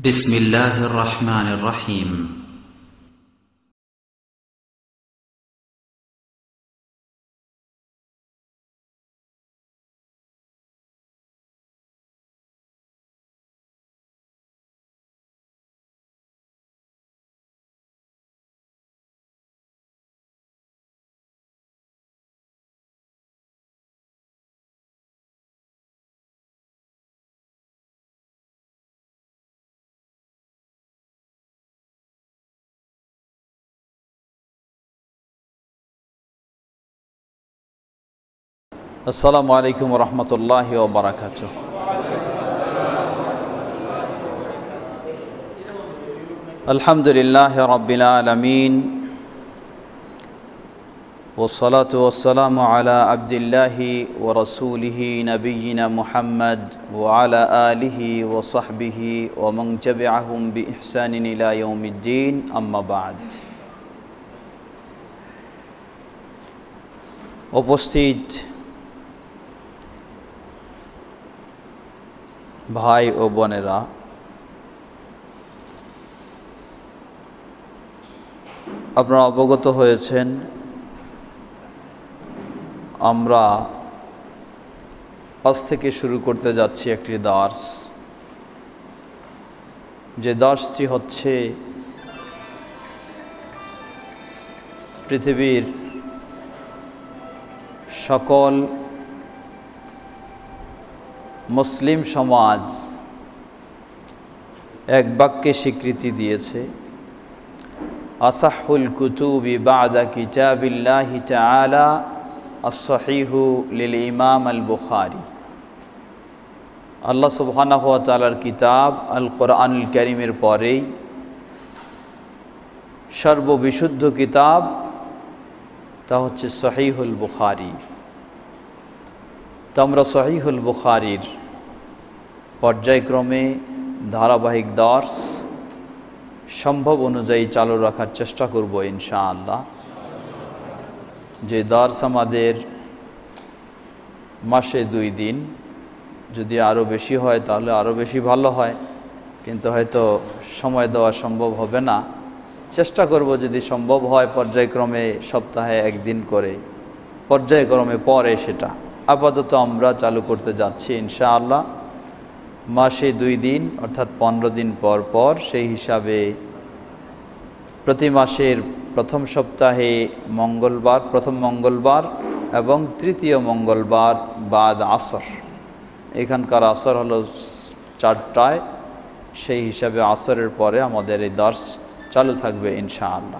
بسم الله الرحمن الرحيم আসসালামু আলাইকুম রহমতুল্লাহি ওয়া বারাকাতুহু। আলহামদুলিল্লাহি রাব্বিল আলামিন ওয়াসসালাতু ওয়াসসালামু আলা আবদিল্লাহি ওয়া রাসূলিহি নবিয়িনা মুহাম্মদ ওয়া আলা আলিহি ওয়া সাহবিহি ওয়া মান তাবি'আহুম বিইহসানিন ইলা ইয়াউমিদ্দিন, আম্মা বা'দ। উপস্থিত ভাই ও বোনেরা, আপনারা অবগত হয়েছেন আমরা আজ থেকে শুরু করতে যাচ্ছি একটি দার্স, যে দার্সটি হচ্ছে পৃথিবীর সকল মুসলিম সমাজ এক বাক্যে স্বীকৃতি দিয়েছে, আসাহুল কুতুবি বা'দা কিতাবিল্লাহি তাআলা আস-সহিহু লিল ইমাম আল বুখারী। আল্লাহ সুবহানাহু ওয়া তাআলার কিতাব আল কোরআনুল কারীমের পরেই সর্ববিশুদ্ধ কিতাব তা হচ্ছে সহিহুল বুখারী। তো আমরা সহিহুল বুখারীর পর্যায়ক্রমে ধারাবাহিক দার্স সম্ভব অনুযায়ী চালু রাখার চেষ্টা করব ইনশাআল্লাহ। যে দার্স আমাদের মাসে 2 দিন, যদি আরও বেশি হয় তাহলে আরও বেশি ভালো হয়, কিন্তু হয়তো সময় দেওয়া সম্ভব হবে না। চেষ্টা করব যদি সম্ভব হয় পর্যায়ক্রমে সপ্তাহে 1 দিন করে পর্যায়ক্রমে পরে সেটা। আপাতত আমরা চালু করতে যাচ্ছি ইনশাআল্লাহ মাসে 2 দিন, অর্থাৎ 15 দিন পর পর। সেই হিসাবে প্রতি মাসের প্রথম সপ্তাহে মঙ্গলবার, প্রথম মঙ্গলবার এবং তৃতীয় মঙ্গলবার বাদ আসর। এখানকার আসর হলো 4টায়, সেই হিসাবে আসরের পরে আমাদের এই দার্স চালু থাকবে ইনশাআল্লাহ।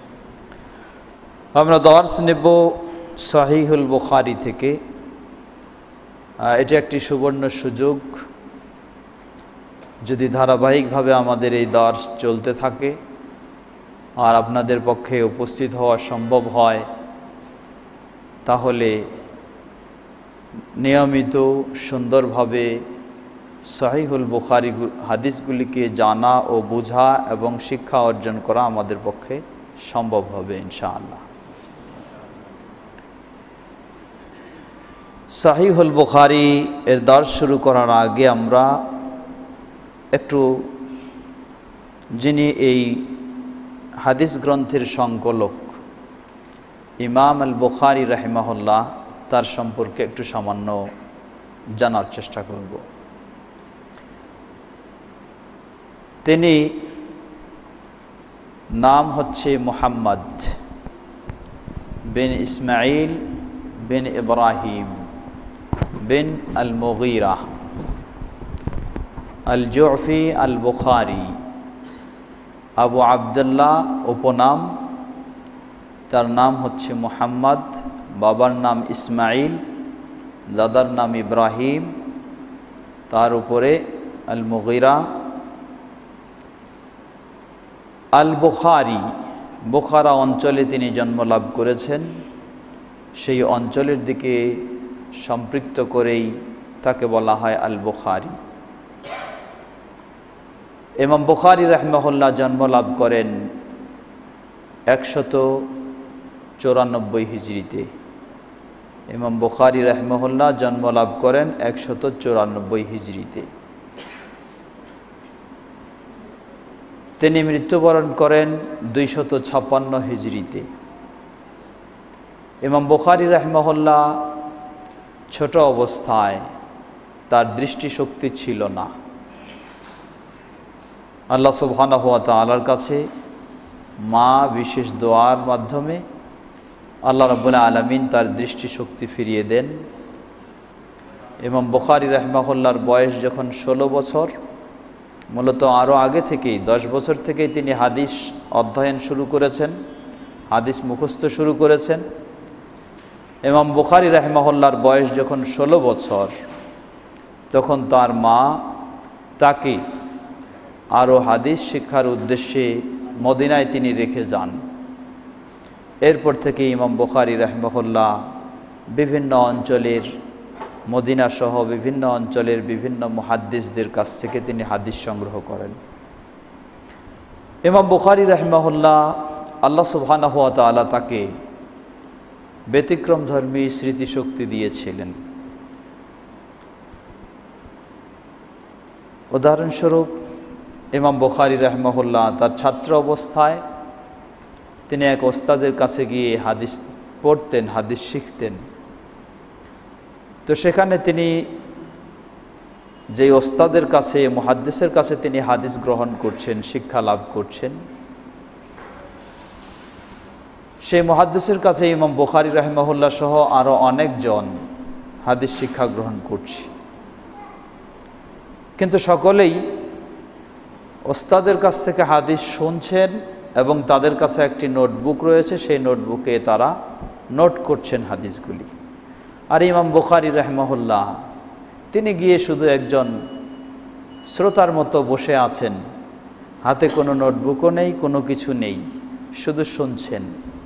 আমরা দার্স নেব সহিহুল বুখারী থেকে। এটা একটি সুবর্ণ সুযোগ, যদি ধারাবাহিকভাবে আমাদের এই দার্স চলতে থাকে আর আপনাদের পক্ষে উপস্থিত হওয়া সম্ভব হয়, তাহলে নিয়মিত সুন্দরভাবে সহিহুল বুখারী হাদিসগুলিকে জানা ও বোঝা এবং শিক্ষা অর্জন করা আমাদের পক্ষে সম্ভব হবে ইনশাআল্লাহ। সহিহুল বুখারী এর দার্স শুরু করার আগে আমরা একটু, যিনি এই হাদিস গ্রন্থের সংকলক ইমাম আল বুখারী রাহিমাহুল্লাহ, তার সম্পর্কে একটু সামান্য জানার চেষ্টা করব। তিনি নাম হচ্ছে মুহাম্মদ বিন ইসমাইল বিন ইব্রাহিম বিন আল মুগীরা আল জুফি আল বুখারী, আবু আবদুল্লাহ উপনাম। তার নাম হচ্ছে মুহাম্মদ, বাবার নাম ইসমাইল, দাদার নাম ইব্রাহিম, তার উপরে আল মুগীরা। আল বুখারী, বুখারা অঞ্চলে তিনি জন্মলাভ করেছেন। সেই অঞ্চলের দিকে সম্পৃক্ত করেই তাকে বলা হয় আল বুখারী। ইমাম বুখারী রাহিমাহুল্লাহ জন্মলাভ করেন 194 হিজরিতে। ইমাম বুখারী রাহিমাহুল্লাহ জন্মলাভ করেন 194 হিজরিতে। তিনি মৃত্যুবরণ করেন 256 হিজরিতে। ইমাম বুখারী রাহিমাহুল্লাহ ছোট অবস্থায় তার দৃষ্টিশক্তি ছিল না। আল্লাহ সুবহানাহু ওয়া তাআলার কাছে মা বিশেষ দোয়ার মাধ্যমে আল্লাহ রাব্বুল আলামিন তার দৃষ্টিশক্তি ফিরিয়ে দেন। ইমাম বুখারী রাহিমাহুল্লাহর বয়স যখন 16 বছর, মূলত আরও আগে থেকেই 10 বছর থেকেই তিনি হাদিস অধ্যয়ন শুরু করেছেন, হাদিস মুখস্থ শুরু করেছেন। ইমাম বুখারী রাহিমাহুল্লাহর বয়স যখন 16 বছর, তখন তার মা তাকে আরও হাদিস শিক্ষার উদ্দেশ্যে মদিনায় তিনি রেখে যান। এরপর থেকে ইমাম বুখারী রাহিমাহুল্লাহ বিভিন্ন অঞ্চলের, মদিনা সহ বিভিন্ন অঞ্চলের বিভিন্ন মুহাদ্দিসদের কাছ থেকে তিনি হাদিস সংগ্রহ করেন। ইমাম বুখারী রাহিমাহুল্লাহ আল্লাহ সুবহানাহু ওয়া তাআলা তাকে ব্যতিক্রমধর্মী স্মৃতিশক্তি দিয়েছিলেন। উদাহরণস্বরূপ ইমাম বুখারী রাহিমাহুল্লাহ তার ছাত্র অবস্থায় তিনি এক ওস্তাদের কাছে গিয়ে হাদিস পড়তেন, হাদিস শিখতেন। তো সেখানে তিনি যে ওস্তাদের কাছে, মুহাদ্দিসের কাছে তিনি হাদিস গ্রহণ করছেন, শিক্ষা লাভ করছেন, সেই মুহাদ্দিসের কাছে ইমাম বুখারী রাহিমাহুল্লাহ সহ আরও অনেকজন হাদিস শিক্ষা গ্রহণ করছে। কিন্তু সকলেই ওস্তাদের কাছ থেকে হাদিস শুনছেন এবং তাদের কাছে একটি নোটবুক রয়েছে, সেই নোটবুকে তারা নোট করছেন হাদিসগুলি। আর ইমাম বুখারী রাহিমাহুল্লাহ তিনি গিয়ে শুধু একজন শ্রোতার মতো বসে আছেন, হাতে কোনো নোটবুকও নেই, কোনো কিছু নেই, শুধু শুনছেন।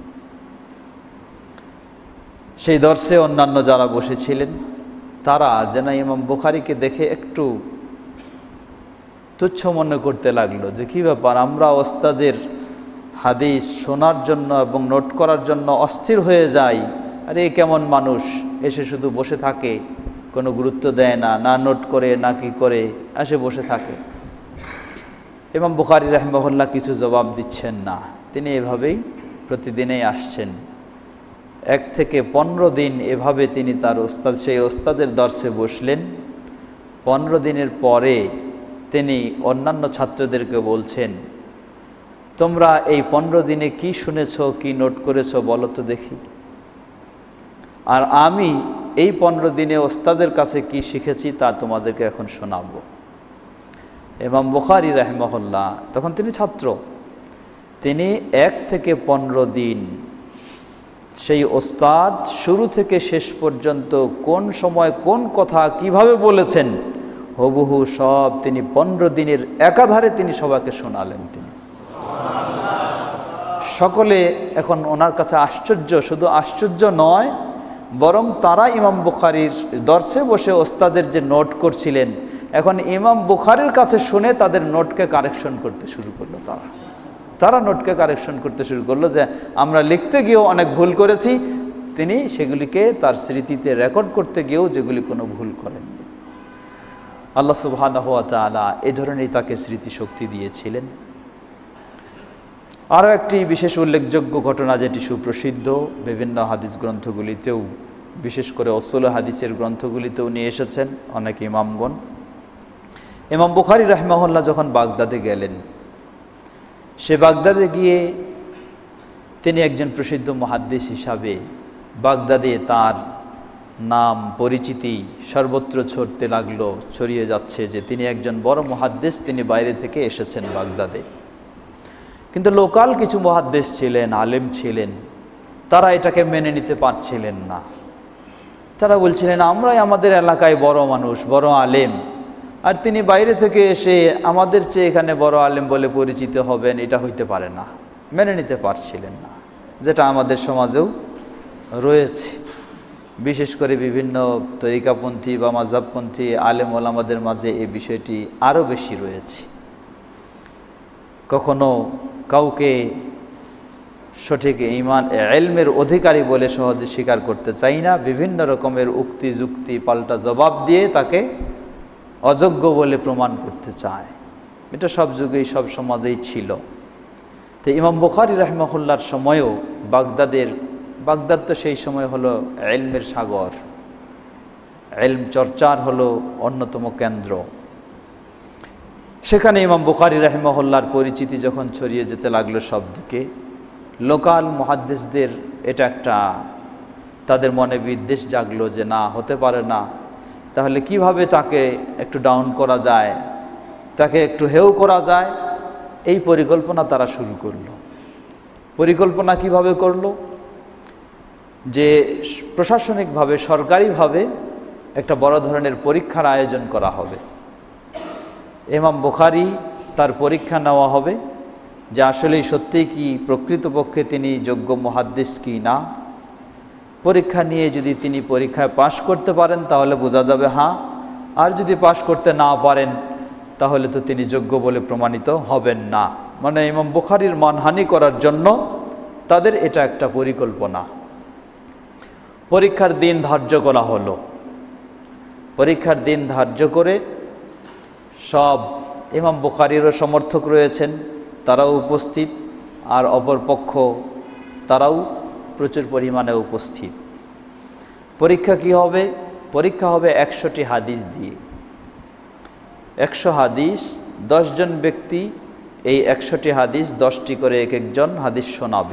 সেই দর্শে অন্যান্য যারা বসেছিলেন তারা যেন ইমাম বুখারীকে দেখে একটু তুচ্ছ মনে করতে লাগলো, যে কী ব্যাপার, আমরা ওস্তাদের হাদিস শোনার জন্য এবং নোট করার জন্য অস্থির হয়ে যাই, আর এ কেমন মানুষ, এসে শুধু বসে থাকে, কোনো গুরুত্ব দেয় না, না নোট করে না কি করে, এসে বসে থাকে। ইমাম বুখারী রাহিমাহুল্লাহ কিছু জবাব দিচ্ছেন না, তিনি এভাবেই প্রতিদিনেই আসছেন। 1 থেকে 15 দিন এভাবে তিনি তার ওস্তাদ, সেই ওস্তাদের দর্শে বসলেন। 15 দিনের পরে তিনি অন্যান্য ছাত্রদেরকে বলছেন, তোমরা এই 15 দিনে কি শুনেছ, কি নোট করেছ বলো তো দেখি, আর আমি এই 15 দিনে ওস্তাদের কাছে কি শিখেছি তা তোমাদেরকে এখন শোনাবো। ইমাম বুখারী রাহিমাহুল্লাহ তখন তিনি ছাত্র, তিনি 1 থেকে 15 দিন সেই ওস্তাদ শুরু থেকে শেষ পর্যন্ত কোন সময় কোন কথা কিভাবে বলেছেন হুবহু সব তিনি 15 দিনের একাধারে তিনি সবাইকে শোনালেন। তিনি সকলে এখন ওনার কাছে আশ্চর্য, শুধু আশ্চর্য নয়, বরং তারা ইমাম বুখারীর দর্শে বসে ওস্তাদের যে নোট করছিলেন, এখন ইমাম বুখারীর কাছে শুনে তাদের নোটকে কারেকশন করতে শুরু করলো। তারা নোটকে কারেকশন করতে শুরু করলো যে আমরা লিখতে গিয়েও অনেক ভুল করেছি, তিনি সেগুলিকে তার স্মৃতিতে রেকর্ড করতে গিয়েও যেগুলি কোনো ভুল করেননি। আল্লাহ সুবহানাহু ওয়া তাআলা এই ধরনের তাকে স্মৃতিশক্তি দিয়েছিলেন। আরও একটি বিশেষ উল্লেখযোগ্য ঘটনা, যেটি সুপ্রসিদ্ধ, বিভিন্ন হাদিস গ্রন্থগুলিতেও, বিশেষ করে উসুল হাদিসের গ্রন্থগুলিতেও নিয়ে এসেছেন অনেক ইমামগণ। ইমাম বুখারী রাহিমাহুল্লাহ যখন বাগদাদে গেলেন, সে বাগদাদে গিয়ে তিনি একজন প্রসিদ্ধ মুহাদ্দিস হিসাবে বাগদাদে তার নাম পরিচিতি সর্বত্র ছড়তে লাগলো, ছড়িয়ে যাচ্ছে যে তিনি একজন বড় মুহাদ্দিস, তিনি বাইরে থেকে এসেছেন বাগদাদে। কিন্তু লোকাল কিছু মুহাদ্দিস ছিলেন, আলেম ছিলেন, তারা এটাকে মেনে নিতে পারছিলেন না। তারা বলছিলেন, আমরাই আমাদের এলাকায় বড় মানুষ, বড় আলেম, আর তিনি বাইরে থেকে এসে আমাদের চেয়ে এখানে বড় আলেম বলে পরিচিত হবেন, এটা হইতে পারে না। মেনে নিতে পারছিলেন না, যেটা আমাদের সমাজেও রয়েছে। বিশেষ করে বিভিন্ন তরিকাপন্থী বা মাযহাবপন্থী আলেম ওলামাদের মাঝে এই বিষয়টি আরও বেশি রয়েছে। কখনো কাউকে সঠিক ঈমান ইলমের অধিকারী বলে সহজে স্বীকার করতে চাই না, বিভিন্ন রকমের উক্তি যুক্তি পাল্টা জবাব দিয়ে তাকে অযোগ্য বলে প্রমাণ করতে চায়। এটা সব যুগেই সব সমাজেই ছিল। তো ইমাম বুখারী রাহিমাহুল্লাহর সময়ও বাগদাদ তো সেই সময় হলো ইলমের সাগর, ইলম চর্চার হলো অন্যতম কেন্দ্র। সেখানে ইমাম বুখারী রাহিমাহুল্লাহর পরিচিতি যখন ছড়িয়ে যেতে লাগলো সব দিকে, লোকাল মুহাদ্দিসদের এটা একটা তাদের মনে বিদ্বেষ জাগলো যে না, হতে পারে না, তাহলে কিভাবে তাকে একটু ডাউন করা যায়, তাকে একটু হেও করা যায়, এই পরিকল্পনা তারা শুরু করলো। পরিকল্পনা কিভাবে করলো? যে প্রশাসনিকভাবে সরকারিভাবে একটা বড় ধরনের পরীক্ষার আয়োজন করা হবে। ইমাম বুখারী তার পরীক্ষা নেওয়া হবে যে আসলেই সত্যিই কি প্রকৃতপক্ষে তিনি যোগ্য মুহাদ্দিস কি না। পরীক্ষা নিয়ে যদি তিনি পরীক্ষায় পাশ করতে পারেন তাহলে বোঝা যাবে হ্যাঁ, আর যদি পাশ করতে না পারেন তাহলে তো তিনি যোগ্য বলে প্রমাণিত হবেন না। মানে ইমাম বুখারীর মানহানি করার জন্য তাদের এটা একটা পরিকল্পনা। পরীক্ষার দিন ধার্য করা হলো। পরীক্ষার দিন ধার্য করে সব ইমাম বুখারীরও সমর্থক রয়েছেন, তারাও উপস্থিত, আর অপরপক্ষ তারাও প্রচুর পরিমাণে উপস্থিত। পরীক্ষা কি হবে? পরীক্ষা হবে 100টি হাদিস দিয়ে। 100 হাদিস, 10 জন ব্যক্তি এই 100টি হাদিস 10টি করে এক একজন হাদিস শোনাবে।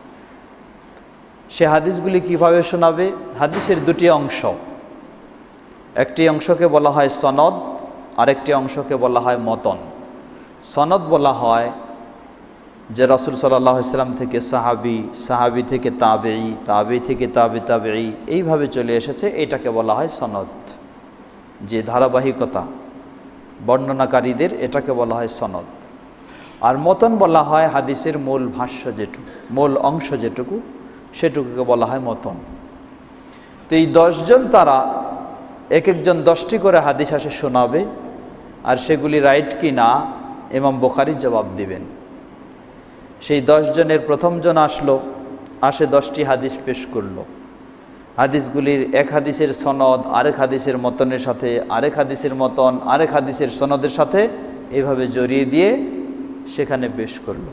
সে হাদিসগুলি কিভাবে শোনাবে? হাদিসের দুটি অংশ, একটি অংশকে বলা হয় সনদ, আরেকটি অংশকে বলা হয় মতন। সনদ বলা হয় যে রাসূল সাল্লাল্লাহু আলাইহি ওয়াসাল্লাম থেকে সাহাবী, সাহাবী থেকে তাবেঈ, তাবেঈ থেকে তাবেঈ, এইভাবে চলে এসেছে, এটাকে বলা হয় সনদ। যে ধারাবাহিকতা বর্ণনাকারীদের, এটাকে বলা হয় সনদ। আর মতন বলা হয় হাদিসের মূল ভাষ্য যেটুকু, মূল অংশ যেটুকু, সেটুকুকে বলা হয় মতন। তো এই 10 জন তারা এক একজন 10টি করে হাদিস আসে শোনাবে, আর সেগুলি রাইট কি না ইমাম বুখারী জবাব দিবেন। সেই 10 জনের প্রথম জন আসে 10টি হাদিস পেশ করলো। হাদিসগুলির এক হাদিসের সনদ আরেক হাদিসের মতনের সাথে, আরেক হাদিসের মতন আরেক হাদিসের সনদের সাথে এইভাবে জড়িয়ে দিয়ে সেখানে পেশ করলো।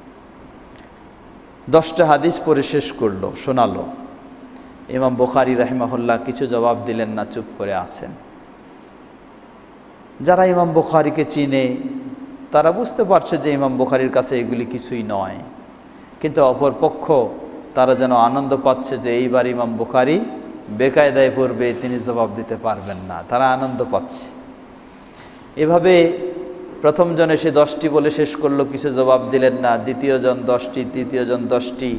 10টা হাদিস পড়ে শেষ করলো, শোনালো। ইমাম বুখারী রাহিমাহুল্লাহ কিছু জবাব দিলেন না, চুপ করে আছেন। যারা ইমাম বুখারীকে চিনে তারা বুঝতে পারছে যে ইমাম বুখারীর কাছে এগুলি কিছুই নয়, কিন্তু অপর পক্ষ তারা যেন আনন্দ পাচ্ছে যে এইবার ইমাম বুখারী বেকায়দায় পড়বে, তিনি জবাব দিতে পারবেন না, তারা আনন্দ পাচ্ছে। এভাবে প্রথম জন এসে 10টি বলে শেষ করলো, কিছু জবাব দিলেন না। দ্বিতীয় জন 10টি, তৃতীয় জন 10টি,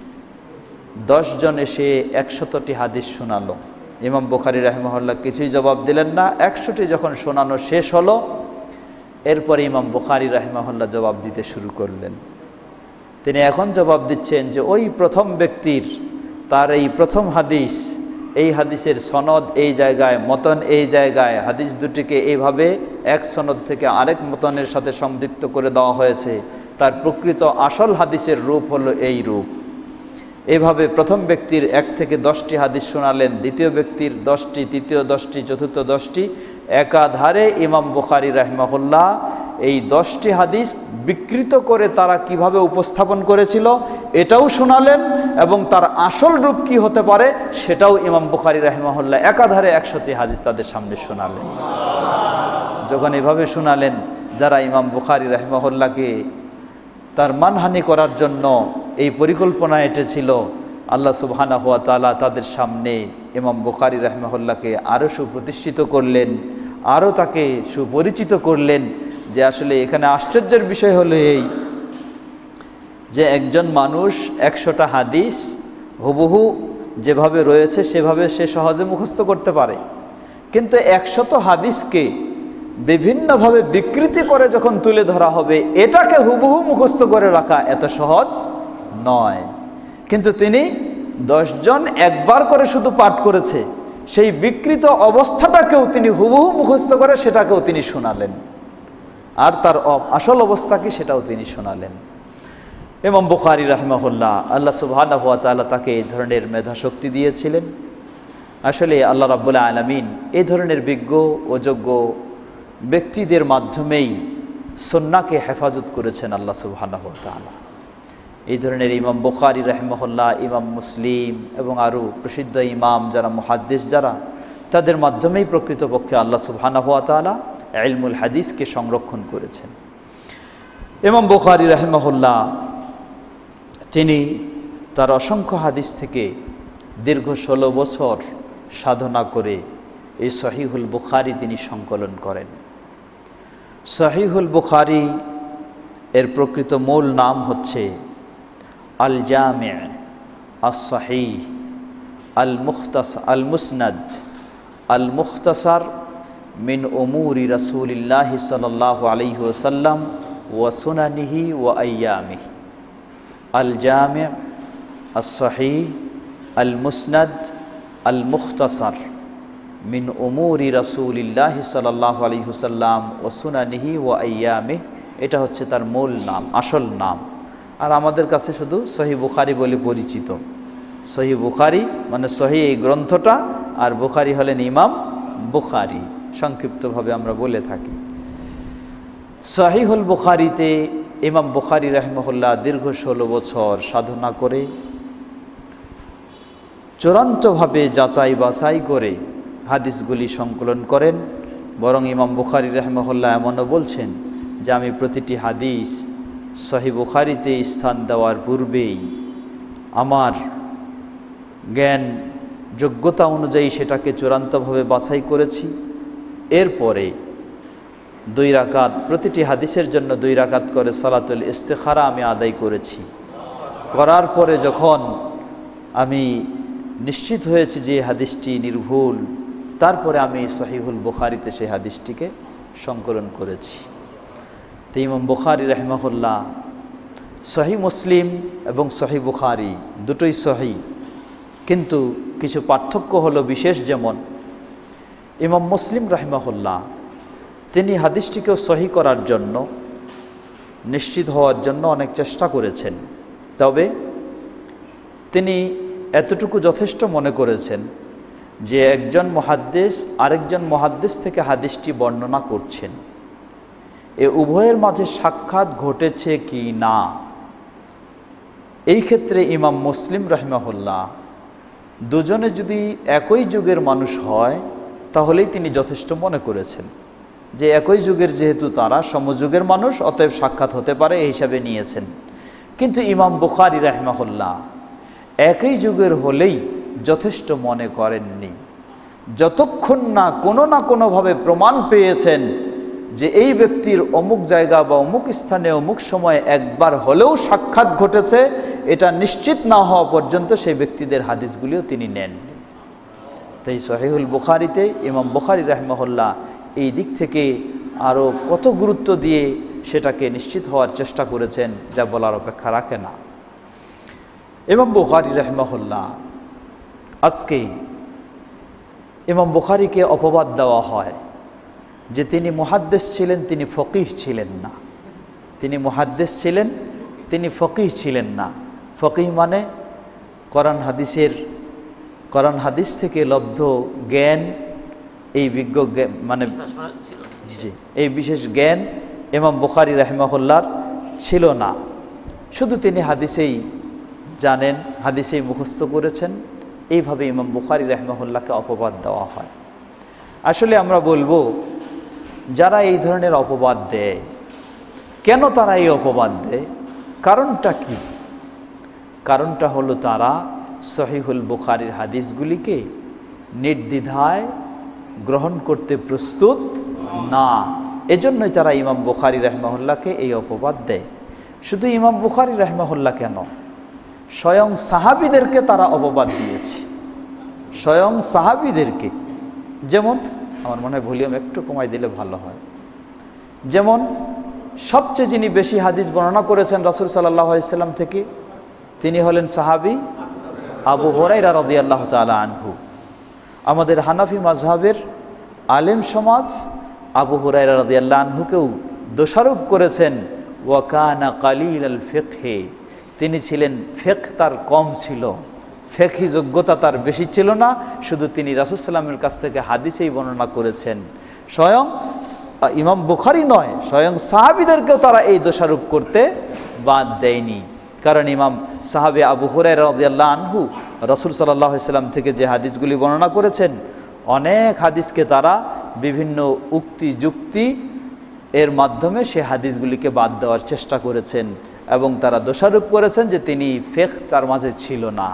10 জন এসে 100টি হাদিস শোনালো। ইমাম বুখারী রাহিমাহুল্লাহ কিছুই জবাব দিলেন না। 100টি যখন শোনানো শেষ হলো, এরপরে ইমাম বুখারী রাহিমাহুল্লাহ জবাব দিতে শুরু করলেন। তিনি এখন জবাব দিচ্ছেন যে ওই প্রথম ব্যক্তির, তার এই প্রথম হাদিস, এই হাদিসের সনদ এই জায়গায়, মতন এই জায়গায়, হাদিস দুটিকে এইভাবে এক সনদ থেকে আরেক মতনের সাথে সম্পৃক্ত করে দেওয়া হয়েছে। তার প্রকৃত আসল হাদিসের রূপ হলো এই রূপ। এভাবে প্রথম ব্যক্তির 1 থেকে 10টি হাদিস শোনালেন, দ্বিতীয় ব্যক্তির 10টি, তৃতীয় 10টি, চতুর্থ 10টি, একাধারে ইমাম বুখারী রাহিমাহুল্লাহ এই 10টি হাদিস বিকৃত করে তারা কিভাবে উপস্থাপন করেছিল এটাও শোনালেন, এবং তার আসল রূপ কি হতে পারে সেটাও ইমাম বুখারী রাহিমাহুল্লাহ একাধারে 100টি হাদিস তাদের সামনে শোনালেন। যখন এভাবে শোনালেন, যারা ইমাম বুখারী রাহিমাহুল্লাহকে তার মানহানি করার জন্য এই পরিকল্পনা এঁটেছিল, আল্লাহ সুবহানাহু ওয়া তাআলা তাদের সামনে ইমাম বুখারী রাহিমাহুল্লাহকে আরও সুপ্রতিষ্ঠিত করলেন, আরও তাকে সুপরিচিত করলেন। যে আসলে এখানে আশ্চর্যের বিষয় হলো এই যে একজন মানুষ 100টা হাদিস হুবহু যেভাবে রয়েছে সেভাবে সে সহজে মুখস্থ করতে পারে, কিন্তু 100 হাদিসকে বিভিন্নভাবে বিকৃতি করে যখন তুলে ধরা হবে, এটাকে হুবহু মুখস্থ করে রাখা এত সহজ নয়। কিন্তু তিনি 10 জন একবার করে শুধু পাঠ করেছে, সেই বিকৃত অবস্থাটাকেও তিনি হুবহু মুখস্থ করে সেটাকেও তিনি শোনালেন, আর তার আসল অবস্থা কি সেটাও তিনি শোনালেন। ইমাম বুখারী রাহিমাহুল্লাহ, আল্লাহ সুবহানাহু ওয়া তাআলা তাকে এই ধরনের মেধাশক্তি দিয়েছিলেন। আসলে আল্লাহ রাব্বুল আলামিন এই ধরনের বিজ্ঞ ও যোগ্য ব্যক্তিদের মাধ্যমেই সুন্নাহকে হেফাজত করেছেন আল্লাহ সুবহানাহু ওয়া তাআলা। এই ধরনের ইমাম বুখারী রাহিমাহুল্লাহ, ইমাম মুসলিম এবং আরও প্রসিদ্ধ ইমাম যারা মুহাদ্দিস যারা, তাদের মাধ্যমেই প্রকৃতপক্ষে আল্লাহ সুবহানাহু ওয়া তাআলা ইলমুল হাদিসকে সংরক্ষণ করেছেন। ইমাম বুখারী রাহিমাহুল্লাহ তিনি তার অসংখ্য হাদিস থেকে দীর্ঘ 16 বছর সাধনা করে এই সহিহুল বুখারী তিনি সংকলন করেন। সহিহুল বুখারী এর প্রকৃত মূল নাম হচ্ছে আল জামি' আস সহিহ আল মুখতাসার আল মুসনাদ আল মুখতাসার মিন উমুরি রাসূলিল্লাহ সাল্লাল্লাহু আলাইহি ওয়াসাল্লাম ওয়া সুনানিহি ওয়া আইয়ামিহি। আল জামি' আস সহিহ আল মুসনাদ আল মুখতাসার মিন উমুরি রাসূলিল্লাহ সাল্লাল্লাহু আলাইহি ওয়াসাল্লাম ওয়া সুনানিহি ওয়া আইয়ামিহি, এটা হচ্ছে তার মূল নাম, আসল নাম। আর আমাদের কাছে শুধু সহিহ বুখারী বলে পরিচিত। সহিহ বুখারী মানে সহিহ এই গ্রন্থটা, আর বুখারী হলেন ইমাম বুখারী, সংক্ষিপ্তভাবে আমরা বলে থাকি। সহিহুল বুখারীতে ইমাম বুখারী রাহিমাহুল্লাহ দীর্ঘ 16 বছর সাধনা করে চূড়ান্তভাবে যাচাই বাছাই করে হাদিসগুলি সংকলন করেন। বরং ইমাম বুখারী রাহিমাহুল্লাহ এমনও বলছেন যে আমি প্রতিটি হাদিস সহিহ বুখারীতে স্থান দেওয়ার পূর্বেই আমার জ্ঞান যোগ্যতা অনুযায়ী সেটাকে চূড়ান্তভাবে বাছাই করেছি। এরপরে 2 রাকাত, প্রতিটি হাদিসের জন্য 2 রাকাত করে সালাতুল ইস্তিখারা আমি আদায় করেছি। করার পরে যখন আমি নিশ্চিত হয়েছি যে হাদিসটি নির্ভুল, তারপরে আমি সহিহুল বুখারীতে সেই হাদিসটিকে সংকলন করেছি। তো ইমাম বুখারী রাহিমাহুল্লাহ সহিহ মুসলিম এবং সহিহ বুখারী দুটোই সহিহ, কিন্তু কিছু পার্থক্য হলো বিশেষ। যেমন ইমাম মুসলিম রাহিমাহুল্লাহ তিনি হাদিসটিকেও সহিহ করার জন্য, নিশ্চিত হওয়ার জন্য অনেক চেষ্টা করেছেন, তবে তিনি এতটুকু যথেষ্ট মনে করেছেন যে একজন মুহাদ্দিস আরেকজন মুহাদ্দিস থেকে হাদিসটি বর্ণনা করছেন, এ উভয়ের মাঝে সাক্ষাৎ ঘটেছে কি না। এই ক্ষেত্রে ইমাম মুসলিম রাহিমাহুল্লাহ দুজনে যদি একই যুগের মানুষ হয় তাহলেই তিনি যথেষ্ট মনে করেছেন যে একই যুগের যেহেতু তারা সমযুগের মানুষ, অতএব সাক্ষাৎ হতে পারে, এই হিসাবে নিয়েছেন। কিন্তু ইমাম বুখারী রাহিমাহুল্লাহ একই যুগের হলেই যথেষ্ট মনে করেননি, যতক্ষণ না কোনোভাবে প্রমাণ পেয়েছেন যে এই ব্যক্তির অমুক জায়গা বা অমুক স্থানে অমুক সময়ে একবার হলেও সাক্ষাৎ ঘটেছে, এটা নিশ্চিত না হওয়া পর্যন্ত সেই ব্যক্তিদের হাদিসগুলিও তিনি নেননি। তাই সহিহুল বুখারীতে ইমাম বুখারী রাহিমাহুল্লাহ এই দিক থেকে আরও কত গুরুত্ব দিয়ে সেটাকে নিশ্চিত হওয়ার চেষ্টা করেছেন যা বলার অপেক্ষা রাখে না। ইমাম বুখারী রাহিমাহুল্লাহ, আজকে ইমাম বুখারীকে অপবাদ দেওয়া হয় যে তিনি মুহাদ্দিস ছিলেন, তিনি ফকিহ ছিলেন না। তিনি মুহাদ্দিস ছিলেন, তিনি ফকিহ ছিলেন না। ফকিহ মানে কোরআন হাদিস থেকে লব্ধ জ্ঞান, এই বিজ্ঞ মানে জি, এই বিশেষ জ্ঞান ইমাম বুখারী রাহিমাহুল্লাহর ছিল না। শুধু তিনি হাদিসেই জানেন, হাদিসেই মুখস্থ করেছেন। এইভাবে ইমাম বুখারী রাহিমাহুল্লাহকে অপবাদ দেওয়া হয়। আসলে আমরা বলবো, যারা এই ধরনের অপবাদ দেয়, কেন তারা এই অপবাদ দেয়, কারণটা কি? কারণটা হলো তারা সহিহুল বুখারীর হাদিসগুলিকে নির্দ্বিধায় গ্রহণ করতে প্রস্তুত না। এজন্যই তারা ইমাম বুখারী রাহিমাহুল্লাহকে এই অপবাদ দেয়। শুধু ইমাম বুখারী রাহিমাহুল্লাহ কেন, স্বয়ং সাহাবীদেরকে তারা অপবাদ দিয়েছে, স্বয়ং সাহাবীদেরকে। যেমন, আমার মনে হয় ভলিউম একটু কমাই দিলে ভালো হয়। যেমন সবচেয়ে যিনি বেশি হাদিস বর্ণনা করেছেন রাসূল সাল্লাল্লাহু আলাইহি সাল্লাম থেকে, তিনি হলেন সাহাবী আবু হুরায়রা রাদিয়াল্লাহু তাআলা আনহু। আমাদের হানাফি মাযহাবের আলেম সমাজ আবু হুরায়রা রাদিয়াল্লাহু আনহুকেও দোষারোপ করেছেন ওয়া কানা কালিলাল ফিকহি, তিনি ছিলেন ফিকহ তার কম ছিল, ফিকহি যোগ্যতা তার বেশি ছিল না, শুধু তিনি রাসূল সাল্লাল্লাহু আলাইহি ওয়াসাল্লামের কাছ থেকে হাদিসেই বর্ণনা করেছেন। স্বয়ং ইমাম বুখারী নয়, স্বয়ং সাহাবীদেরকেও তারা এই দোষারোপ করতে বাদ দেয়নি। কারণ ইমাম সাহাবী আবু হুরায়রা রাদিয়াল্লাহু আনহু রাসূল সাল্লাল্লাহু আলাইহি সাল্লাম থেকে যে হাদিসগুলি বর্ণনা করেছেন, অনেক হাদিসকে তারা বিভিন্ন উক্তি যুক্তি এর মাধ্যমে সে হাদিসগুলিকে বাদ দেওয়ার চেষ্টা করেছেন এবং তারা দোষারোপ করেছেন যে তিনি ফিকহ তার মাঝে ছিল না।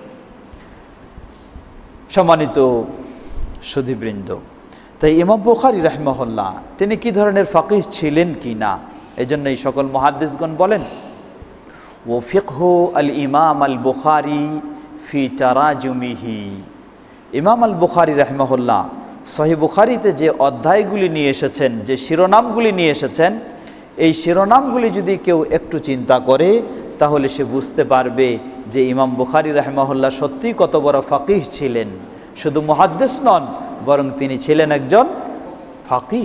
সম্মানিত সুধীবৃন্দ, তাই ইমাম বুখারী রাহিমাহুল্লাহ তিনি কি ধরনের ফাকিহ ছিলেন কি না, এই জন্য এই সকল মুহাদ্দিসগণ বলেন ও ফিকহু আল ইমাম আল বুখারী ফি তারাজুমিহি। ইমাম আল বুখারী রাহিমাহুল্লাহ সহিহ বুখারীতে যে অধ্যায়গুলি নিয়ে এসেছেন, যে শিরোনামগুলি নিয়ে এসেছেন, এই শিরোনামগুলি যদি কেউ একটু চিন্তা করে তাহলে সে বুঝতে পারবে যে ইমাম বুখারী রাহিমাহুল্লাহ সত্যিই কত বড় ফাকিহ ছিলেন। শুধু মুহাদ্দিস নন, বরং তিনি ছিলেন একজন ফাকিহ।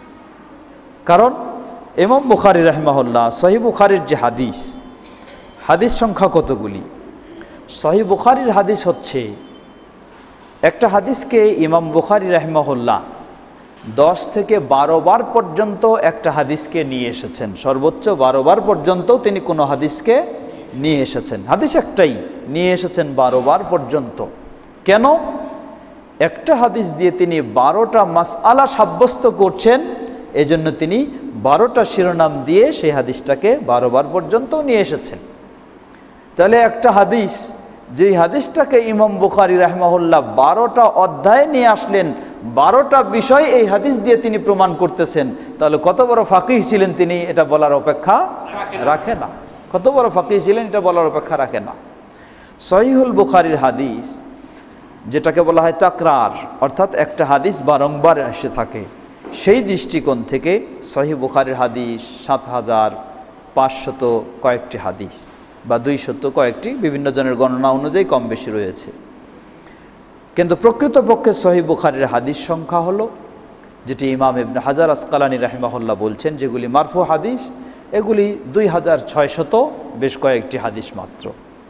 কারণ ইমাম বুখারী রাহিমাহুল্লাহ সহিহ বুখারীর যে হাদিস সংখ্যা কতগুলি? সহিহ বুখারীর হাদিস হচ্ছে, একটা হাদিসকে ইমাম বুখারী রাহিমাহুল্লাহ 10 থেকে 12 বার পর্যন্ত একটা হাদিসকে নিয়ে এসেছেন। সর্বোচ্চ 12 বার পর্যন্ত তিনি কোনো হাদিসকে নিয়ে এসেছেন। হাদিস একটাই নিয়ে এসেছেন 12 বার পর্যন্ত। কেন? একটা হাদিস দিয়ে তিনি 12টা মাসআলা সাব্যস্ত করছেন, এজন্য তিনি 12টা শিরোনাম দিয়ে সেই হাদিসটাকে 12 বার পর্যন্ত নিয়ে এসেছেন। তাহলে একটা হাদিস, যেই হাদিসটাকে ইমাম বুখারী রাহিমাহুল্লাহ 12টা অধ্যায় নিয়ে আসলেন, 12টা বিষয় এই হাদিস দিয়ে তিনি প্রমাণ করতেছেন, তাহলে কত বড় ফাকিহ ছিলেন তিনি এটা বলার অপেক্ষা রাখে না। কত বড় ফাকিহ ছিলেন এটা বলার অপেক্ষা রাখে না। সহিহুল বুখারীর হাদিস, যেটাকে বলা হয় তাকরার, অর্থাৎ একটা হাদিস বারংবার এসে থাকে, সেই দৃষ্টিকোণ থেকে সহিহ বুখারীর হাদিস 7500 কয়েকটি হাদিস বা 200 কয়েকটি, বিভিন্ন জনের গণনা অনুযায়ী কম বেশি রয়েছে। কিন্তু প্রকৃতপক্ষে সহিহ বুখারীর হাদিস সংখ্যা হলো, যেটি ইমাম ইবনে হাজার আসকালানী রাহিমাহুল্লাহ বলছেন, যেগুলি মারফু হাদিস, এগুলি 2600 বেশ কয়েকটি হাদিস মাত্র,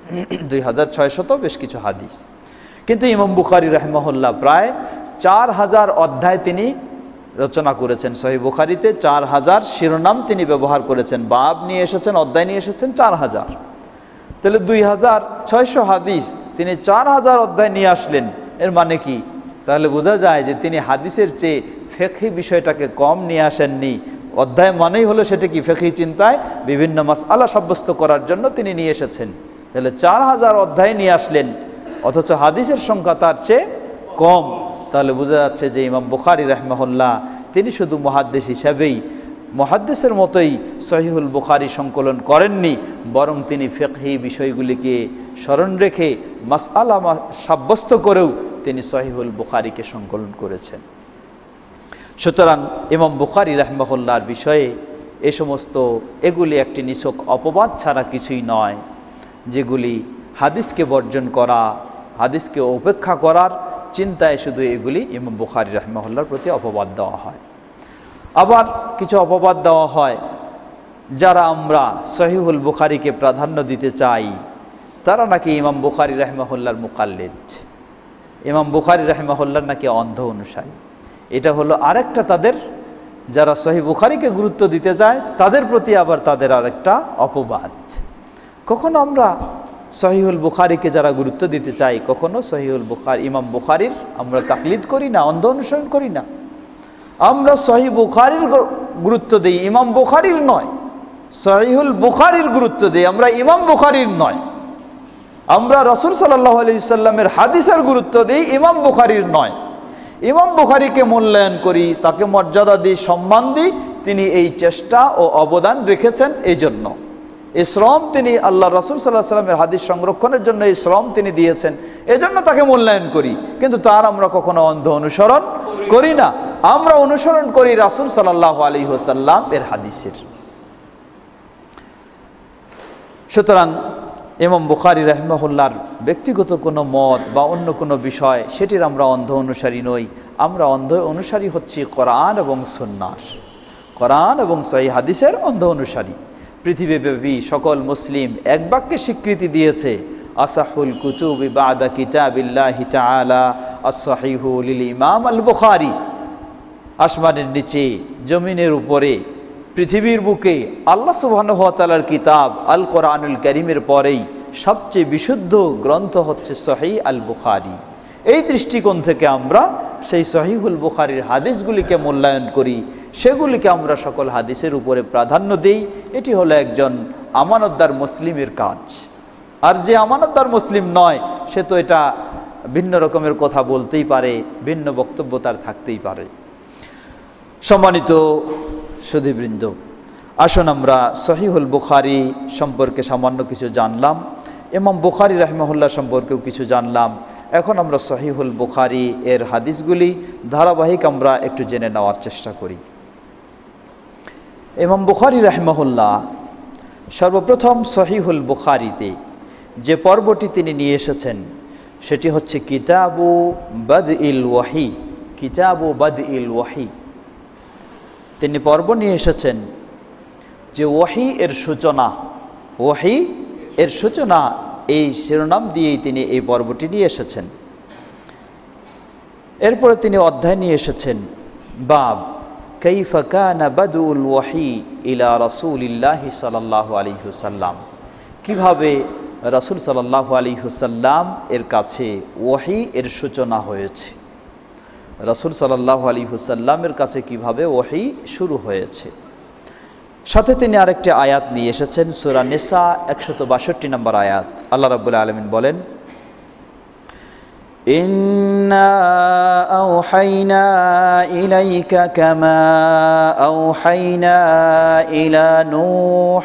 2600 বেশ কিছু হাদিস। কিন্তু ইমাম বুখারী রাহিমাহুল্লাহ প্রায় 4000 অধ্যায় তিনি রচনা করেছেন। সহিহ বুখারীতে 4000 শিরোনাম তিনি ব্যবহার করেছেন, বাব নিয়ে এসেছেন, অধ্যায় নিয়ে এসেছেন 4000। তাহলে 2600 হাদিস তিনি 4000 অধ্যায় নিয়ে আসলেন। এর মানে কি? তাহলে বোঝা যায় যে তিনি হাদিসের চেয়ে ফিকহি বিষয়টাকে কম নিয়ে আসেননি। অধ্যায় মানেই হলো সেটা কি ফিকহি চিন্তায় বিভিন্ন মাসআলা সাব্যস্ত করার জন্য তিনি নিয়ে এসেছেন। তাহলে 4000 অধ্যায় নিয়ে আসলেন, অথচ হাদিসের সংখ্যা তার চেয়ে কম। তাহলে বোঝা যাচ্ছে যে ইমাম বুখারী রাহিমাহুল্লাহ তিনি শুধু মুহাদ্দিস হিসাবেই, মুহাদ্দিসের মতোই সহিহুল বুখারী সংকলন করেননি, বরং তিনি ফিকহি বিষয়গুলিকে স্মরণ রেখে মাসআলা সাব্যস্ত করেও তিনি সহিহুল বুখারীকে সংকলন করেছেন। সুতরাং ইমাম বুখারী রাহিমাহুল্লাহর বিষয়ে এ সমস্ত এগুলি একটি নিছক অপবাদ ছাড়া কিছুই নয়, যেগুলি হাদিসকে বর্জন করা, হাদিসকে উপেক্ষা করার চিন্তায় শুধু এগুলি ইমাম বুখারী রাহিমাহুল্লাহর প্রতি অপবাদ দেওয়া হয়। আবার কিছু অপবাদ দেওয়া হয়, যারা আমরা সহিহুল বুখারীকে প্রাধান্য দিতে চাই, তারা নাকি ইমাম বুখারী রাহিমাহুল্লাহর মুকাল্লিদ, ইমাম বুখারী রাহিমাহুল্লাহর নাকি অন্ধ অনুসারী। এটা হলো আরেকটা তাদের, যারা সহিহ বুখারীকে গুরুত্ব দিতে যায় তাদের প্রতি আবার তাদের আরেকটা অপবাদ। কখনো আমরা সহিহুল বুখারীকে যারা গুরুত্ব দিতে চাই, কখনো সহিহুল বুখারী ইমাম বুখারীর আমরা তাকলিদ করি না, অন্ধ অনুসরণ করি না। আমরা সহিহ বুখারীর গুরুত্ব দিই, ইমাম বুখারীর নয়। সহিহুল বুখারীর গুরুত্ব দিই আমরা, ইমাম বুখারীর নয়। আমরা রাসূল সাল্লাল্লাহু আলাইহি সাল্লামের হাদিসের গুরুত্ব দিই, ইমাম বুখারীর নয়। ইমাম বুখারীকে মূল্যায়ন করি, তাকে মর্যাদা দিই, সম্মান দিই, তিনি এই চেষ্টা ও অবদান রেখেছেন। এই জন্য এই শ্রম তিনি আল্লাহ রাসূল সাল্লাল্লাহু আলাইহি সাল্লামের হাদিস সংরক্ষণের জন্য এই শ্রম তিনি দিয়েছেন, এজন্য তাকে মূল্যায়ন করি। কিন্তু তার আমরা কখনো অন্ধ অনুসরণ করি না, আমরা অনুসরণ করি রাসূল সাল্লাল্লাহু আলাইহি ওয়াসাল্লাম এর হাদিসের। সুতরাং ইমাম বুখারী রাহিমাহুল্লাহর ব্যক্তিগত কোনো মত বা অন্য কোনো বিষয়, সেটির আমরা অন্ধ অনুসারী নই। আমরা অন্ধ অনুসারী হচ্ছি কোরআন এবং সুন্নাহর, কোরআন এবং সহিহ হাদিসের অন্ধ অনুসারী। পৃথিবীব্যাপী সকল মুসলিম এক বাক্যে স্বীকৃতি দিয়েছে, আসাহুল কুতুবি বাদা কিতাবিল্লাহি তাআলা আস-সহিহু লিল ইমাম আল বুখারী। আসমানের নিচে, জমিনের উপরে, পৃথিবীর বুকে আল্লাহ সুবহানাহু ওয়া তাআলার কিতাব আল কোরআনুল কারীমের পরেই সবচেয়ে বিশুদ্ধ গ্রন্থ হচ্ছে সহিহ আল বুখারী। এই দৃষ্টিকোণ থেকে আমরা সেই সহিহুল বুখারীর হাদিসগুলিকে মূল্যায়ন করি, সেগুলিকে আমরা সকল হাদিসের উপরে প্রাধান্য দিই। এটি হলো একজন আমানতদার মুসলিমের কাজ। আর যে আমানতদার মুসলিম নয়, সে তো এটা ভিন্ন রকমের কথা বলতেই পারে, ভিন্ন বক্তব্য তার থাকতেই পারে। সম্মানিত সুধীবৃন্দ, আসুন আমরা সহিহুল বুখারী সম্পর্কে সামান্য কিছু জানলাম, ইমাম বুখারী রাহিমাহুল্লাহ সম্পর্কেও কিছু জানলাম। এখন আমরা সহিহুল বুখারী এর হাদিসগুলি ধারাবাহিক আমরা একটু জেনে নেওয়ার চেষ্টা করি। ইমাম বুখারী রাহিমাহুল্লাহ সর্বপ্রথম সহিহুল বুখারীতে যে পর্বটি তিনি নিয়ে এসেছেন সেটি হচ্ছে কিতাবু বাদইল ওয়াহি। কিতাবু বাদইল ওয়াহি তিনি পর্ব নিয়ে এসেছেন যে ওয়াহি এর সূচনা, ওয়াহি এর সূচনা, এই শিরোনাম দিয়েই তিনি এই পর্বটি নিয়ে এসেছেন। এরপরে তিনি অধ্যায় নিয়ে এসেছেন বাব কাইফা কানা বাদউল ওয়াহি ইলা রাসূলিল্লাহি সাল্লাল্লাহু আলাইহি ওয়াসাল্লাম, কিভাবে রাসূল সাল্লাল্লাহু আলাইহি ওয়াসাল্লাম এর কাছে ওয়াহি এর সূচনা হয়েছে, রাসূল সাল্লাল্লাহু আলাইহি ওয়াসাল্লামের কাছে কিভাবে ওয়াহি শুরু হয়েছে। সাথে তিনি আরেকটি আয়াত নিয়ে এসেছেন, সূরা নিসা 162 নম্বর আয়াত। আল্লাহ রাব্বুল আলামিন বলেন, ইন্না আওহাইনা ইলাইকা কামা আওহাইনা ইলা নূহ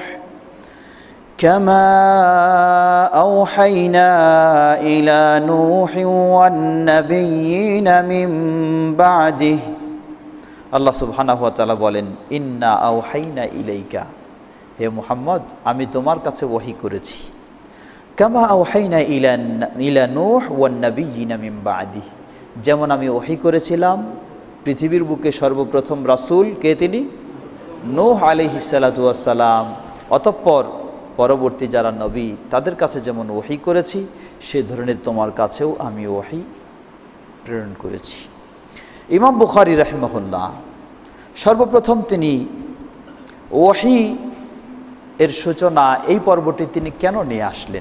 كما أوحينا إلى نوح والنبيين من بعده। আল্লাহ সুবহানাহু ওয়া তাআলা বলেন, ইন্না আওহাইনা ইলাইকা, হে মুহাম্মদ আমি তোমার কাছে ওহী করেছি, কামা আওহাইনা ইলা নূহ ওয়ান নাবিয়িনা মিন বা'দিহি, যেমন আমি ওহী করেছিলাম পৃথিবীর বুকে সর্বপ্রথম রাসূল কে, তিনি নূহ আলাইহিস সালাতু ওয়াস সালাম, অতঃপর পরবর্তী যারা নবী তাদের কাছে যেমন ওহী করেছি সে ধরনের তোমার কাছেও আমি ওহী প্রেরণ করেছি। ইমাম বুখারী রাহিমাহুল্লাহ সর্বপ্রথম তিনি ওহী এর সূচনা এই পর্বটি তিনি কেন নিয়ে আসলেন,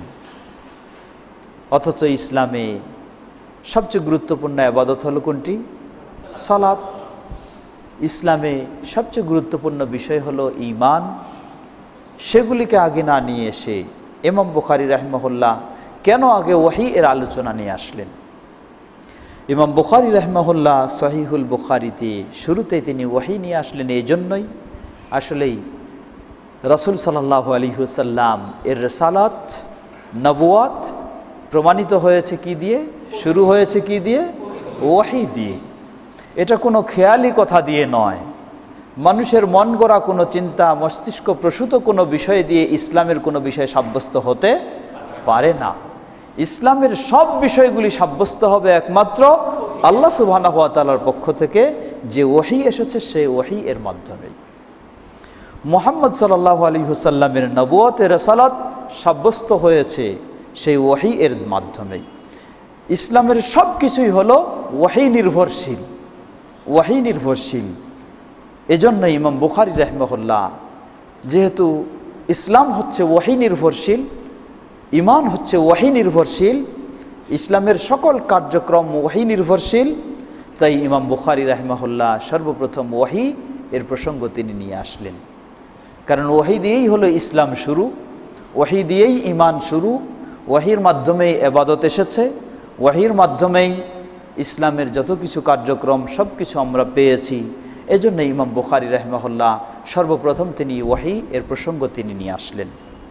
অথচ ইসলামে সবচেয়ে গুরুত্বপূর্ণ ইবাদত হলো কোনটি? সালাত। ইসলামে সবচেয়ে গুরুত্বপূর্ণ বিষয় হলো ঈমান। সেগুলিকে আগে না নিয়ে এসে ইমাম বুখারী রাহিমাহুল্লাহ কেন আগে ওহী এর আলোচনা নিয়ে আসলেন? ইমাম বুখারী রাহিমাহুল্লাহ সহিহুল বুখারীতে শুরুতেই তিনি ওহী নিয়ে আসলেন এই জন্যই, আসলেই রাসূল সাল্লাল্লাহু আলাইহি ওয়াসাল্লাম এর রিসালাত, নবুয়াত প্রমাণিত হয়েছে কি দিয়ে? শুরু হয়েছে কি দিয়ে? ওহী দিয়ে। এটা কোনো খেয়ালি কথা দিয়ে নয়, মানুষের মন গড়া কোনো চিন্তা, মস্তিষ্ক প্রসূত কোনো বিষয় দিয়ে ইসলামের কোনো বিষয় সাব্যস্ত হতে পারে না। ইসলামের সব বিষয়গুলি সাব্যস্ত হবে একমাত্র আল্লাহ সুবহানাহু ওয়া তাআলার পক্ষ থেকে যে ওহী এসেছে সেই ওহী এর মাধ্যমে। মুহাম্মদ সাল্লাল্লাহু আলাইহি ওয়াসাল্লামের নবুয়ত, রিসালাত সাব্যস্ত হয়েছে সেই ওহী এর মাধ্যমে। ইসলামের সব কিছুই হলো ওহী নির্ভরশীল, ওহী নির্ভরশীল। এজন্য ইমাম বুখারী রাহিমাহুল্লাহ যেহেতু ইসলাম হচ্ছে ওহী নির্ভরশীল, ঈমান হচ্ছে ওহী নির্ভরশীল, ইসলামের সকল কার্যক্রম ওহী নির্ভরশীল, তাই ইমাম বুখারী রাহিমাহুল্লাহ সর্বপ্রথম ওহী এর প্রসঙ্গ তিনি নিয়ে আসলেন। কারণ ওহী দিয়েই হলো ইসলাম শুরু, ওহী দিয়েই ঈমান শুরু, ওহীর মাধ্যমেই ইবাদত এসেছে, ওহীর মাধ্যমেই ইসলামের যত কিছু কার্যক্রম সব কিছু আমরা পেয়েছি। এজন্য ইমাম বুখারী রাহিমাহুল্লাহ সর্বপ্রথম তিনি ওহী এর প্রসঙ্গ তিনি নিয়ে আসলেন।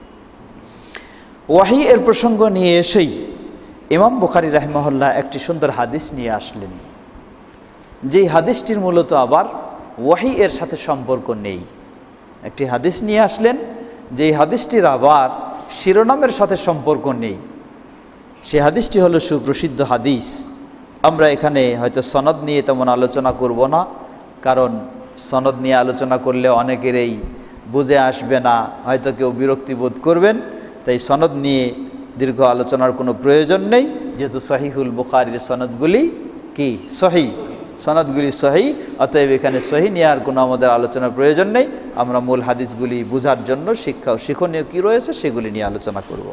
ওহী এর প্রসঙ্গ নিয়ে এসেই ইমাম বুখারী রাহিমাহুল্লাহ একটি সুন্দর হাদিস নিয়ে আসলেন, যেই হাদিসটির মূলত আবার ওহী এর সাথে সম্পর্ক নেই। একটি হাদিস নিয়ে আসলেন যেই হাদিসটির আবার শিরোনামের সাথে সম্পর্ক নেই। সেই হাদিসটি হলো সুপ্রসিদ্ধ হাদিস। আমরা এখানে হয়তো সনদ নিয়ে তেমন আলোচনা করব না, কারণ সনদ নিয়ে আলোচনা করলে অনেকেরই বুঝে আসবে না, হয়তো কেউ বিরক্তি বোধ করবেন। তাই সনদ নিয়ে দীর্ঘ আলোচনার কোনো প্রয়োজন নেই, যেহেতু সহিহুল বুখারীর সনদগুলি কি সহিহ, সনদগুলি সহি, অতএব এখানে সহি নিয়ে আর কোনো আমাদের আলোচনার প্রয়োজন নেই। আমরা মূল হাদিসগুলি বোঝার জন্য শিক্ষণীয় কী রয়েছে সেগুলি নিয়ে আলোচনা করব।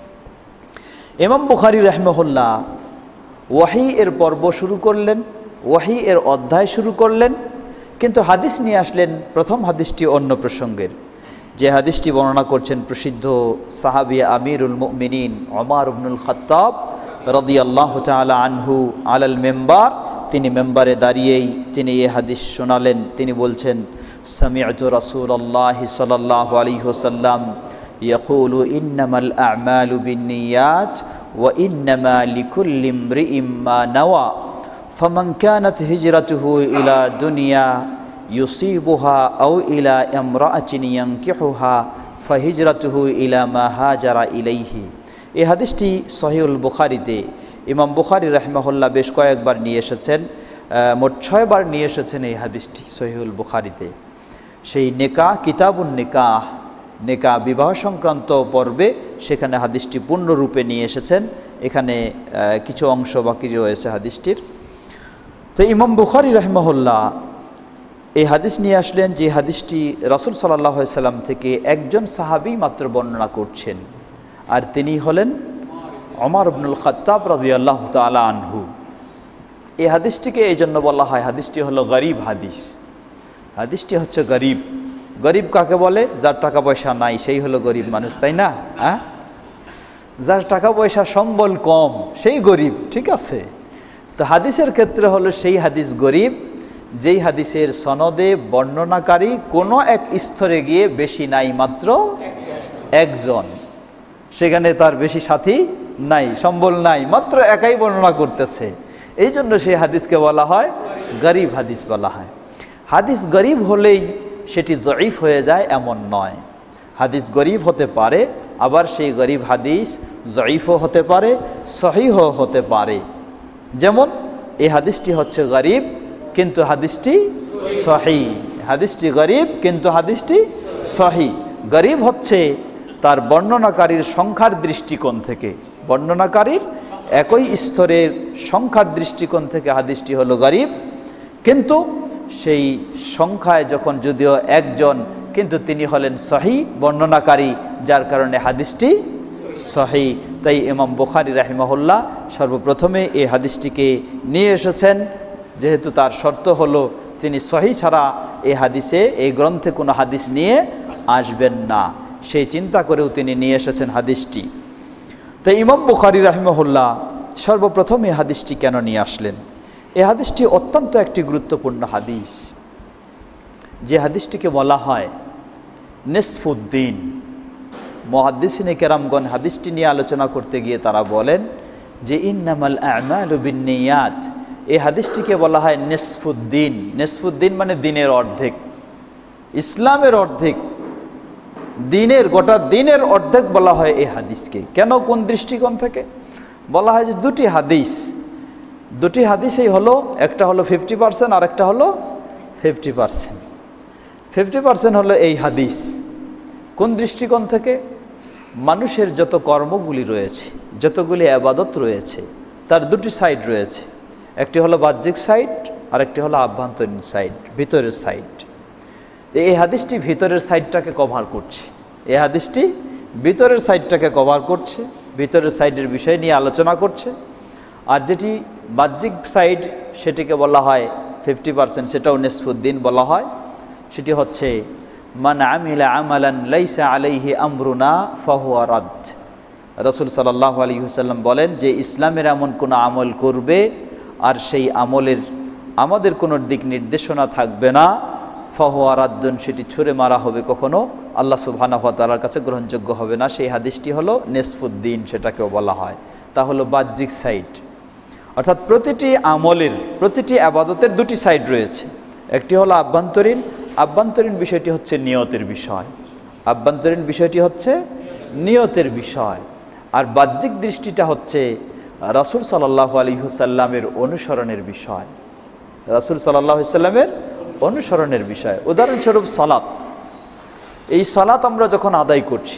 ইমাম বুখারী রাহিমাহুল্লাহ ওয়াহি এর পর্ব শুরু করলেন, ওয়াহি এর অধ্যায় শুরু করলেন, কিন্তু হাদিস নিয়ে আসলেন প্রথম হাদিসটি অন্য প্রসঙ্গের। যে হাদিসটি বর্ণনা করছেন প্রসিদ্ধ সাহাবী আমিরুল মুমিনিন ওমর ইবনুল খাত্তাব রাদিয়াল্লাহু তাআলা আনহু আলাল মেম্বার। তিনি মেম্বারে দাঁড়িয়েই তিনি এই হাদিস শোনালেন। তিনি বলছেন, সামি'তু রাসূলুল্লাহি সাল্লাল্লাহু আলাইহি ওয়াসাল্লাম ইয়াকুলু ইন্নামাল আ'মালু বিন্নিয়াত ওয়া ইন্নামা লিকুল্লি ইমরিইম মা নাওয়া ফামান কানাত হিজরাতুহু ইলা দুনিয়া ইউসিবুহা আও ইলা ইমরাআতিন ইয়ানকিহুহা ফাহিজরাতুহু ইলা মা হাজারা ইলাইহি। এই হাদিসটি সহিহুল বুখারীতে ইমাম বুখারী রাহিমাহুল্লাহ বেশ কয়েকবার নিয়ে এসেছেন, মোট 6 বার নিয়ে এসেছেন এই হাদিসটি সহিহুল বুখারীতে। সেই নিকাহ, কিতাবুন নিকাহ, নিকাহ বিবাহ সংক্রান্ত পর্বে সেখানে হাদিসটি পূর্ণরূপে নিয়ে এসেছেন। এখানে কিছু অংশ বাকি রয়েছে হাদিসটির। তো ইমাম বুখারী রাহিমাহুল্লাহ এই হাদিস নিয়ে আসলেন, যে হাদিসটি রাসূল সাল্লাল্লাহু আলাইহি সাল্লাম থেকে একজন সাহাবী মাত্র বর্ণনা করছেন, আর তিনি হলেন ওমর ইবনুল খাত্তাব রাদিয়াল্লাহু তাআলা আনহু। এই হাদিসটিকে এই জন্য বলা হয়, হাদিসটি হলো গরিব হাদিস। হাদিসটি হচ্ছে গরিব। গরিব কাকে বলে? যার টাকা পয়সা নাই সেই হলো গরিব মানুষ, তাই না? হ্যাঁ, যার টাকা পয়সা সম্বল কম সেই গরিব, ঠিক আছে? তো হাদিসের ক্ষেত্রে হলো সেই হাদিস গরিব যেই হাদিসের সনদে বর্ণনাকারী কোনো এক স্তরে গিয়ে বেশি নাই, মাত্র একজন। সেখানে তার বেশি সাথী নাই, সম্বল নাই, মাত্র একাই বর্ণনা করতেছে। এই জন্য সেই হাদিসকে বলা হয় গরিব হাদিস বলা হয়। হাদিস গরিব হলেই সেটি জয়ীফ হয়ে যায় এমন নয়। হাদিস গরিব হতে পারে, আবার সেই গরিব হাদিস জয়ীফও হতে পারে, সহিহও হতে পারে। যেমন এই হাদিসটি হচ্ছে গরিব কিন্তু হাদিসটি সহি। হাদিসটি গরিব কিন্তু হাদিসটি সহি। গরিব হচ্ছে তার বর্ণনাকারীর সংখ্যার দৃষ্টিকোণ থেকে, বর্ণনাকারীর একই স্তরের সংখ্যার দৃষ্টিকোণ থেকে হাদিসটি হলো গরিব, কিন্তু সেই সংখ্যায় যখন যদিও একজন, কিন্তু তিনি হলেন সহি বর্ণনাকারী, যার কারণে হাদিসটি সহি। তাই ইমাম বুখারী রাহিমাহুল্লাহ সর্বপ্রথমে এই হাদিসটিকে নিয়ে এসেছেন, যেহেতু তার শর্ত হলো তিনি সহি ছাড়া এই হাদিসে, এই গ্রন্থে কোনো হাদিস নিয়ে আসবেন না, সেই চিন্তা করেও তিনি নিয়ে এসেছেন হাদিসটি। তাই ইমাম বুখারী রাহিমাহুল্লাহ সর্বপ্রথম এই হাদিসটি কেন নিয়ে আসলেন? এই হাদিসটি অত্যন্ত একটি গুরুত্বপূর্ণ হাদিস, যে হাদিসটিকে বলা হয় নিসফুদ্দিন। মুহাদ্দিসিনে কেরামগণ হাদিসটি নিয়ে আলোচনা করতে গিয়ে তারা বলেন যে ইন্নামাল আ'মালু বিন্নিয়াত। এই হাদিসটিকে বলা হয় নিসফুদ্দিন। নিসফুদ্দিন মানে দিনের অর্ধেক, ইসলামের অর্ধেক, দিনের, গোটা দিনের অর্ধেক বলা হয় এই হাদিসকে। কেন, কোন দৃষ্টিকোণ থেকে? বলা হয় যে দুটি হাদিসেই হলো, একটা হলো 50% আর একটা হলো 50%। 50% হলো এই হাদিস। কোন দৃষ্টিকোণ থেকে? মানুষের যত কর্মগুলি রয়েছে, যতগুলি ইবাদত রয়েছে, তার দুটি সাইড রয়েছে। একটি হলো বাহ্যিক সাইড আর একটি হলো আভ্যন্তরীণ সাইড, ভিতরের সাইড। এই হাদিসটি ভিতরের সাইডটাকে কভার করছে। এই হাদিসটি ভিতরের সাইডটাকে কভার করছে, ভিতরের সাইডের বিষয় নিয়ে আলোচনা করছে। আর যেটি বাহ্যিক সাইড সেটিকে বলা হয় 50%, সেটাও নিসফুদ্দিন বলা হয়। সেটি হচ্ছে মান আমিলা আমালান লাইসা আলাইহি আমরুনা ফাহুয়া রাদ। রাসূল সাল্লাল্লাহু আলাইহি ওয়াসাল্লাম বলেন যে ইসলামের এমন কোনো আমল করবে আর সেই আমলের আমাদের কোনো দিক নির্দেশনা থাকবে না, ফাহুয়া রাদ্দুন, সেটি ছুঁড়ে মারা হবে, কখনো আল্লাহ সুবহানাহু ওয়া তাআলার কাছে গ্রহণযোগ্য হবে না। সেই হাদিসটি হলো নিসফুদ্দিন, সেটাকেও বলা হয়। তা হলো বাহ্যিক সাইড। অর্থাৎ প্রতিটি আমলের, প্রতিটি ইবাদতের দুটি সাইড রয়েছে। একটি হলো আভ্যন্তরীণ, আভ্যন্তরীণ বিষয়টি হচ্ছে নিয়তের বিষয়, আভ্যন্তরীণ বিষয়টি হচ্ছে নিয়তের বিষয়। আর বাহ্যিক দৃষ্টিটা হচ্ছে রাসূল সাল্লাল্লাহু আলাইহি ওয়াসাল্লামের অনুসরণের বিষয়, রাসূল সাল্লাল্লাহু আলাইহি ওয়াসাল্লামের অনুসরণের বিষয়। উদাহরণস্বরূপ সালাত। এই সালাত আমরা যখন আদায় করছি,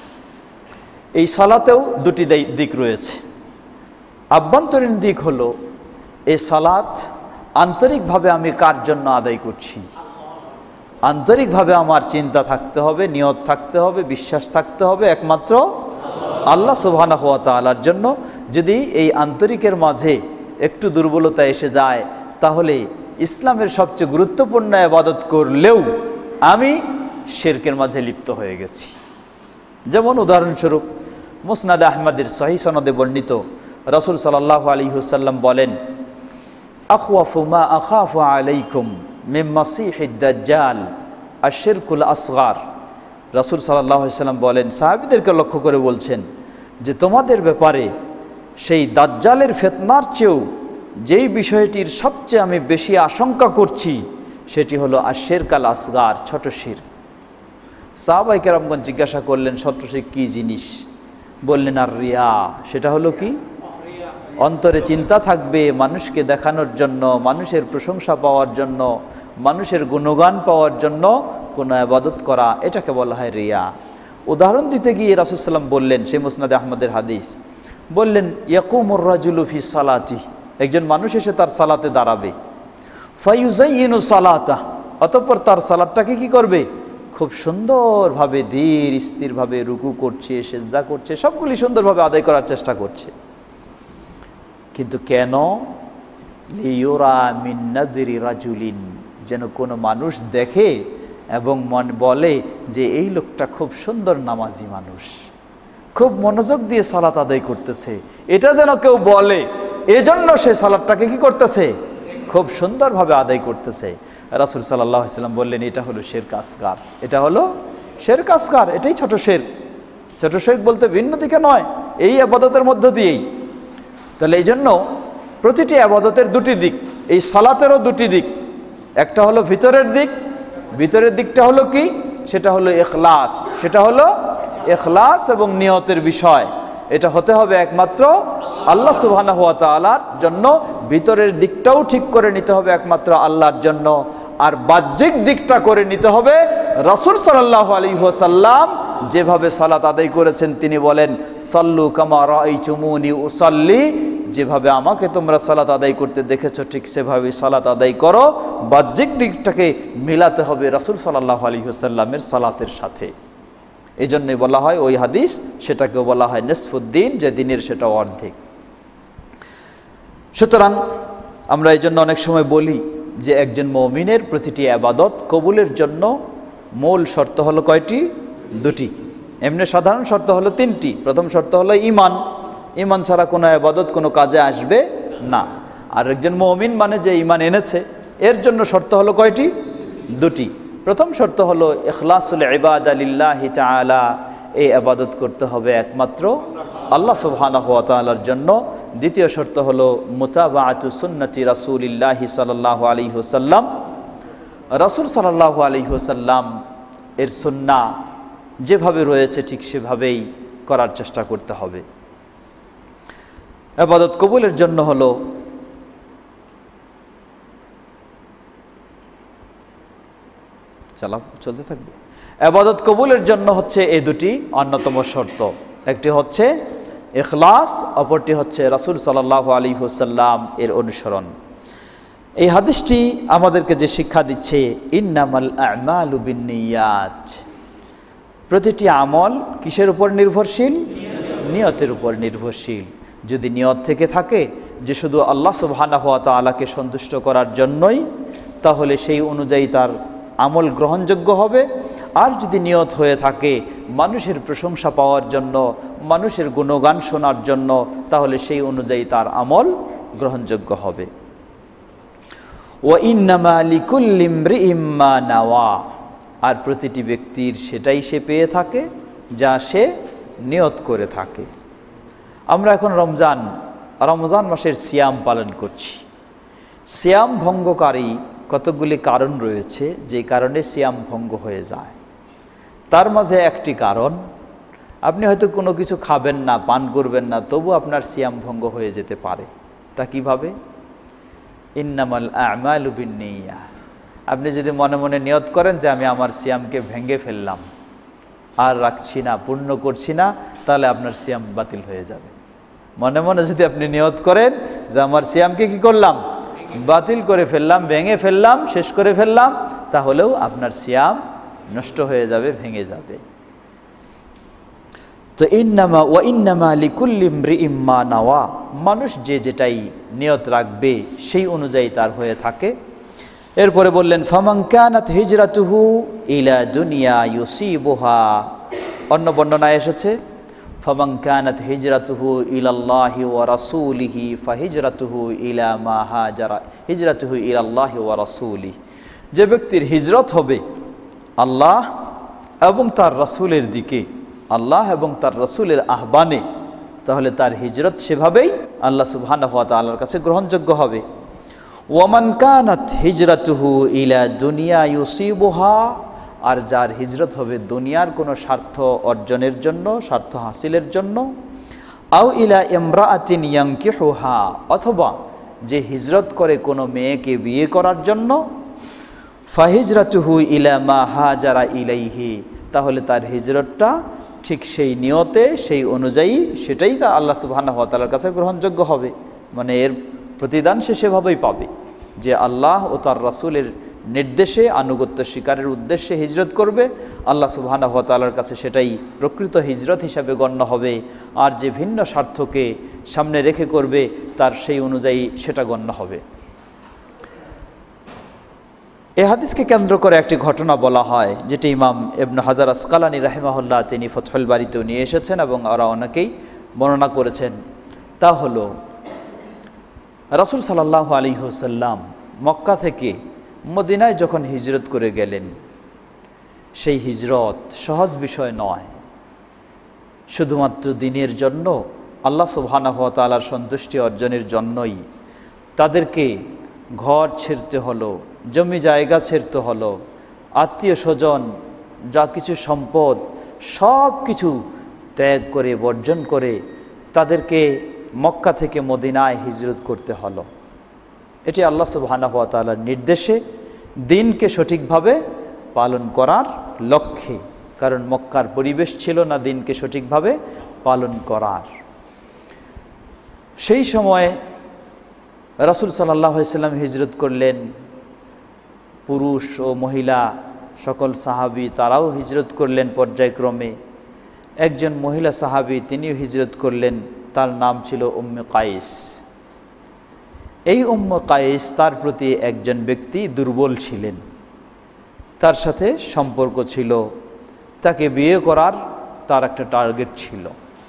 এই সালাতেও দুটি দিক রয়েছে। আভ্যন্তরীণ দিক হলো এই সালাত আন্তরিকভাবে আমি কার জন্য আদায় করছি। আন্তরিকভাবে আমার চিন্তা থাকতে হবে, নিয়ত থাকতে হবে, বিশ্বাস থাকতে হবে একমাত্র আল্লাহ সুবহানাহু ওয়া তাআলার জন্য। যদি এই আন্তরিকের মাঝে একটু দুর্বলতা এসে যায়, তাহলে ইসলামের সবচেয়ে গুরুত্বপূর্ণ ইবাদত করলেও আমি শিরকের মাঝে লিপ্ত হয়ে গেছি। যেমন উদাহরণস্বরূপ মুসনাদ আহমদের সহিহ সনদে বর্ণিত রাসূল সাল্লাল্লাহু আলাইহি ওয়াসাল্লাম বলেন, আখওয়াফু মা আখাফু আলাইকুম মিন মাসিহিদ দাজ্জাল আশ-শিরকুল আসগার। রাসূল সাল্লাল্লাহু আলাইহি ওয়াসাল্লাম বলেন, সাহাবীদেরকে লক্ষ্য করে বলছেন যে তোমাদের ব্যাপারে সেই দাজ্জালের ফিতনার চেয়েও যেই বিষয়টির সবচেয়ে আমি বেশি আশঙ্কা করছি সেটি হলো আশ-শিরকুল আসগার, ছোট শিরক। সাহাবায়ে কেরামগণ জিজ্ঞাসা করলেন, ছোট শিরক কী জিনিস? বললেন, আর রিয়া। সেটা হলো কি? অন্তরে চিন্তা থাকবে মানুষকে দেখানোর জন্য, মানুষের প্রশংসা পাওয়ার জন্য, মানুষের গুণগান পাওয়ার জন্য কোনো ইবাদত করা, এটাকে বলা হয় রিয়া। উদাহরণ দিতে গিয়ে রাসূল সাল্লাম বললেন, সে মুসনাদে আহমদের হাদিস, বললেন, ইয়াকুমুর রাজুলু ফি সালাতি, একজন মানুষ এসে তার সালাতে দাঁড়াবে, ফায়ুযায়্যিনু সালাতাহ, অতঃপর তার সালাতটাকে কি করবে? খুব সুন্দরভাবে ধীর স্থিরভাবে রুকু করছে, সেজদা করছে, সবগুলি সুন্দরভাবে আদায় করার চেষ্টা করছে। কিন্তু কেন? লিয়ুরা মিন নাযরি রাজুলিন, যেন কোনো মানুষ দেখে এবং বলে যে এই লোকটা খুব সুন্দর নামাজি মানুষ, খুব মনোযোগ দিয়ে সালাত আদায় করতেছে, এটা যেন কেউ বলে, এজন্য সে সালাতটাকে কি করতেছে? খুব সুন্দরভাবে আদায় করতেছে। রাসূল সাল্লাল্লাহু আলাইহি ওয়াসাল্লাম বললেন, এটা হলো শিরক আসগার, এটা হলো শিরক আসগার, এটাই ছোট শিরক। ছোট শিরক বলতে ভিন্ন দিকে নয়, এই ইবাদতের মধ্য দিয়েই। তাহলে এই জন্য প্রতিটি ইবাদতের দুটি দিক, এই সালাতেরও দুটি দিক। একটা হলো ভিতরের দিক, ভিতরের দিকটা হলো কি? সেটা হলো ইখলাস, সেটা হলো ইখলাস এবং নিয়তের বিষয়। এটা হতে হবে একমাত্র আল্লাহ সুবহানাহু ওয়া তাআলার জন্য, ভিতরের দিকটাও ঠিক করে নিতে হবে একমাত্র আল্লাহর জন্য, আর বাহ্যিক দিকটা করে নিতে হবে রাসূল সাল্লাল্লাহু আলাইহি ওয়াসাল্লাম যেভাবে সালাত আদায় করেছেন। তিনি বলেন, সাল্লু কামা রাআইতুমুনি উসাল্লি, যেভাবে আমাকে তোমরা সালাত আদায় করতে দেখেছো ঠিক সেভাবে সালাত আদায় করো। বাহ্যিক দিকটাকে মিলাতে হবে রাসূল সাল্লাল্লাহু আলাইহি ওয়াসাল্লামের সালাতের সাথে। এই জন্যই বলা হয় ওই হাদিস, সেটাকেও বলা হয় নিসফুদ্দিন, যে দিনের সেটা অর্ধেক। সুতরাং আমরা এই জন্য অনেক সময় বলি যে একজন মুমিনের প্রতিটি ইবাদত কবুলের জন্য মূল শর্ত হলো কয়টি? দুটি। এমনি সাধারণ শর্ত হলো তিনটি। প্রথম শর্ত হলো ঈমান, ঈমান ছাড়া কোনো ইবাদত কোনো কাজে আসবে না। আর একজন মুমিন মানে যে ঈমান এনেছে, এর জন্য শর্ত হলো কয়টি? দুটি। প্রথম শর্ত হলো ইখলাসুল ইবাদা লিল্লাহি তাআলা, এই ইবাদত করতে হবে একমাত্র আল্লাহ সুবহানাহু ওয়া তাআলার জন্য। দ্বিতীয় শর্ত হলো মুতাবাআতু সুন্নতি রাসূলিল্লাহি সাল্লাল্লাহু আলাইহি ওয়াসাল্লাম, রাসূল সাল্লাল্লাহু আলাইহি ওয়াসাল্লাম এর সুন্নাহ যেভাবে রয়েছে ঠিক সেভাবেই করার চেষ্টা করতে হবে। ইবাদত কবুলের জন্য হলো চলতে থাকবে। ইবাদত কবুলের জন্য হচ্ছে এই দুটি অন্যতম শর্ত। একটি হচ্ছে ইখলাস, অপরটি হচ্ছে রাসূল সাল্লাল্লাহু আলাইহি ওয়াসাল্লাম এর অনুসরণ। এই হাদিসটি আমাদেরকে যে শিক্ষা দিচ্ছে, ইন্নামাল আ'মালু বিন্নিয়াত, প্রতিটি আমল কিসের উপর নির্ভরশীল? নিয়তের উপর নির্ভরশীল। যদি নিয়ত থেকে থাকে যে শুধু আল্লাহ সুবহানাহু ওয়া তাআলাকে সন্তুষ্ট করার জন্যই, তাহলে সেই অনুযায়ী তার আমল গ্রহণযোগ্য হবে। আর যদি নিয়ত হয়ে থাকে মানুষের প্রশংসা পাওয়ার জন্য, মানুষের গুণগান শোনার জন্য, তাহলে সেই অনুযায়ী তার আমল গ্রহণযোগ্য হবে। ওয়া ইন্নামা লিকুল্লি ইমরিইম মা নাওয়া, আর প্রতিটি ব্যক্তির সেটাই সে পেয়ে থাকে যা সে নিয়ত করে থাকে। আমরা এখন রমজান মাসের সিয়াম পালন করছি। সিয়াম ভঙ্গকারী কতগুলি কারণ রয়েছে যে কারণে সিয়াম ভঙ্গ হয়ে যায়। তার মাঝে একটি কারণ, আপনি হয়তো কোনো কিছু খাবেন না, পান করবেন না, তবু আপনার সিয়াম ভঙ্গ হয়ে যেতে পারে। তা কিভাবে? ইন্নামাল আ'মালু বিন্নিয়াহ, আপনি যদি মনে মনে নিয়ত করেন যে আমি আমার সিয়ামকে ভেঙে ফেললাম, আর রাখছি না, পূর্ণ করছি না, তাহলে আপনার সিয়াম বাতিল হয়ে যাবে। মনে মনে যদি আপনি নিয়ত করেন যে আমার সিয়ামকে কি করলাম? বাতিল করে ফেললাম, ভেঙে ফেললাম, শেষ করে ফেললাম, তাহলেও আপনার সিয়াম নষ্ট হয়ে যাবে, ভেঙে যাবে। তো ইন্নামা লিকুল্লি ইমরিইম মা নাওয়া, মানুষ যে যেটাই নিয়ত রাখবে সেই অনুযায়ী তার হয়ে থাকে। এরপরে বললেন ফামান কানাত হিজরাতুহু ইলা দুনিয়া ইউসিবুহা, অন্য বর্ণনায় এসেছে ফামান কানাত হিজরাতুহু ইলাল্লাহি ওয়া রাসূলিহি ফাহিজরাতুহু ইলা মা হাজারা হিজরাতুহু ইলাল্লাহি ওয়া রাসূলিহি, যে ব্যক্তির হিজরত হবে আল্লাহ এবং তার রাসূলের দিকে, আল্লাহ এবং তার রাসূলের আহ্বানে, তাহলে তার হিজরত সেভাবেই আল্লাহ সুবহানাহু ওয়া তাআলার কাছে গ্রহণযোগ্য হবে। ওয়ামান কানাত হিজরাতুহু ইলা দুনিয়া ইউসিবুহা, আর যার হিজরত হবে দুনিয়ার কোনো স্বার্থ অর্জনের জন্য, স্বার্থ হাসিলের জন্য, আও ইলা ইমরাআতিন ইয়ানকিহুহা, অথবা যে হিজরত করে কোনো মেয়েকে বিয়ে করার জন্য, ফাহিজরাতুহু ইলা মা হাজারা ইলাইহি, তাহলে তার হিজরতটা ঠিক সেই নিয়তে, সেই অনুযায়ী, সেটাই তা আল্লাহ সুবহানাহু ওয়া তাআলার কাছে গ্রহণযোগ্য হবে। মানে এর প্রতিদান সে সেভাবেই পাবে, যে আল্লাহ ও তার রাসূলের নির্দেশে আনুগত্য স্বীকারের উদ্দেশ্যে হিজরত করবে, আল্লাহ সুবহানাহু ওয়া তাআলার কাছে সেটাই প্রকৃত হিজরত হিসাবে গণ্য হবে। আর যে ভিন্ন স্বার্থকে সামনে রেখে করবে, তার সেই অনুযায়ী সেটা গণ্য হবে। এই হাদিসকে কেন্দ্র করে একটি ঘটনা বলা হয়, যেটি ইমাম ইবনে হাজার আসকালানী রাহিমাহুল্লাহ তিনি ফাতহুল বারীতেও নিয়ে এসেছেন এবং ওরা অনেকেই বর্ণনা করেছেন। তা হলো রাসূল সাল্লাল্লাহু আলাইহি ওয়াসাল্লাম মক্কা থেকে মদিনায় যখন হিজরত করে গেলেন, সেই হিজরত সহজ বিষয় নয়। শুধুমাত্র দিনের জন্য, আল্লাহ সুবহানাহু ওয়া তাআলার সন্তুষ্টি অর্জনের জন্যই তাদেরকে ঘর ছেড়তে হলো, জমি জায়গা ছেড়তে হলো, আত্মীয় স্বজন, যা কিছু সম্পদ সব কিছু ত্যাগ করে, বর্জন করে তাদেরকে মক্কা থেকে মদিনায় হিজরত করতে হলো। এটি আল্লাহ সুবহানাহু ওয়া তাআলার নির্দেশে দিনকে সঠিকভাবে পালন করার লক্ষ্যে, কারণ মক্কার পরিবেশ ছিল না দিনকে সঠিকভাবে পালন করার। সেই সময় রাসূল সাল্লাল্লাহু আলাইহি ওয়াসাল্লাম হিজরত করলেন, পুরুষ ও মহিলা সকল সাহাবী তারাও হিজরত করলেন পর্যায়ক্রমে। একজন মহিলা সাহাবী তিনিও হিজরত করলেন, তার নাম ছিল উম্মে কায়েস। এই উম্মে কায়েস, তার প্রতি একজন ব্যক্তি দুর্বল ছিলেন, তার সাথে সম্পর্ক ছিল, তাকে বিয়ে করার তার একটা টার্গেট ছিল।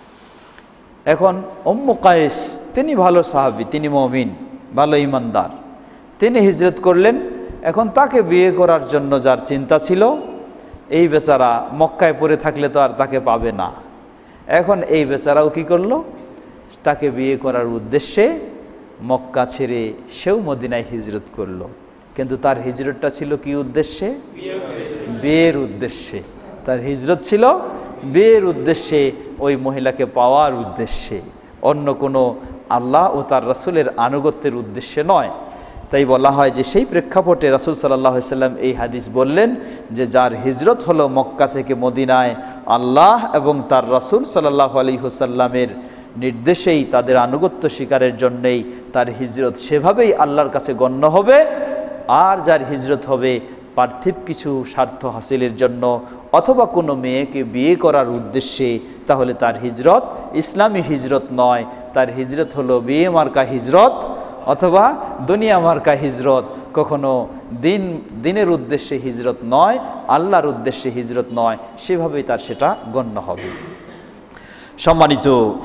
এখন উম্মে কায়েস তিনি ভালো সাহাবী, তিনি মুমিন, ভালো ঈমানদার, তিনি হিজরত করলেন। এখন তাকে বিয়ে করার জন্য যার চিন্তা ছিল, এই বেচারা মক্কায় পড়ে থাকলে তো আর তাকে পাবে না। এখন এই বেচারাও কি করলো, তাকে বিয়ে করার উদ্দেশ্যে মক্কা ছেড়ে সেও মদিনায় হিজরত করলো। কিন্তু তার হিজরতটা ছিল কি উদ্দেশ্যে? বিয়ের উদ্দেশ্যে। তার হিজরত ছিল বিয়ের উদ্দেশ্যে, ওই মহিলাকে পাওয়ার উদ্দেশ্যে, অন্য কোনো আল্লাহ ও তার রাসূলের আনুগত্যের উদ্দেশ্যে নয়। তাই বলা হয় যে সেই প্রেক্ষাপটে রাসূল সাল্লাল্লাহু আলাইহি ওয়াসাল্লাম এই হাদিস বললেন যে যার হিজরত হলো মক্কা থেকে মদিনায় আল্লাহ এবং তার রাসূল সাল্লাল্লাহু আলাইহি ওয়াসাল্লামের নির্দেশেই, তাদের আনুগত্য স্বীকারের জন্যেই তার হিজরত সেভাবেই আল্লাহর কাছে গণ্য হবে। আর যার হিজরত হবে পার্থিব কিছু স্বার্থ হাসিলের জন্য অথবা কোনো মেয়েকে বিয়ে করার উদ্দেশ্যে, তাহলে তার হিজরত ইসলামী হিজরত নয়, তার হিজরত হলো বিয়ে মার্কা হিজরত অথবা দুনিয়া মার্কা হিজরত। কখনো দিনের উদ্দেশ্যে হিজরত নয়, আল্লাহর উদ্দেশ্যে হিজরত নয়, সেভাবেই তার সেটা গণ্য হবে। সম্মানিত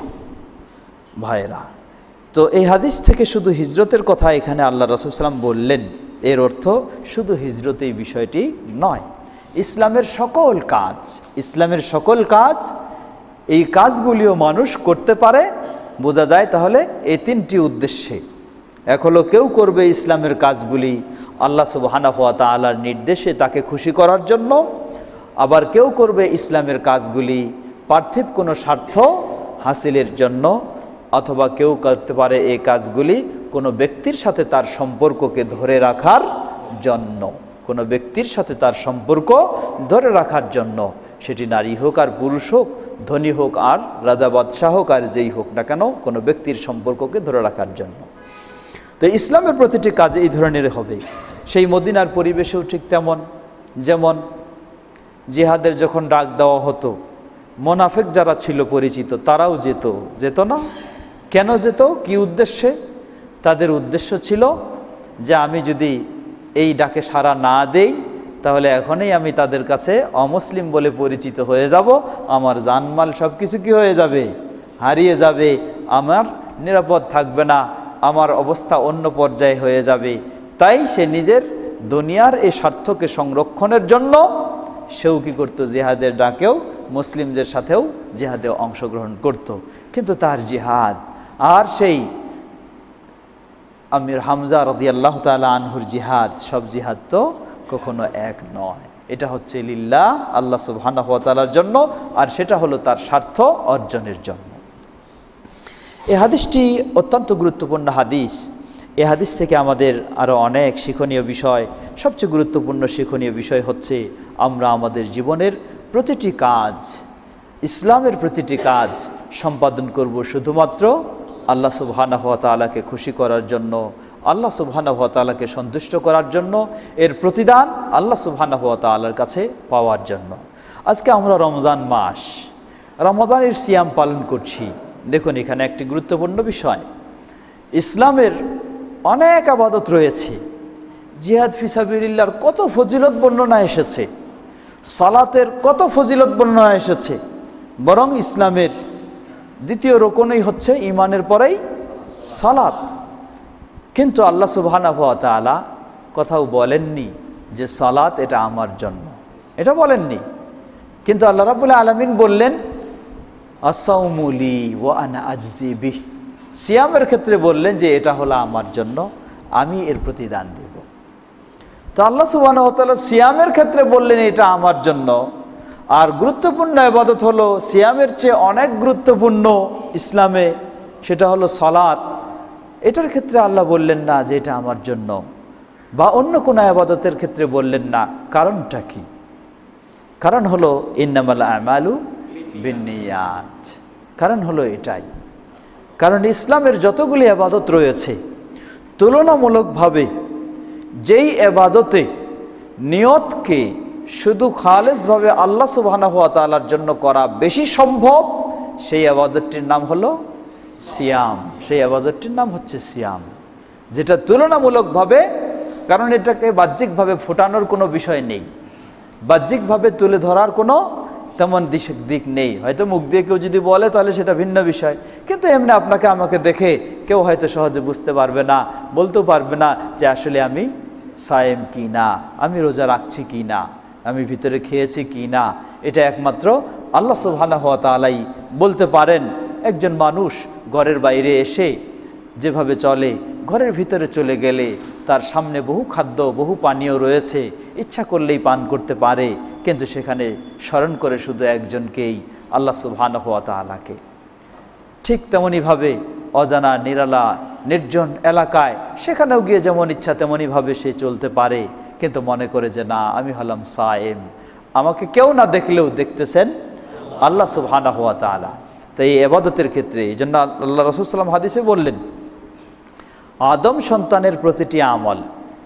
ভাইরা, তো এই হাদিস থেকে শুধু হিজরতের কথা এখানে আল্লাহ রাসূল সাল্লাল্লাহু আলাইহি ওয়াসাল্লাম বললেন, এর অর্থ শুধু হিজরত এই বিষয়টি নয়। ইসলামের সকল কাজ, ইসলামের সকল কাজ, এই কাজগুলিও মানুষ করতে পারে, বোঝা যায় তাহলে এই তিনটি উদ্দেশ্যে। এক হলো কেউ করবে ইসলামের কাজগুলি আল্লাহ সুবহানাহু ওয়া তাআলার নির্দেশে তাকে খুশি করার জন্য, আবার কেউ করবে ইসলামের কাজগুলি পার্থিব কোনো স্বার্থ হাসিলের জন্য, অথবা কেউ করতে পারে এই কাজগুলি কোনো ব্যক্তির সাথে তার সম্পর্ককে ধরে রাখার জন্য, কোনো ব্যক্তির সাথে তার সম্পর্ক ধরে রাখার জন্য, সেটি নারী হোক আর পুরুষ হোক, ধনী হোক আর রাজা বাদশাহ হোক আর যেই হোক না কেন, কোনো ব্যক্তির সম্পর্ককে ধরে রাখার জন্য। তো ইসলামের প্রতিটি কাজে এই ধরনের হবে। সেই মদিনার পরিবেশেও ঠিক তেমন, যেমন জিহাদের যখন ডাক দেওয়া হতো, মোনাফেক যারা ছিল পরিচিত তারাও যেত না। কেন যেত? কি উদ্দেশ্যে? তাদের উদ্দেশ্য ছিল যে আমি যদি এই ডাকে সাড়া না দেই তাহলে এখনই আমি তাদের কাছে অমুসলিম বলে পরিচিত হয়ে যাব, আমার জানমাল সব কিছু কি হয়ে যাবে, হারিয়ে যাবে, আমার নিরাপদ থাকবে না, আমার অবস্থা অন্য পর্যায়ে হয়ে যাবে। তাই সে নিজের দুনিয়ার এই স্বার্থকে সংরক্ষণের জন্য সেও কি করতো, জিহাদের ডাকেও মুসলিমদের সাথেও জিহাদে অংশগ্রহণ করত। কিন্তু তার জিহাদ আর সেই আমির হামজা রাদিয়াল্লাহু তাআলা আনহুর জিহাদ, সব জিহাদ তো কখনো এক নয়। এটা হচ্ছে লিল্লাহ, আল্লাহ সুবহানাহু ওয়া তাআলার জন্য, আর সেটা হলো তার স্বার্থ অর্জনের জন্য। এই হাদিসটি অত্যন্ত গুরুত্বপূর্ণ হাদিস। এই হাদিস থেকে আমাদের আরও অনেক শিক্ষণীয় বিষয়, সবচেয়ে গুরুত্বপূর্ণ শিক্ষণীয় বিষয় হচ্ছে আমরা আমাদের জীবনের প্রতিটি কাজ, ইসলামের প্রতিটি কাজ সম্পাদন করব শুধুমাত্র আল্লাহ সুবহানাহু ওয়া তাআলাকে খুশি করার জন্য, আল্লাহ সুবহানাহু ওয়া তাআলাকে সন্তুষ্ট করার জন্য, এর প্রতিদান আল্লাহ সুবহানাহু ওয়া তাআলার কাছে পাওয়ার জন্য। আজকে আমরা রমজান মাস, রমজানের সিয়াম পালন করছি। দেখুন এখানে একটি গুরুত্বপূর্ণ বিষয়, ইসলামের অনেক ইবাদত রয়েছে, জিহাদ ফি সাবিলিল্লাহর কত ফজিলত বর্ণনা এসেছে, সালাতের কত ফজিলত বর্ণনা এসেছে। বরং ইসলামের দ্বিতীয় রকমই হচ্ছে ঈমানের পরেই সালাত। কিন্তু আল্লাহ সুবহানাহু ওয়া তাআলা কথাও বলেননি যে সালাত এটা আমার জন্য, এটা বলেননি। কিন্তু আল্লাহ রাব্বুল আলামিন বললেন আস-সাওমু লি ওয়া আনা আজজি বিহ। সিয়ামের ক্ষেত্রে বললেন যে এটা হলো আমার জন্য, আমি এর প্রতিদান দেব। তো আল্লাহ সুবহানাহু ওয়া তাআলা সিয়ামের ক্ষেত্রে বললেন এটা আমার জন্য, আর গুরুত্বপূর্ণ ইবাদত হলো সিয়ামের চেয়ে অনেক গুরুত্বপূর্ণ ইসলামে, সেটা হলো সালাত। এটার ক্ষেত্রে আল্লাহ বললেন না যে এটা আমার জন্য, বা অন্য কোনো ইবাদতের ক্ষেত্রে বললেন না। কারণটা কি? কারণ হলো ইন্নামাল আমালু বিন্নিয়াত। কারণ হলো এটাই, কারণ ইসলামের যতগুলি ইবাদত রয়েছে তুলনামূলকভাবে যেই ইবাদতে নিয়তকে শুধু খালেসভাবে আল্লাহ সুবহানাহু ওয়া তাআলার জন্য করা বেশি সম্ভব, সেই ইবাদতটির নাম হলো সিয়াম। সেই ইবাদতটির নাম হচ্ছে সিয়াম, যেটা তুলনামূলকভাবে, কারণ এটাকে বাহ্যিকভাবে ফোটানোর কোনো বিষয় নেই, বাহ্যিকভাবে তুলে ধরার কোনো তেমন দিক নেই। হয়তো মুখ দিয়ে কেউ যদি বলে তাহলে সেটা ভিন্ন বিষয়, কিন্তু এমনি আপনাকে আমাকে দেখে কেউ হয়তো সহজে বুঝতে পারবে না, বলতেও পারবে না যে আসলে আমি সায়েম কি না, আমি রোজা রাখছি কি না, আমি ভিতরে খেয়েছি কি না। এটা একমাত্র আল্লাহ সুবহানাহু ওয়া তাআলাই বলতে পারেন। একজন মানুষ ঘরের বাইরে এসে যেভাবে চলে, ঘরের ভিতরে চলে গেলে তার সামনে বহু খাদ্য, বহু পানীয় রয়েছে, ইচ্ছা করলেই পান করতে পারে, কিন্তু সেখানে স্মরণ করে শুধু একজনকেই, আল্লাহ সুবহানাহু ওয়া তাআলাকে। ঠিক তেমনইভাবে অজানা নিরালা নির্জন এলাকায় সেখানেও গিয়ে যেমন ইচ্ছা তেমনইভাবে সে চলতে পারে, কিন্তু মনে করে যে না, আমি হলাম সায়েম, আমাকে কেউ না দেখলেও দেখতেছেন আল্লাহ সুবহানাহু ওয়া তাআলা। তাই এই ইবাদতের ক্ষেত্রে এই জন্য আল্লাহ রাসূল সাল্লাল্লাহু আলাইহি ওয়াসাল্লাম হাদিসে বললেন, আদম সন্তানের প্রতিটি আমল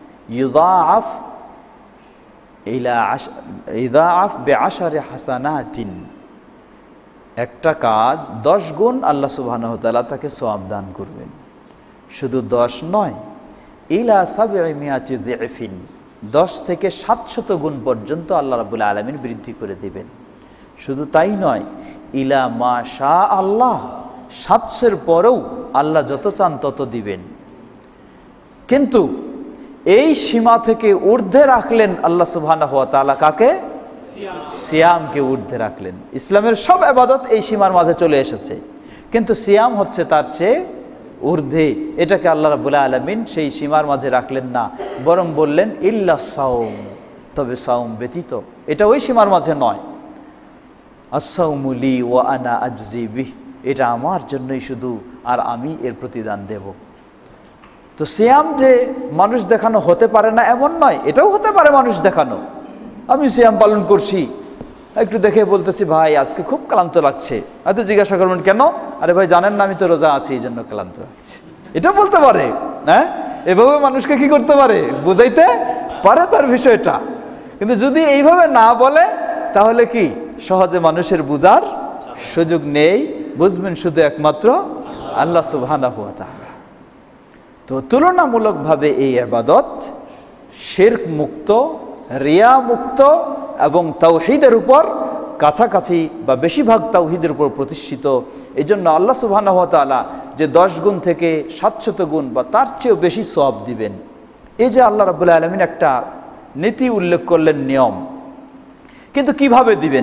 ইউদাআফ বিআশারি হাসানাতিন, একটা কাজ 10 গুণ আল্লাহ সুবহানাহু ওয়া তাআলা তাকে সওয়াব দান করবেন। শুধু 10 নয়, ইলা 700 যিফিন, 10 থেকে 700 গুণ পর্যন্ত আল্লাহ রাব্বুল আলামিন বৃদ্ধি করে দিবেন। শুধু তাই নয়, ইলা মা শা আল্লাহ, 700-এর পরেও আল্লাহ যত চান তত দিবেন। কিন্তু এই সীমা থেকে ঊর্ধ্বে রাখলেন আল্লাহ সুবহানাহু ওয়া তাআলা কাকে? সিয়ামকে ঊর্ধ্বে রাখলেন। ইসলামের সব ইবাদত এই সীমার মাঝে চলে এসেছে, কিন্তু সিয়াম হচ্ছে তার চেয়ে ঊর্ধ্বে। এটাকে আল্লাহ রাব্বুল আলামিন সেই সীমার মাঝে রাখলেন না, বরং বললেন ইল্লা সাওম, তবে সাওম ব্যতীত। এটা ওই সীমার মাঝে নয়। আস-সাওমু লি ওয়া আনা আজজি বিহ, এটা আমার জন্যই শুধু, আর আমি এর প্রতিদান দেব। তো সিয়াম যে মানুষ দেখানো হতে পারে না এমন নয়, এটাও হতে পারে মানুষ দেখানো। আমি সিয়াম পালন করছি, একটু দেখে বলতেছি ভাই আজকে খুব ক্লান্ত লাগছে, হয়তো জিজ্ঞাসা করবেন কেন? আরে ভাই জানেন না আমি তো রোজা আছি, এই জন্য ক্লান্ত লাগছে। এটা বলতে পারে, হ্যাঁ, এভাবে মানুষকে কি করতে পারে, বুঝাইতে পারে তার বিষয়টা। কিন্তু যদি এইভাবে না বলে তাহলে কি সহজে মানুষের বুঝার সুযোগ নেই, বুঝবেন শুধু একমাত্র আল্লাহ সুবহানাহু ওয়া তাআলা। তো তুলনামূলকভাবে এই ইবাদত শিরক মুক্ত, রিয়া মুক্ত এবং তাওহীদের উপর কাছাকাছি বা বেশিরভাগ তাওহীদের উপর প্রতিষ্ঠিত। এই জন্য আল্লাহ সুবহানাহু ওয়া তাআলা যে 10 গুণ থেকে 700 গুণ বা তার চেয়েও বেশি সওয়াব দিবেন, এই যে আল্লাহ রাব্বুল আলামিন একটা নীতি উল্লেখ করলেন, নিয়ম। কিন্তু কিভাবে দিবেন?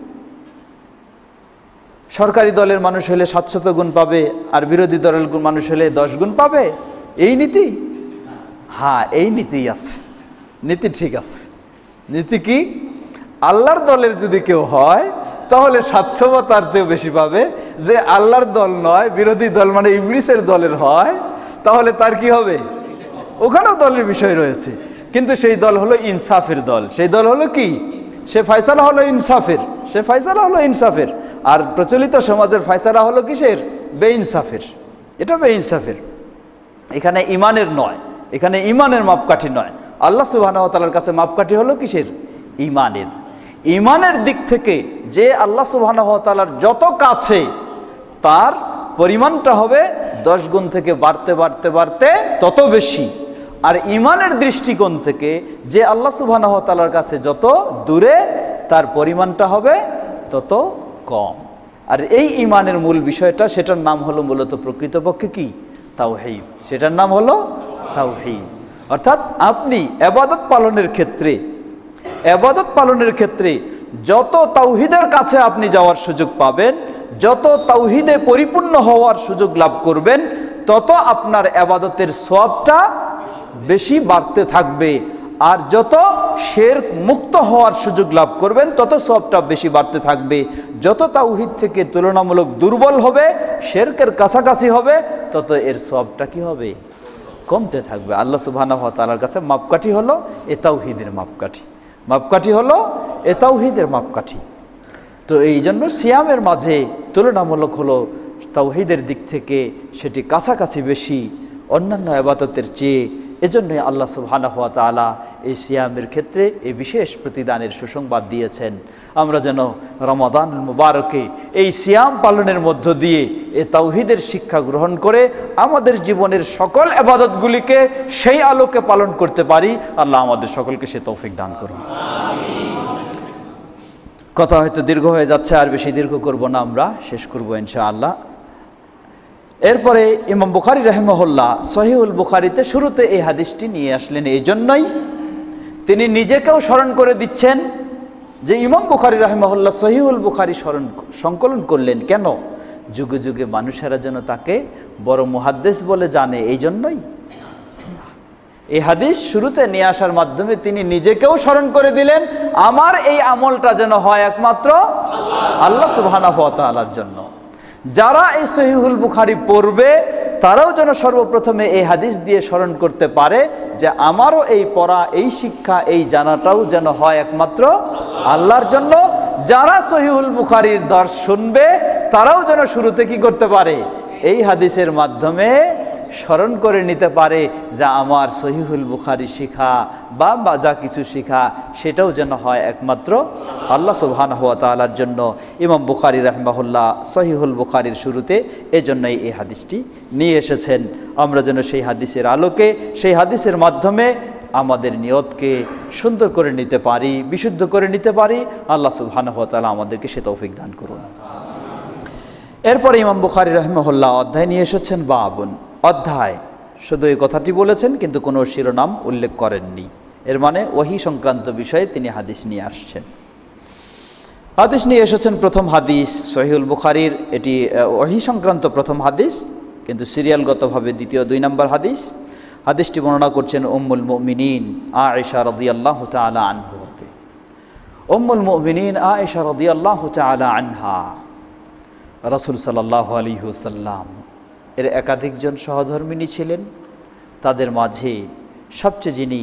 সরকারি দলের মানুষ হলে 700 গুণ পাবে, আর বিরোধী দলের মানুষ হলে 10 গুণ পাবে, এই নীতি? হ্যাঁ, এই নীতি আছে, নীতি ঠিক আছে। নীতি কি? আল্লাহর দলের যদি কেউ হয় তাহলে 700 বা তার চেয়েও বেশি পাবে। যে আল্লাহর দল নয়, বিরোধী দল মানে ইবলিসের দলের হয়, তাহলে তার কি হবে? ওখানেও দলের বিষয় রয়েছে, কিন্তু সেই দল হলো ইনসাফের দল। সেই দল হলো কি? সে ফয়সালা হলো ইনসাফের, সে ফয়সালা হলো ইনসাফের। আর প্রচলিত সমাজের ফয়সালা হলো কিসের? বেইনসাফের। এটা বেইনসাফের। এখানে ইমানের নয়, এখানে ইমানের মাপকাঠি নয়। আল্লাহ সুবহানাহু ওয়া তাআলার কাছে মাপকাঠি হলো কিসের? ইমানের। ইমানের দিক থেকে যে আল্লাহ সুবহানাহু ওয়া তাআলার যত কাছে, তার পরিমাণটা হবে 10 গুণ থেকে বাড়তে বাড়তে বাড়তে তত বেশি। আর ইমানের দৃষ্টিকোণ থেকে যে আল্লাহ সুবহানাহু ওয়া তাআলার কাছে যত দূরে, তার পরিমাণটা হবে তত কম। আর এই ইমানের মূল বিষয়টা, সেটার নাম হলো মূলত প্রকৃতপক্ষে কি? তাওহীদ। সেটার নাম হলো তাওহীদ। অর্থাৎ আপনি ইবাদত পালনের ক্ষেত্রে যত তাওহীদের কাছে আপনি যাওয়ার সুযোগ পাবেন, যত তাওহীদে পরিপূর্ণ হওয়ার সুযোগ লাভ করবেন, তত আপনার ইবাদতের সওয়াবটা বেশি বাড়তে থাকবে। আর যত শিরক মুক্ত হওয়ার সুযোগ লাভ করবেন, তত সওয়াবটা বেশি বাড়তে থাকবে। যত তাওহীদ থেকে তুলনামূলক দুর্বল হবে, শিরকের কাছাকাছি হবে, তত এর সওয়াবটা কি হবে? কমতে থাকবে। আল্লাহ সুবহানাহু ওয়া তাআলার কাছে মাপকাঠি হলো এ তাওহীদের মাপকাঠি, মাপকাঠি হলো এ তাওহীদের মাপকাঠি। তো এই জন্য সিয়ামের মাঝে তুলনামূলক হলো তাওহীদের দিক থেকে সেটি কাছাকাছি বেশি অন্যান্য ইবাদতের চেয়ে। এজন্যই আল্লাহ সুবহানাহু ওয়া তাআলা এই সিয়ামের ক্ষেত্রে এই বিশেষ প্রতিদানের সুসংবাদ দিয়েছেন। আমরা যেন রমাদানুল মুবারকে এই সিয়াম পালনের মধ্য দিয়ে এ তাওহীদের শিক্ষা গ্রহণ করে আমাদের জীবনের সকল ইবাদতগুলিকে সেই আলোকে পালন করতে পারি। আল্লাহ আমাদের সকলকে সে তৌফিক দান করুন। কথা হয়তো দীর্ঘ হয়ে যাচ্ছে, আর বেশি দীর্ঘ করব না, আমরা শেষ করব ইনশাআল্লাহ। এরপরে ইমাম বুখারী রাহিমাহুল্লাহ সহিহুল বুখারীতে শুরুতে এই হাদিসটি নিয়ে আসলেন। এই জন্যই তিনি নিজেকেও স্মরণ করে দিচ্ছেন যে ইমাম বুখারী রাহিমাহুল্লাহ সহিহুল বুখারী সংকলন করলেন কেন? যুগে যুগে মানুষেরা যেন তাকে বড় মুহাদ্দিস বলে জানে, এই জন্যই এই হাদিস শুরুতে নিয়ে আসার মাধ্যমে তিনি নিজেকেও স্মরণ করে দিলেন, আমার এই আমলটা যেন হয় একমাত্র আল্লাহ সুবহানাহু ওয়া তাআলার জন্য। যারা এই সহিহুল বুখারী পড়বে তারাও যেন সর্বপ্রথমে এই হাদিস দিয়ে স্মরণ করতে পারে যে আমারও এই পড়া, এই শিক্ষা, এই জানাটাও যেন হয় একমাত্র আল্লাহর জন্য। যারা সহিহুল বুখারীর দর্শ শুনবে তারাও যেন শুরুতে কি করতে পারে? এই হাদিসের মাধ্যমে স্মরণ করে নিতে পারে যা আমার সহিহুল বুখারী শিখা বা যা কিছু শিখা সেটাও যেন হয় একমাত্র আল্লাহ সুবহানাহু ওয়া তাআলার জন্য। ইমাম বুখারী রাহিমাহুল্লাহ সহিহুল বুখারীর শুরুতে এজন্যই এই হাদিসটি নিয়ে এসেছেন। আমরা যেন সেই হাদিসের আলোকে, সেই হাদিসের মাধ্যমে আমাদের নিয়তকে সুন্দর করে নিতে পারি, বিশুদ্ধ করে নিতে পারি। আল্লাহ সুবহানাহু ওয়া তাআলা আমাদেরকে সে তৌফিক দান করুন। এরপরে ইমাম বুখারী রাহিমাহুল্লাহ অধ্যায় নিয়ে এসেছেন বাবুন। অধ্যায় শুধু এই কথাটি বলেছেন, কিন্তু কোনো শিরোনাম উল্লেখ করেননি। এর মানে ওহী সংক্রান্ত বিষয়ে তিনি হাদিস নিয়ে আসছেন। হাদিস নিয়ে এসেছেন প্রথম হাদিস সহিহুল বুখারীর, এটি ওহী সংক্রান্ত প্রথম হাদিস, কিন্তু সিরিয়ালগতভাবে দ্বিতীয় 2 নম্বর হাদিস। হাদিসটি বর্ণনা করছেন উম্মুল মুমিনিন আয়েশা রাদিয়াল্লাহু তাআলা আনহা হতে। উম্মুল মুমিনিন আয়েশা রাদিয়াল্লাহু তাআলা আনহা রাসূল সাল্লাল্লাহু আলাইহি ওয়াসাল্লাম এর একাধিকজন সহধর্মিণী ছিলেন। তাদের মাঝে সবচেয়ে যিনি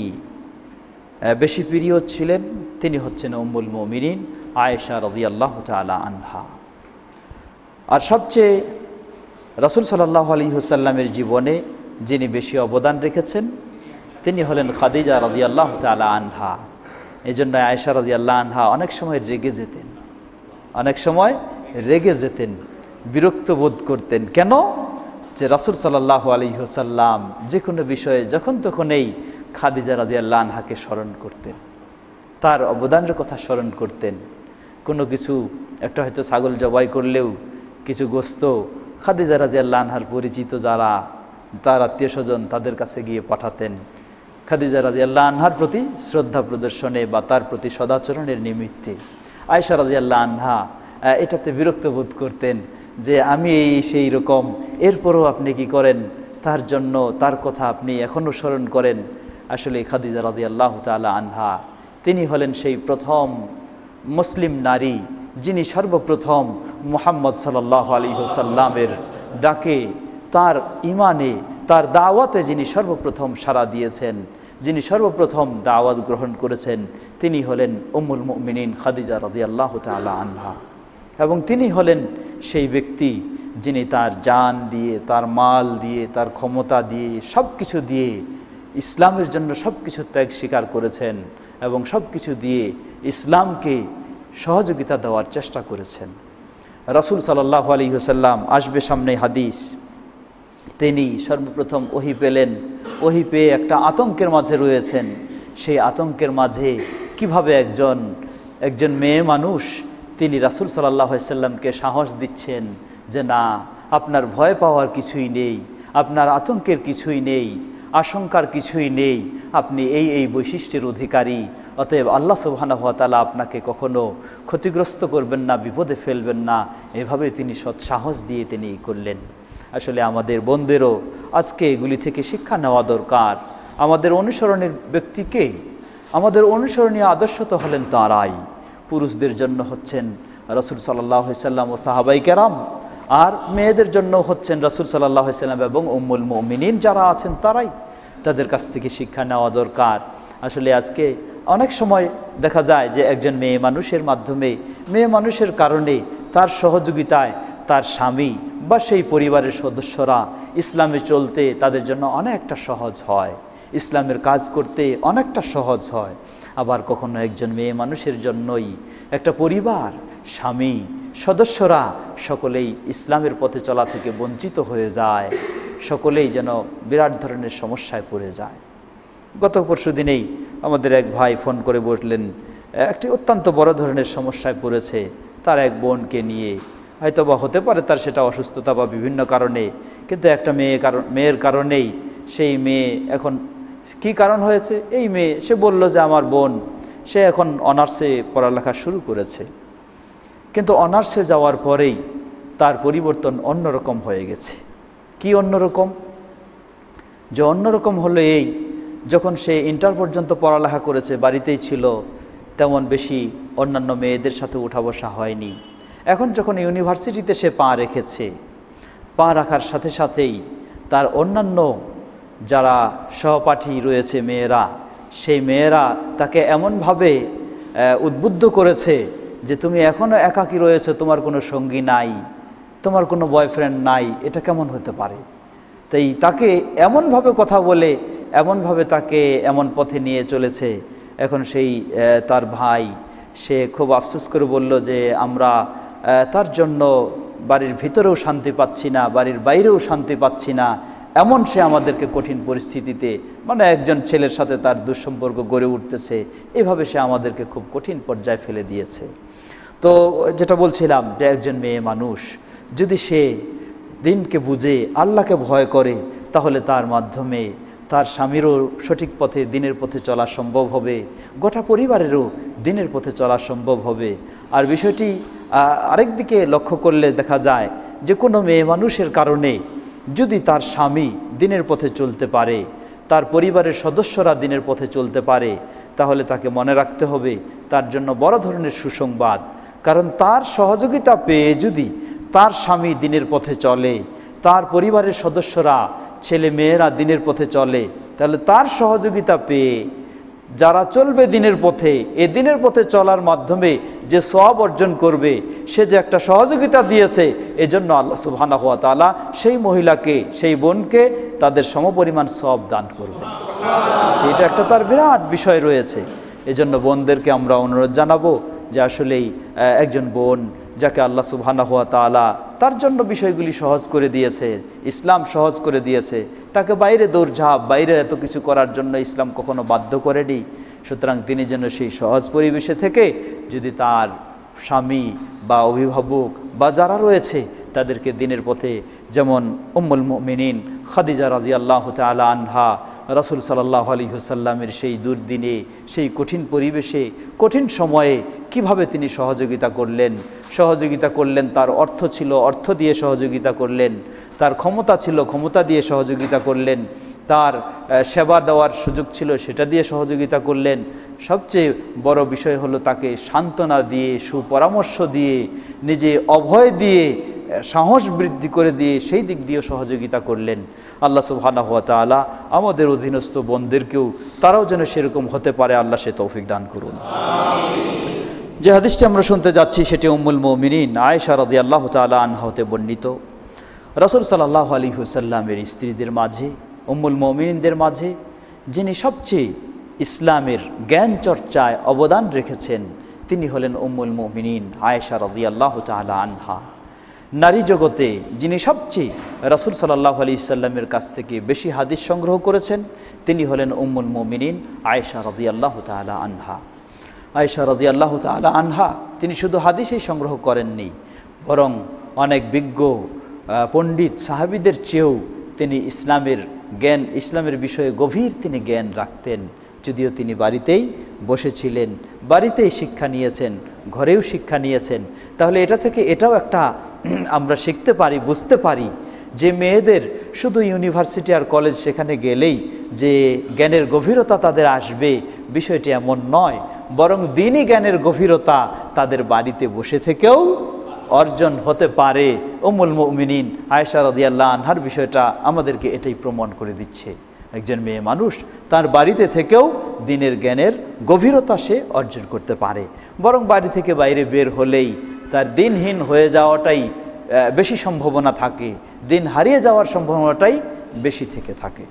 বেশি প্রিয় ছিলেন তিনি হচ্ছেন উম্মুল মুমিনিন আয়েশা রাদিয়াল্লাহু তাআলা আনহা। আর সবচেয়ে রাসূল সাল্লাল্লাহু আলাইহি ওয়াসাল্লামের জীবনে যিনি বেশি অবদান রেখেছেন তিনি হলেন খাদিজা রাদিয়াল্লাহু তাআলা আনহা। এই জন্য আয়েশা রাদিয়াল্লাহু আনহা অনেক সময় রেগে যেতেন, অনেক সময় রেগে যেতেন, বিরক্ত বোধ করতেন। কেন? যে রাসূল সাল্লাল্লাহু আলাইহি ওয়াসাল্লাম যে কোনো বিষয়ে যখন তখন এই খাদিজা রাদিয়াল্লাহু আনহাকে স্মরণ করতেন, তার অবদানের কথা স্মরণ করতেন। কোনো কিছু একটা হয়তো ছাগল জবাই করলেও কিছু গোস্ত খাদিজা রাদিয়াল্লাহু আনহার পরিচিত যারা তার আত্মীয় স্বজন তাদের কাছে গিয়ে পাঠাতেন খাদিজা রাদিয়াল্লাহু আনহার প্রতি শ্রদ্ধা প্রদর্শনে বা তার প্রতি সদাচরণের নিমিত্তে। আয়েশা রাদিয়াল্লাহু আনহা এটাতে বিরক্ত বোধ করতেন যে আমি সেই রকম, এরপরও আপনি কি করেন, তার জন্য তার কথা আপনি এখনও স্মরণ করেন। আসলে খাদিজা রাদিয়াল্লাহু তাআলা আনহা তিনি হলেন সেই প্রথম মুসলিম নারী যিনি সর্বপ্রথম মুহাম্মদ সাল্লাল্লাহু আলাইহি ওয়াসাল্লামের ডাকে, তার ইমানে, তার দাওয়াতে যিনি সর্বপ্রথম সাড়া দিয়েছেন, যিনি সর্বপ্রথম দাওয়াত গ্রহণ করেছেন, তিনি হলেন উম্মুল মুমিনিন খাদিজা রাদিয়াল্লাহু তাআলা আনহা। এবং তিনি হলেন সেই ব্যক্তি যিনি তার জান দিয়ে, তার মাল দিয়ে, তার ক্ষমতা দিয়ে, সব কিছু দিয়ে ইসলামের জন্য সব কিছু ত্যাগ স্বীকার করেছেন এবং সব কিছু দিয়ে ইসলামকে সহযোগিতা দেওয়ার চেষ্টা করেছেন। রাসূল সাল্লাল্লাহু আলাইহি ওয়াসাল্লাম আসবে সামনে হাদিস, তিনি সর্বপ্রথম ওহী পেলেন, ওহী পেয়ে একটা আতঙ্কের মাঝে রয়েছেন। সেই আতঙ্কের মাঝে কিভাবে একজন মেয়ে মানুষ তিনি রাসূল সাল্লাল্লাহু আলাইহি ওয়াসাল্লামকে সাহস দিচ্ছেন যে না, আপনার ভয় পাওয়ার কিছুই নেই, আপনার আতঙ্কের কিছুই নেই, আশঙ্কার কিছুই নেই, আপনি এই বৈশিষ্ট্যের অধিকারী, অতএব আল্লাহ সুবহানাহু ওয়া তাআলা আপনাকে কখনো ক্ষতিগ্রস্ত করবেন না, বিপদে ফেলবেন না। এভাবে তিনি সাহস দিয়ে তিনি করলেন। আসলে আমাদের বোনদেরও আজকে এগুলি থেকে শিক্ষা নেওয়া দরকার। আমাদের অনুসরণের ব্যক্তিকে, আমাদের অনুসরণীয় আদর্শ তো হলেন তাঁরাই। পুরুষদের জন্য হচ্ছেন রাসূল সাল্লাল্লাহু আলাইহি ওয়াসাল্লাম ও সাহাবায়ে কেরাম, আর মেয়েদের জন্য হচ্ছেন রাসূল সাল্লাল্লাহু আলাইহি ওয়াসাল্লাম এবং উম্মুল মুমিনিন যারা আছেন তারাই। তাদের কাছ থেকে শিক্ষা নেওয়া দরকার। আসলে আজকে অনেক সময় দেখা যায় যে একজন মেয়ে মানুষের মাধ্যমে, মেয়ে মানুষের কারণে, তার সহযোগিতায় তার স্বামী বা সেই পরিবারের সদস্যরা ইসলামে চলতে তাদের জন্য অনেকটা সহজ হয়, ইসলামের কাজ করতে অনেকটা সহজ হয়। আবার কখনো একজন মেয়ে মানুষের জন্যই একটা পরিবার, স্বামী, সদস্যরা সকলেই ইসলামের পথে চলা থেকে বঞ্চিত হয়ে যায়, সকলেই যেন বিরাট ধরনের সমস্যায় পড়ে যায়। গত পরশু দিনেই আমাদের এক ভাই ফোন করে বললেন একটি অত্যন্ত বড় ধরনের সমস্যায় পড়েছে তার এক বোনকে নিয়ে। হয়তো বা হতে পারে তার সেটা অসুস্থতা বা বিভিন্ন কারণে, কিন্তু একটা মেয়ের কারণেই সেই মেয়ে এখন কি কারণ হয়েছে, এই মেয়ে সে বলল যে আমার বোন সে এখন অনার্সে পড়ালেখা শুরু করেছে, কিন্তু অনার্সে যাওয়ার পরেই তার পরিবর্তন অন্যরকম হয়ে গেছে। কি অন্যরকম? যে অন্যরকম হলো এই, যখন সে ইন্টার পর্যন্ত পড়ালেখা করেছে, বাড়িতেই ছিল, তেমন বেশি অন্যান্য মেয়েদের সাথে উঠা বসা হয়নি। এখন যখন ইউনিভার্সিটিতে সে পা রেখেছে, পা রাখার সাথে সাথেই তার অন্যান্য যারা সহপাঠী রয়েছে মেয়েরা, সেই মেয়েরা তাকে এমনভাবে উদ্বুদ্ধ করেছে যে তুমি এখনও একাকী রয়েছে, তোমার কোনো সঙ্গী নাই, তোমার কোনো বয়ফ্রেন্ড নাই, এটা কেমন হতে পারে? তাই তাকে এমনভাবে কথা বলে, এমনভাবে তাকে এমন পথে নিয়ে চলেছে। এখন সেই তার ভাই সে খুব আফসোস করে বলল যে আমরা তার জন্য বাড়ির ভিতরেও শান্তি পাচ্ছি না, বাড়ির বাইরেও শান্তি পাচ্ছি না, এমন সে আমাদেরকে কঠিন পরিস্থিতিতে, মানে একজন ছেলের সাথে তার দুঃসম্পর্ক গড়ে উঠতেছে, এভাবে সে আমাদেরকে খুব কঠিন পর্যায়ে ফেলে দিয়েছে। তো যেটা বলছিলাম যে একজন মেয়ে মানুষ যদি সে দিনকে বুঝে, আল্লাহকে ভয় করে, তাহলে তার মাধ্যমে তার স্বামীরও সঠিক পথে, দিনের পথে চলা সম্ভব হবে, গোটা পরিবারেরও দিনের পথে চলা সম্ভব হবে। আর বিষয়টি আরেক দিকে লক্ষ্য করলে দেখা যায় যে কোনো মেয়ে মানুষের কারণে যদি তার স্বামী দিনের পথে চলতে পারে, তার পরিবারের সদস্যরা দিনের পথে চলতে পারে, তাহলে তাকে মনে রাখতে হবে তার জন্য বড় ধরনের সুসংবাদ। কারণ তার সহযোগিতা পেয়ে যদি তার স্বামী দিনের পথে চলে, তার পরিবারের সদস্যরা, ছেলে মেয়েরা দিনের পথে চলে, তাহলে তার সহযোগিতা পেয়ে যারা চলবে দিনের পথে, এই দিনের পথে চলার মাধ্যমে যে সওয়াব অর্জন করবে, সে যে একটা সহযোগিতা দিয়েছে, এজন্য আল্লাহ সুবহানাহু ওয়া তাআলা সেই মহিলাকে, সেই বোনকে তাদের সমপরিমাণ সওয়াব দান করবেন। এটা একটা তার বিরাট বিষয় রয়েছে। এজন্য বোনদেরকে আমরা অনুরোধ জানাবো যে আসলেই একজন বোন যাকে আল্লাহ সুবহানাহু ওয়া তাআলা তার জন্য বিষয়গুলি সহজ করে দিয়েছে, ইসলাম সহজ করে দিয়েছে, তাকে বাইরে দৌড়ঝাঁপ, বাইরে এত কিছু করার জন্য ইসলাম কখনো বাধ্য করেনি। সুতরাং তিনি যেন সেই সহজ পরিবেশে থেকে যদি তার স্বামী বা অভিভাবক বা যারা রয়েছে তাদেরকে দিনের পথে, যেমন উম্মুল মুমিনিন খাদিজা রাদিয়াল্লাহু তাআলা আনহা রাসূল সাল্লাল্লাহু আলাইহি ওয়াসাল্লামের সেই দুর্দিনে, সেই কঠিন পরিবেশে, কঠিন সময়ে কিভাবে তিনি সহযোগিতা করলেন। তার অর্থ ছিল, অর্থ দিয়ে সহযোগিতা করলেন। তার ক্ষমতা ছিল, ক্ষমতা দিয়ে সহযোগিতা করলেন। তার সেবা দেওয়ার সুযোগ ছিল, সেটা দিয়ে সহযোগিতা করলেন। সবচেয়ে বড় বিষয় হলো তাকে সান্ত্বনা দিয়ে, সুপরামর্শ দিয়ে, নিজে অভয় দিয়ে, সাহস বৃদ্ধি করে দিয়ে সেই দিক দিয়ে সহযোগিতা করলেন। আল্লাহ সুবহানাহু ওয়া তাআলা আমাদের অধীনস্থ বোনদেরকেও তারাও যেন সেরকম হতে পারে, আল্লাহ সে তৌফিক দান করুন। যে হাদিসটি আমরা শুনতে যাচ্ছি সেটি উম্মুল মুমিনিন আয়েশা রাদিয়াল্লাহু তাআলা আনহা হতে বর্ণিত। রাসূল সাল্লাল্লাহু আলাইহি ওয়াসাল্লামের স্ত্রীদের মাঝে, উম্মুল মুমিনিনদের মাঝে যিনি সবচেয়ে ইসলামের জ্ঞান চর্চায় অবদান রেখেছেন তিনি হলেন উম্মুল মুমিনিন আয়েশা রাদিয়াল্লাহু তাআলা আনহা। নারী জগতে যিনি সবচেয়ে রাসূল সাল্লাল্লাহু আলাইহি ওয়াসাল্লামের কাছ থেকে বেশি হাদিস সংগ্রহ করেছেন তিনি হলেন উম্মুল মুমিনিন আয়েশা রাদিয়াল্লাহু তাআলা আনহা। আয়েশা রাদিয়াল্লাহু তাআলা আনহা তিনি শুধু হাদিসই সংগ্রহ করেননি, বরং অনেক বিজ্ঞ পণ্ডিত সাহাবীদের চেয়েও তিনি ইসলামের বিষয়ে গভীর তিনি জ্ঞান রাখতেন। যদিও তিনি বাড়িতেই বসেছিলেন, বাড়িতেই শিক্ষা নিয়েছেন, ঘরেও শিক্ষা নিয়েছেন। তাহলে এটা থেকে এটাও একটা আমরা শিখতে পারি, বুঝতে পারি যে মেয়েদের শুধু ইউনিভার্সিটি আর কলেজ সেখানে গেলেই যে জ্ঞানের গভীরতা তাদের আসবে, বিষয়টি এমন নয়। বরং দ্বীনি জ্ঞানের গভীরতা তাদের বাড়িতে বসে থেকেও অর্জন হতে পারে। উম্মুল মুমিনিন আয়েশা রাদিয়াল্লাহু আনহার বিষয়টা আমাদেরকে এটাই প্রমাণ করে দিচ্ছে। একজন মেয়ে মানুষ তার বাড়িতে থেকেও দ্বীনের জ্ঞানের গভীরতা সে অর্জন করতে পারে, বরং বাড়ি থেকে বাইরে বের হলেই তার দ্বীনহীন হয়ে যাওয়াটাই বেশি সম্ভাবনা থাকে, দ্বীন হারিয়ে যাওয়ার সম্ভাবনাটাই বেশি থেকে থাকে।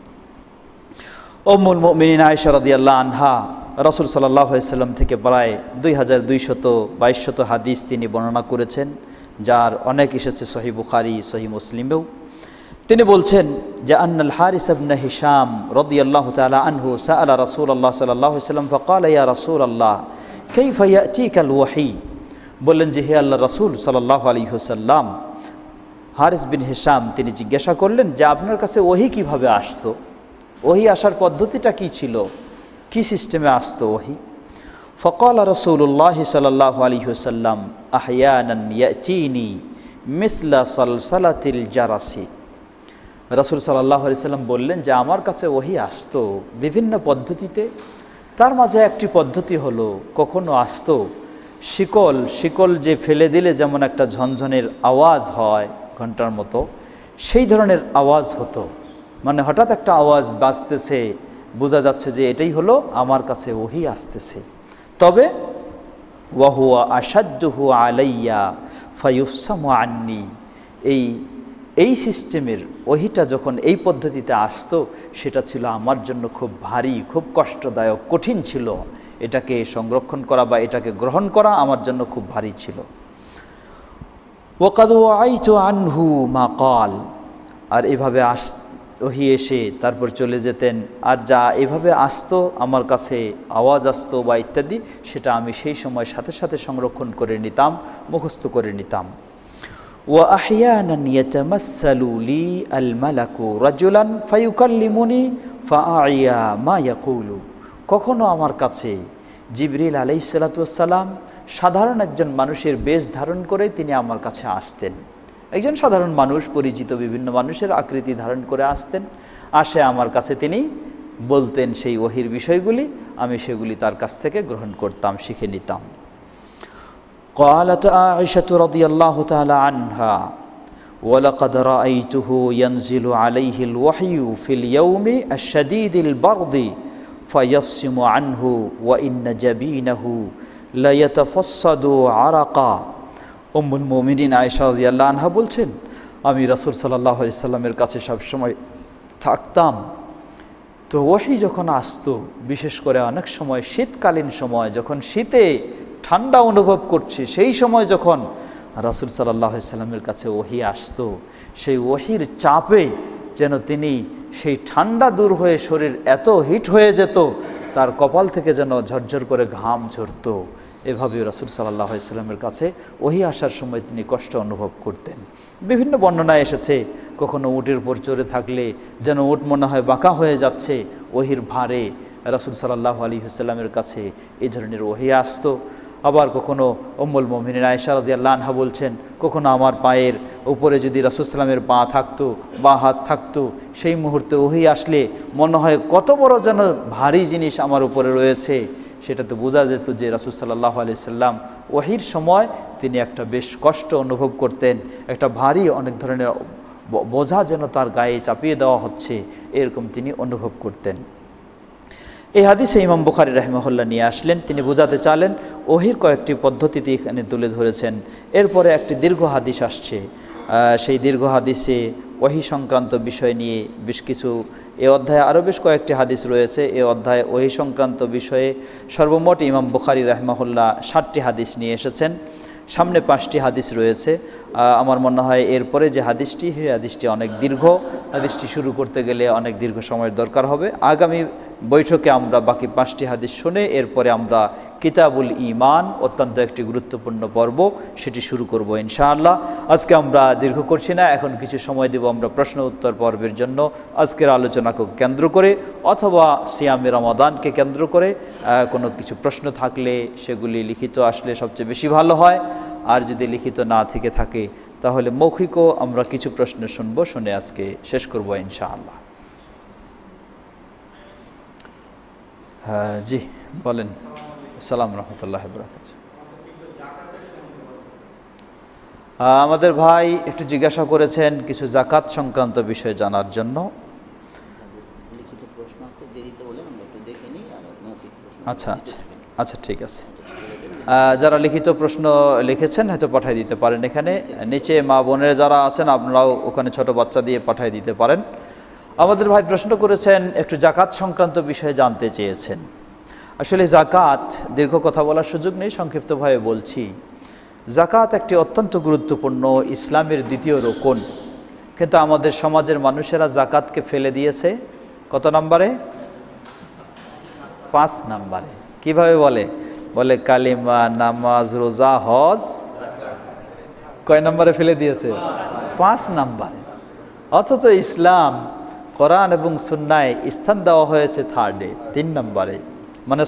উম্মুল মুমিনিন আয়েশা রাদিয়াল্লাহু আনহা রাসূল সাল্লাল্লাহু আলাইহি ওয়াসাল্লাম থেকে প্রায় 2222 হাদিস তিনি বর্ণনা করেছেন, যার অনেক এসেছে সহিহ বুখারী, সহিহ মুসলিমেও। তিনি বলছেন যে আন্নাল হারিস ইবনে হিশাম রাদিয়াল্লাহু তাআলা আনহু সাআলা রাসূলুল্লাহ সাল্লাল্লাহু আলাইহি ওয়াসাল্লাম ফাকালা ইয়া রাসূলুল্লাহ কাইফা ইয়াতিকাল ওয়াহী। বললেন যে হে আল্লাহর রাসূল সাল্লাল্লাহু আলাইহি ওয়াসাল্লাম, হারিস বিন হিশাম তিনি জিজ্ঞাসা করলেন যে আপনার কাছে ওহী কিভাবে আসতো, ওহী আসার পদ্ধতিটা কি ছিল, কি সিস্টেমে আসতো ওহী। ফাকালা রাসূলুল্লাহ সাল্লাল্লাহু আলাইহি ওয়াসাল্লাম আহইয়ানান ইয়াতিনি মিসলা সালসালাতিল জারাসি। রাসূল সাল্লাল্লাহু আলাইহি ওয়াসাল্লাম বললেন যে আমার কাছে ওহী আসতো বিভিন্ন পদ্ধতিতে। তার মাঝে একটি পদ্ধতি হলো কখনো আসতো শিকল যে ফেলে দিলে যেমন একটা ঝনঝনের আওয়াজ হয় ঘন্টার মতো, সেই ধরনের আওয়াজ হতো। মানে হঠাৎ একটা আওয়াজ বাজতেছে, বোঝা যাচ্ছে যে এটাই হলো আমার কাছে ওহী আসতেছে। তবে ওয়াহুয়া আশাদ্দুহু আলাইয়া ফায়ুফসামু আন্নি, এই সিস্টেমের ওহীটা যখন এই পদ্ধতিতে আসতো সেটা ছিল আমার জন্য খুব ভারী, খুব কষ্টদায়ক, কঠিন ছিল। এটাকে সংরক্ষণ করা বা এটাকে গ্রহণ করা আমার জন্য খুব ভারী ছিল। ওয়াকাদ ওয়াইতু আনহু মা ক্বাল, আর এভাবে ওহী এসে তারপর চলে যেতেন, আর যা এভাবে আসতো আমার কাছে আওয়াজ আসতো বা ইত্যাদি, সেটা আমি সেই সময় সাথে সাথে সংরক্ষণ করে নিতাম, মুখস্থ করে নিতাম। ওয়া আহইয়ানান ইয়াতামাসসালু লি আল মালাকু রাজুলান ফায়ুকাল্লিমুনি ফাআইয়া মা ইয়াকুলু। কখনো আমার কাছে জিবরিল আলাইহিস সালাতু ওয়াস সালাম সাধারণ একজন মানুষের বেশ ধারণ করে তিনি আমার কাছে আসতেন। একজন সাধারণ মানুষ, পরিচিত বিভিন্ন মানুষের আকৃতি ধারণ করে আসতেন, আসে আমার কাছে তিনি বলতেন সেই ওহীর বিষয়গুলি, আমি সেগুলি তার কাছ থেকে গ্রহণ করতাম, শিখে নিতাম। قالت عائشة رضي الله تعالى عنها ولقد رأيته ينزل عليه الوحي في اليوم الشديد البرد ফায়াফসিমু আনহু ওয়া ইন্না জাবিনাহু লা ইয়াতাফাসসাদু আরাকা। উম্মুল মুমিনিন আয়েশা রাদিয়াল্লাহু আনহা বলছেন, আমি রাসূল সাল্লাল্লাহু আলাইহি সাল্লামের কাছে সবসময় থাকতাম, তো ওহী যখন আসতো, বিশেষ করে অনেক সময় শীতকালীন সময়, যখন শীতে ঠান্ডা অনুভব করছি, সেই সময় যখন রাসূল সাল্লাল্লাহু আলাইহি সাল্লামের কাছে ওহী আসতো, সেই ওহীর চাপে যেন তিনি সেই ঠান্ডা দূর হয়ে শরীর এত হিট হয়ে যেত, তার কপাল থেকে যেন ঝরঝর করে ঘাম ঝরতো। এভাবে রাসূল সাল্লাল্লাহু আলাইহি সাল্লামের কাছে ওহী আসার সময় তিনি কষ্ট অনুভব করতেন। বিভিন্ন বর্ণনায় এসেছে, কখনো উটের উপর চড়ে থাকলে যেন উট মনে হয় বাঁকা হয়ে যাচ্ছে ওহীর ভারে, রাসূল সাল্লাল্লাহু আলাইহি ওয়াসাল্লামের কাছে এই ধরনের ওহী আসতো। আবার কখনো উম্মুল মুমিনিন আয়েশা রাদিয়াল্লাহু আনহা বলছেন, কখনো আমার পায়ের উপরে যদি রাসূল সাল্লামের পা থাকতো বা হাত থাকতো, সেই মুহূর্তে ওহী আসলে মনে হয় কত বড় যেন ভারী জিনিস আমার উপরে রয়েছে। সেটাতে বোঝা যেত যে রাসূল সাল্লাল্লাহু আলাইহি সাল্লাম ওহীর সময় তিনি একটা বেশ কষ্ট অনুভব করতেন, একটা ভারী অনেক ধরনের বোঝা যেন তার গায়ে চাপিয়ে দেওয়া হচ্ছে, এরকম তিনি অনুভব করতেন। এই হাদিসে ইমাম বুখারী রাহিমাহুল্লাহ নিয়ে আসলেন, তিনি বোঝাতে চাইলেন ওহীর কয়েকটি পদ্ধতিতে এখানে তুলে ধরেছেন। এরপরে একটি দীর্ঘ হাদিস আসছে, সেই দীর্ঘ হাদিসে ওহী সংক্রান্ত বিষয় নিয়ে বেশ কিছু, এ অধ্যায়ে আরও বেশ কয়েকটি হাদিস রয়েছে। এ অধ্যায়ে ওহী সংক্রান্ত বিষয়ে সর্বমোট ইমাম বুখারী রাহিমাহুল্লাহ 60টি হাদিস নিয়ে এসেছেন। সামনে 5টি হাদিস রয়েছে। আমার মনে হয় এরপরে যে হাদিসটি, সেই হাদিসটি অনেক দীর্ঘ, হাদিসটি শুরু করতে গেলে অনেক দীর্ঘ সময়ের দরকার হবে। আগামী বৈঠকে আমরা বাকি 5টি হাদিস শুনে এরপরে আমরা কিতাবুল ঈমান, অত্যন্ত একটি গুরুত্বপূর্ণ পর্ব, সেটি শুরু করব ইনশাআল্লাহ। আজকে আমরা দীর্ঘ করছি না, এখন কিছু সময় দেব আমরা প্রশ্ন উত্তর পর্বের জন্য। আজকের আলোচনাকে কেন্দ্র করে অথবা সিয়ামে রমাদানকে কেন্দ্র করে কোনো কিছু প্রশ্ন থাকলে সেগুলি লিখিত আসলে সবচেয়ে বেশি ভালো হয়, আর যদি লিখিত না থেকে থাকে তাহলে মৌখিকও আমরা কিছু প্রশ্ন শুনব, শুনে আজকে শেষ করব ইনশাআল্লাহ। হ্যাঁ জি বলেন। আসসালামু রাহমাতুল্লাহি ওয়া বারাকাতুহু। আমাদের ভাই একটু জিজ্ঞাসা করেছেন কিছু যাকাত সংক্রান্ত বিষয় জানার জন্য। আচ্ছা আচ্ছা আচ্ছা ঠিক আছে। যারা লিখিত প্রশ্ন লিখেছেন হয়তো পাঠিয়ে দিতে পারেন, এখানে নিচে মা বোনের যারা আছেন আপনারাও ওখানে ছোট বাচ্চা দিয়ে পাঠিয়ে দিতে পারেন। আমাদের ভাই প্রশ্ন করেছেন, একটু যাকাত সংক্রান্ত বিষয়ে জানতে চেয়েছেন। আসলে যাকাত, দীর্ঘ কথা বলার সুযোগ নেই, সংক্ষিপ্তভাবে বলছি। যাকাত একটি অত্যন্ত গুরুত্বপূর্ণ ইসলামের দ্বিতীয় রুকন, কিন্তু আমাদের সমাজের মানুষেরা যাকাতকে ফেলে দিয়েছে কত নম্বরে? 5 নম্বরে। কিভাবে বলে? বলে কালিমা, নামাজ, রোজা, হজ। কয় নম্বরে ফেলে দিয়েছে? 5 নম্বরে। অথচ ইসলাম, কোরআন এবং সুন্নায় স্থান দেওয়া হয়েছে 3 নম্বরে, মানে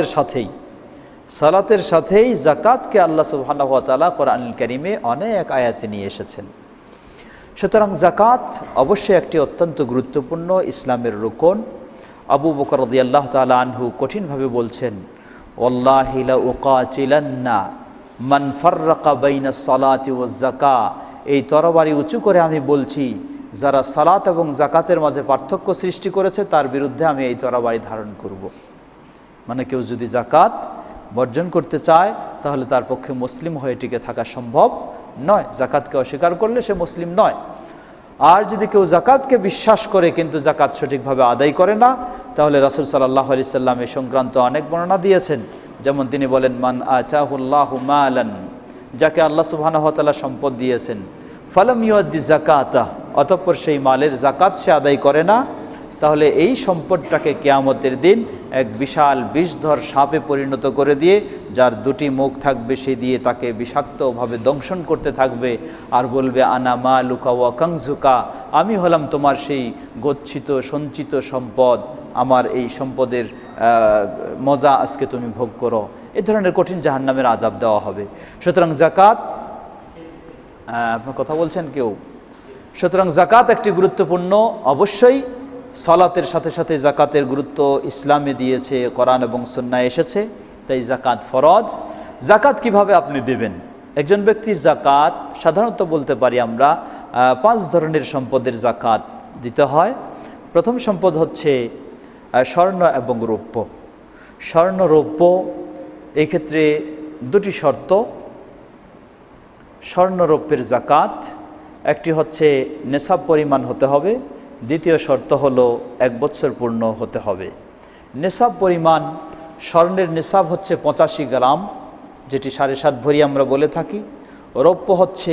সালাতের সাথেই যাকাতকে আল্লাহ সুবহানাহু ওয়া তাআলা কোরআনুল কারীমে অনেক আয়াতে নিয়ে এসেছেন। সুতরাং যাকাত অবশ্যই একটি অত্যন্ত গুরুত্বপূর্ণ ইসলামের রুকন। আবু বকর রাদিয়াল্লাহু তাআলা আনহু কঠিনভাবে বলছেন, ওয়াল্লাহি লা উকাতিলান্না মান ফাররাকা বাইনাস সালাতি ওয়াজ যাকা। এই তরবারি উঁচু করে আমি বলছি, যারা সালাত এবং যাকাতের মাঝে পার্থক্য সৃষ্টি করেছে তার বিরুদ্ধে আমি এই তরবারি ধারণ করব। মানে কেউ যদি যাকাত বর্জন করতে চায় তাহলে তার পক্ষে মুসলিম হয়ে টিকে থাকা সম্ভব নয়। যাকাতকে অস্বীকার করলে সে মুসলিম নয়। আর যদি কেউ যাকাতকে বিশ্বাস করে কিন্তু যাকাত সঠিকভাবে আদায় করে না, তাহলে রাসূল সাল্লাল্লাহু আলাইহি সাল্লাম এই সংক্রান্ত অনেক বর্ণনা দিয়েছেন। যেমন তিনি বলেন, মান আতাহুল্লাহু মালান, যাকে আল্লাহ সুবহানাহু ওয়া তাআলা সম্পদ দিয়েছেন, ফালাম ইউআদ্দি যাকাতা, অতঃপর সেই মালের যাকাত সে আদায় করে না, তাহলে এই সম্পদটাকে কিয়ামতের দিন এক বিশাল বিষধর সাপে পরিণত করে দিয়ে, যার 2টি মুখ থাকবে, সে দিয়ে তাকে বিষাক্তভাবে দংশন করতে থাকবে আর বলবে, আনা মালুকা ওয়া কানজুকা, আমি হলাম তোমার সেই গচ্ছিত সঞ্চিত সম্পদ, আমার এই সম্পদের মজা আজকে তুমি ভোগ করো। এই ধরনের কঠিন জাহান্নামের আযাব দেওয়া হবে। সুতরাং যাকাত, আপনার কথা বলছেন কেউ? সুতরাং যাকাত একটি গুরুত্বপূর্ণ, অবশ্যই সালাতের সাথে সাথে যাকাতের গুরুত্ব ইসলামে দিয়েছে, কোরআন এবং সুন্নায় এসেছে, তাই যাকাত ফরজ। যাকাত কিভাবে আপনি দেবেন? একজন ব্যক্তির যাকাত সাধারণত বলতে পারি আমরা 5 ধরনের সম্পদের যাকাত দিতে হয়। প্রথম সম্পদ হচ্ছে স্বর্ণ এবং রৌপ্য। স্বর্ণ রৌপ্য এই ক্ষেত্রে দুটি শর্ত। স্বর্ণ রৌপ্যের জাকাত একটি হচ্ছে নেশাব পরিমাণ হতে হবে, দ্বিতীয় শর্ত হলো 1 বছর পূর্ণ হতে হবে। নেশাব পরিমাণ, স্বর্ণের নেশাব হচ্ছে 85 গ্রাম, যেটি 7.5 ভরি আমরা বলে থাকি। রৌপ্য হচ্ছে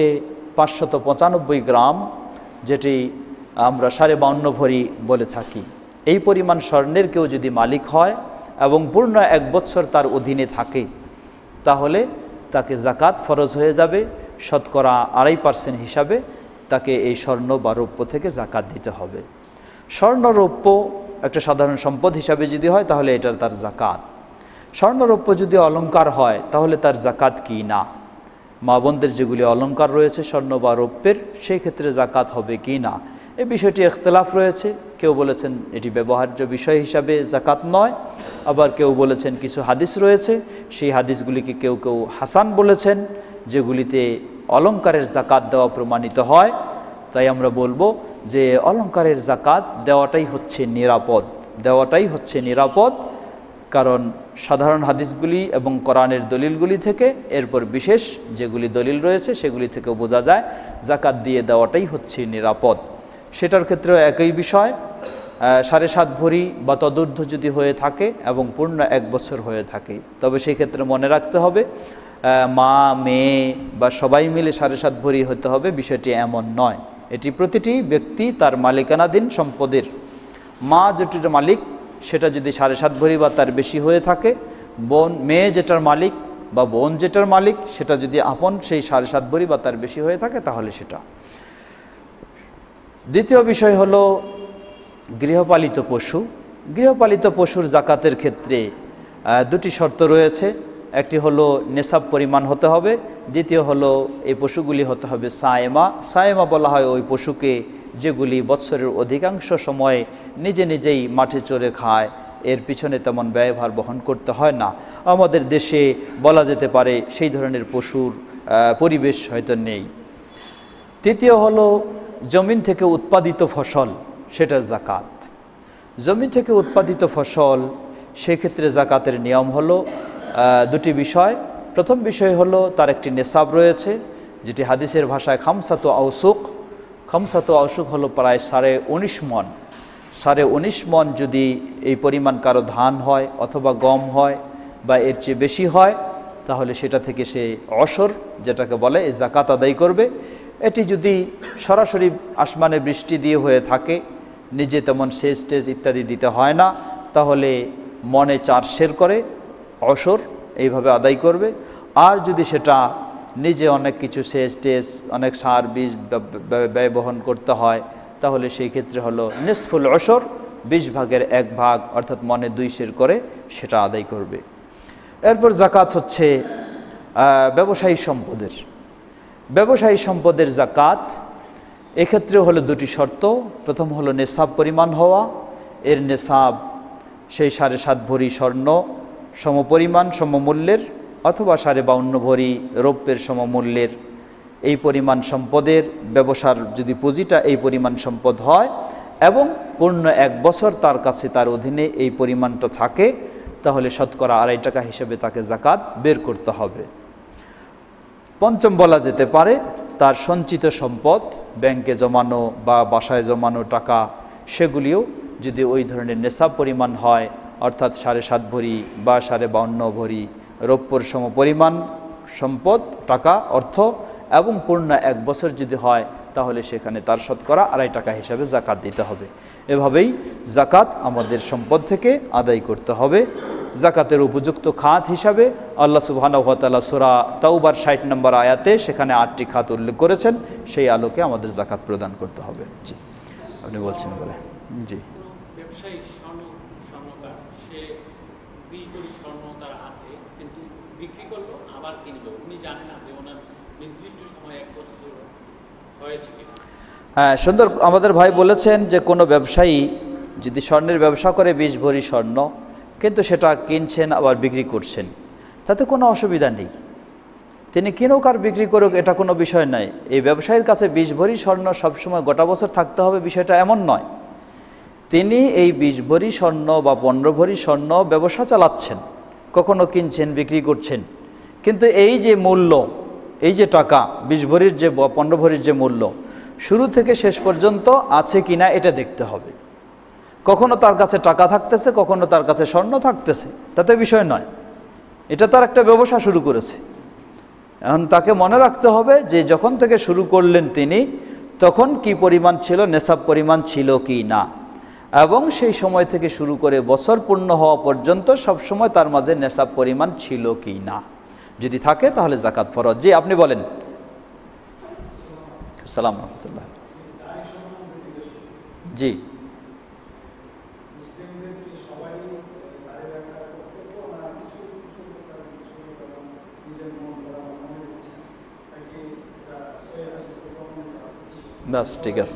595 গ্রাম, যেটি আমরা 52.5 ভরি বলে থাকি। এই পরিমাণ স্বর্ণের কেউ যদি মালিক হয় এবং পূর্ণ 1 বছর তার অধীনে থাকে, তাহলে তাকে জাকাত ফরজ হয়ে যাবে। শতকরা 2.5% হিসাবে তাকে এই স্বর্ণ বা রৌপ্য থেকে জাকাত দিতে হবে। স্বর্ণ রৌপ্য একটা সাধারণ সম্পদ হিসাবে যদি হয় তাহলে এটার তার জাকাত। স্বর্ণ রৌপ্য যদি অলংকার হয় তাহলে তার জাকাত কি না। মা বোনদের যেগুলি অলংকার রয়েছে স্বর্ণ বা রৌপ্যের, সেই ক্ষেত্রে জাকাত হবে কি না, এই বিষয়টি ইখতিলাফ রয়েছে। কেউ বলেছেন এটি ব্যবহার্য বিষয় হিসাবে জাকাত নয়, আবার কেউ বলেছেন কিছু হাদিস রয়েছে, সেই হাদিসগুলিকে কেউ কেউ হাসান বলেছেন, যেগুলিতে অলংকারের জাকাত দেওয়া প্রমাণিত হয়। তাই আমরা বলবো যে অলংকারের জাকাত দেওয়াটাই হচ্ছে নিরাপদ, দেওয়াটাই হচ্ছে নিরাপদ। কারণ সাধারণ হাদিসগুলি এবং কোরআনের দলিলগুলি থেকে, এরপর বিশেষ যেগুলি দলিল রয়েছে সেগুলি থেকেও বোঝা যায় জাকাত দিয়ে দেওয়াটাই হচ্ছে নিরাপদ। সেটার ক্ষেত্রেও একই বিষয়, 7.5 ভরি বা তদূর্ধ্ব যদি হয়ে থাকে এবং পূর্ণ 1 বছর হয়ে থাকে, তবে সেই ক্ষেত্রে মনে রাখতে হবে মা মেয়ে বা সবাই মিলে 7.5 ভরি হতে হবে, বিষয়টি এমন নয়। এটি প্রতিটি ব্যক্তি তার মালিকানাধীন সম্পদের। মা যেটির মালিক সেটা যদি 7.5 ভরি বা তার বেশি হয়ে থাকে, মেয়ে যেটার মালিক বা বোন যেটার মালিক সেটা যদি আপন সেই 7.5 ভরি বা তার বেশি হয়ে থাকে তাহলে সেটা। দ্বিতীয় বিষয় হলো গৃহপালিত পশু। গৃহপালিত পশুর জাকাতের ক্ষেত্রে দুটি শর্ত রয়েছে। একটি হলো নেশাব পরিমাণ হতে হবে, দ্বিতীয় হলো এই পশুগুলি হতে হবে সায়েমা। সায়েমা বলা হয় ওই পশুকে যেগুলি বৎসরের অধিকাংশ সময় নিজে নিজেই মাঠে চরে খায়, এর পিছনে তেমন ব্যয়ভার বহন করতে হয় না। আমাদের দেশে বলা যেতে পারে সেই ধরনের পশুর পরিবেশ হয়তো নেই। তৃতীয় হলো জমিন থেকে উৎপাদিত ফসল, সেটার জাকাত। জমি থেকে উৎপাদিত ফসল, সেক্ষেত্রে জাকাতের নিয়ম হলো দুটি বিষয়। প্রথম বিষয় হলো তার একটি নেশাব রয়েছে, যেটি হাদিসের ভাষায় খামসাতু আউসুক। খামসাতু আউসুক হলো প্রায় 19.5 মণ। 19.5 মণ যদি এই পরিমাণ কারো ধান হয় অথবা গম হয় বা এর চেয়ে বেশি হয়, তাহলে সেটা থেকে সে অশর যেটাকে বলে এই জাকাত আদায় করবে। এটি যদি সরাসরি আসমানের বৃষ্টি দিয়ে হয়ে থাকে, নিজে তেমন সেচ টেজ ইত্যাদি দিতে হয় না, তাহলে মনে 4 সের করে অশর এইভাবে আদায় করবে। আর যদি সেটা নিজে অনেক কিছু সেচ টেজ, অনেক সার বীজ ব্যয় বহন করতে হয়, তাহলে সেই ক্ষেত্রে হলো নিসফুল অশর, 20 ভাগের 1 ভাগ অর্থাৎ মনে 2 সের করে সেটা আদায় করবে। এরপর জাকাত হচ্ছে ব্যবসায়ী সম্পদের। ব্যবসায়ী সম্পদের জাকাত এক্ষেত্রে হলো দুটি শর্ত। প্রথম হলো নেশাব পরিমাণ হওয়া, এর নেশাব সেই 7.5 ভরি স্বর্ণ সমপরিমাণ সমমূল্যের অথবা 52.5 ভরি রৌপ্যের সমমূল্যের এই পরিমাণ সম্পদের ব্যবসার যদি পুঁজিটা এই পরিমাণ সম্পদ হয় এবং পূর্ণ 1 বছর তার কাছে তার অধীনে এই পরিমাণটা থাকে, তাহলে শতকরা 2.5 টাকা হিসেবে তাকে জাকাত বের করতে হবে। পঞ্চম বলা যেতে পারে তার সঞ্চিত সম্পদ, ব্যাংকে জমানো বা বাসায় জমানো টাকা, সেগুলিও যদি ওই ধরনের নেশাব পরিমাণ হয়, অর্থাৎ 7.5 ভরি বা 52.5 ভরি রৌপ্যর সমপরিমাণ সম্পদ, টাকা, অর্থ এবং পূর্ণ 1 বছর যদি হয়, তাহলে সেখানে তার শতকরা 2.5 টাকা হিসাবে জাকাত দিতে হবে। এভাবেই জাকাত আমাদের সম্পদ থেকে আদায় করতে হবে। জাকাতের উপযুক্ত খাত হিসাবে আল্লাহ সুবহানাহু ওয়া তাআলা সূরা তাওবার 60 নম্বর আয়াতে সেখানে 8টি খাত উল্লেখ করেছেন, সেই আলোকে আমাদের জাকাত প্রদান করতে হবে। জি, আপনি বলছেন বলে। জি, ব্যবসায়ী স্বর্ণকার, সে 20 ভরি স্বর্ণ তার আছে, কিন্তু বিক্রি করলো আবার কিনলো, উনি জানে না যে ওনার নির্দিষ্ট সময় 1 বছর হয়েছে কিনা। হ্যাঁ, সুন্দর। আমাদের ভাই বলেছেন যে কোনো ব্যবসায়ী যদি স্বর্ণের ব্যবসা করে 20 ভরি স্বর্ণ, কিন্তু সেটা কিনছেন আবার বিক্রি করছেন, তাতে কোনো অসুবিধা নেই। তিনি কিনুক আর বিক্রি করুক, এটা কোনো বিষয় নয়। এই ব্যবসায়ীর কাছে 20 ভরি স্বর্ণ সবসময় গোটা বছর থাকতে হবে বিষয়টা এমন নয়। তিনি এই 20 ভরি স্বর্ণ বা 15 ভরি স্বর্ণ ব্যবসা চালাচ্ছেন, কখনো কিনছেন বিক্রি করছেন, কিন্তু এই যে মূল্য, এই যে টাকা 20 ভরির যে 15 ভরির যে মূল্য শুরু থেকে শেষ পর্যন্ত আছে কিনা এটা দেখতে হবে। কখনো তার কাছে টাকা থাকতেছে, কখনো তার কাছে স্বর্ণ থাকতেছে, তাতে বিষয় নয়, এটা তার একটা ব্যবসা শুরু করেছে। এখন তাকে মনে রাখতে হবে যে যখন থেকে শুরু করলেন তিনি তখন কি পরিমাণ ছিল, নেশাব পরিমাণ ছিল কি না, এবং সেই সময় থেকে শুরু করে বছর পূর্ণ হওয়া পর্যন্ত সব সময় তার মাঝে নেশাব পরিমাণ ছিল কি না। যদি থাকে তাহলে যাকাত ফরজ। জি আপনি বলেন। সালাম রাহমাতুল্লাহ। জি বাস ঠিক আছে।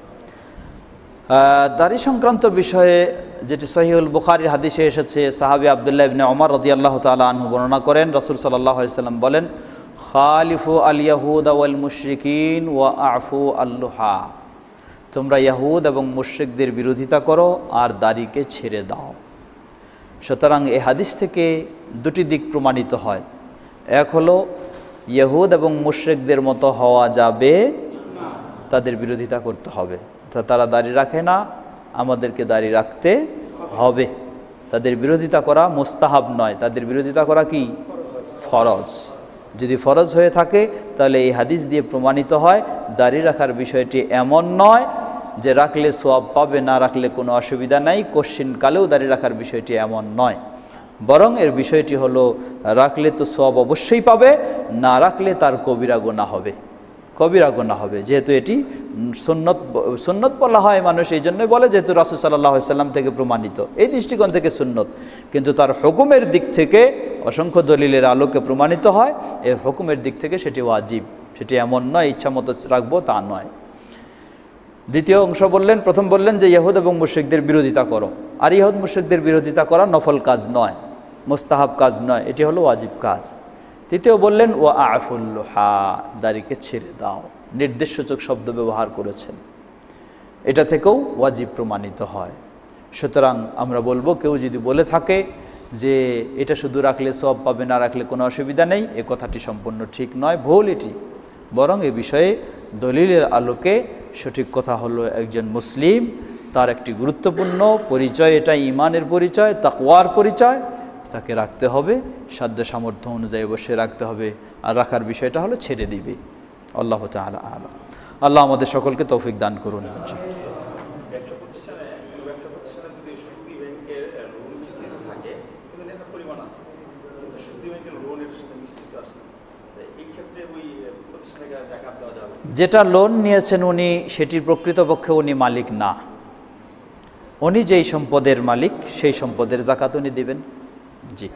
দাড়ি সংক্রান্ত বিষয়ে যেটি সহিহুল বুখারীর হাদিসে এসেছে, সাহাবী আব্দুল্লাহ ইবনে ওমর রাদিয়াল্লাহু তাআলা আনহু বর্ণনা করেন, রাসূল সাল্লাল্লাহু আলাইহি সাল্লাম বলেন, খালিফু আল ইয়াহুদা ওয়াল মুশরিকিন ওয়া আফু আল্লুহা, তোমরা ইয়াহুদ এবং মুশরিকদের বিরোধিতা করো আর দাড়িকে ছেড়ে দাও। সুতরাং এই হাদিস থেকে দুটি দিক প্রমাণিত হয়। এক হলো ইয়াহুদ এবং মুশরিকদের মতো হওয়া যাবে, তাদের বিরোধিতা করতে হবে। তারা দাড়ি রাখে না, আমাদেরকে দাড়ি রাখতে হবে। তাদের বিরোধিতা করা মুস্তাহাব নয়, তাদের বিরোধিতা করা কি ফরজ। যদি ফরজ হয়ে থাকে তাহলে এই হাদিস দিয়ে প্রমাণিত হয় দাড়ি রাখার বিষয়টি এমন নয় যে রাখলে সওয়াব পাবে, না রাখলে কোনো অসুবিধা নাই, কশ্চিনকালেও দাড়ি রাখার বিষয়টি এমন নয়। বরং এর বিষয়টি হলো রাখলে তো সওয়াব অবশ্যই পাবে, না রাখলে তার কবিরা গুনাহ হবে, কবিরা গুনাহ হবে। যেহেতু এটি সুন্নত বলা হয়, মানুষ এই জন্যই বলে যেহেতু রাসূল সাল্লাল্লাহু আলাইহি সাল্লাম থেকে প্রমাণিত, এই দৃষ্টিকোণ থেকে সুন্নত। কিন্তু তার হুকুমের দিক থেকে অসংখ্য দলিলের আলোকে প্রমাণিত হয়, এর হুকুমের দিক থেকে সেটি ওয়াজিব, সেটি এমন নয় ইচ্ছা মতো রাখবো তা নয়। দ্বিতীয় অংশ বললেন, প্রথম বললেন যে ইহুদ এবং মুশরিকদের বিরোধিতা করো, আর ইহুদ মুশরিকদের বিরোধিতা করা নফল কাজ নয়, মুস্তাহাব কাজ নয়, এটি হলো ওয়াজিব কাজ। তৃতীয় বললেন ওয়া আফুল্লুহা, দাড়িকে ছেড়ে দাও, নির্দেশসূচক শব্দ ব্যবহার করেছেন, এটা থেকেও ওয়াজিব প্রমাণিত হয়। সুতরাং আমরা বলবো কেউ যদি বলে থাকে যে এটা শুধু রাখলে সওয়াব পাবে, না রাখলে কোনো অসুবিধা নেই, এ কথাটি সম্পূর্ণ ঠিক নয়, ভুল এটি। বরং এ বিষয়ে দলিলের আলোকে সঠিক কথা হলো একজন মুসলিম তার একটি গুরুত্বপূর্ণ পরিচয়, এটা ঈমানের পরিচয়, তাকওয়ার পরিচয়, তাকে রাখতে হবে, সাধ্য সামর্থ্য অনুযায়ী অবশ্যই রাখতে হবে। আর রাখার বিষয়টা হলো ছেড়ে দিবে। আল্লাহ তাআলা আ'লাম। আল্লাহ আমাদের সকলকে তৌফিক দান করুন। যেটা লোন নিয়েছেন উনি, সেটির প্রকৃতপক্ষে উনি মালিক না, উনি যেই সম্পদের মালিক সেই সম্পদের যাকাত উনি দিবেন। জি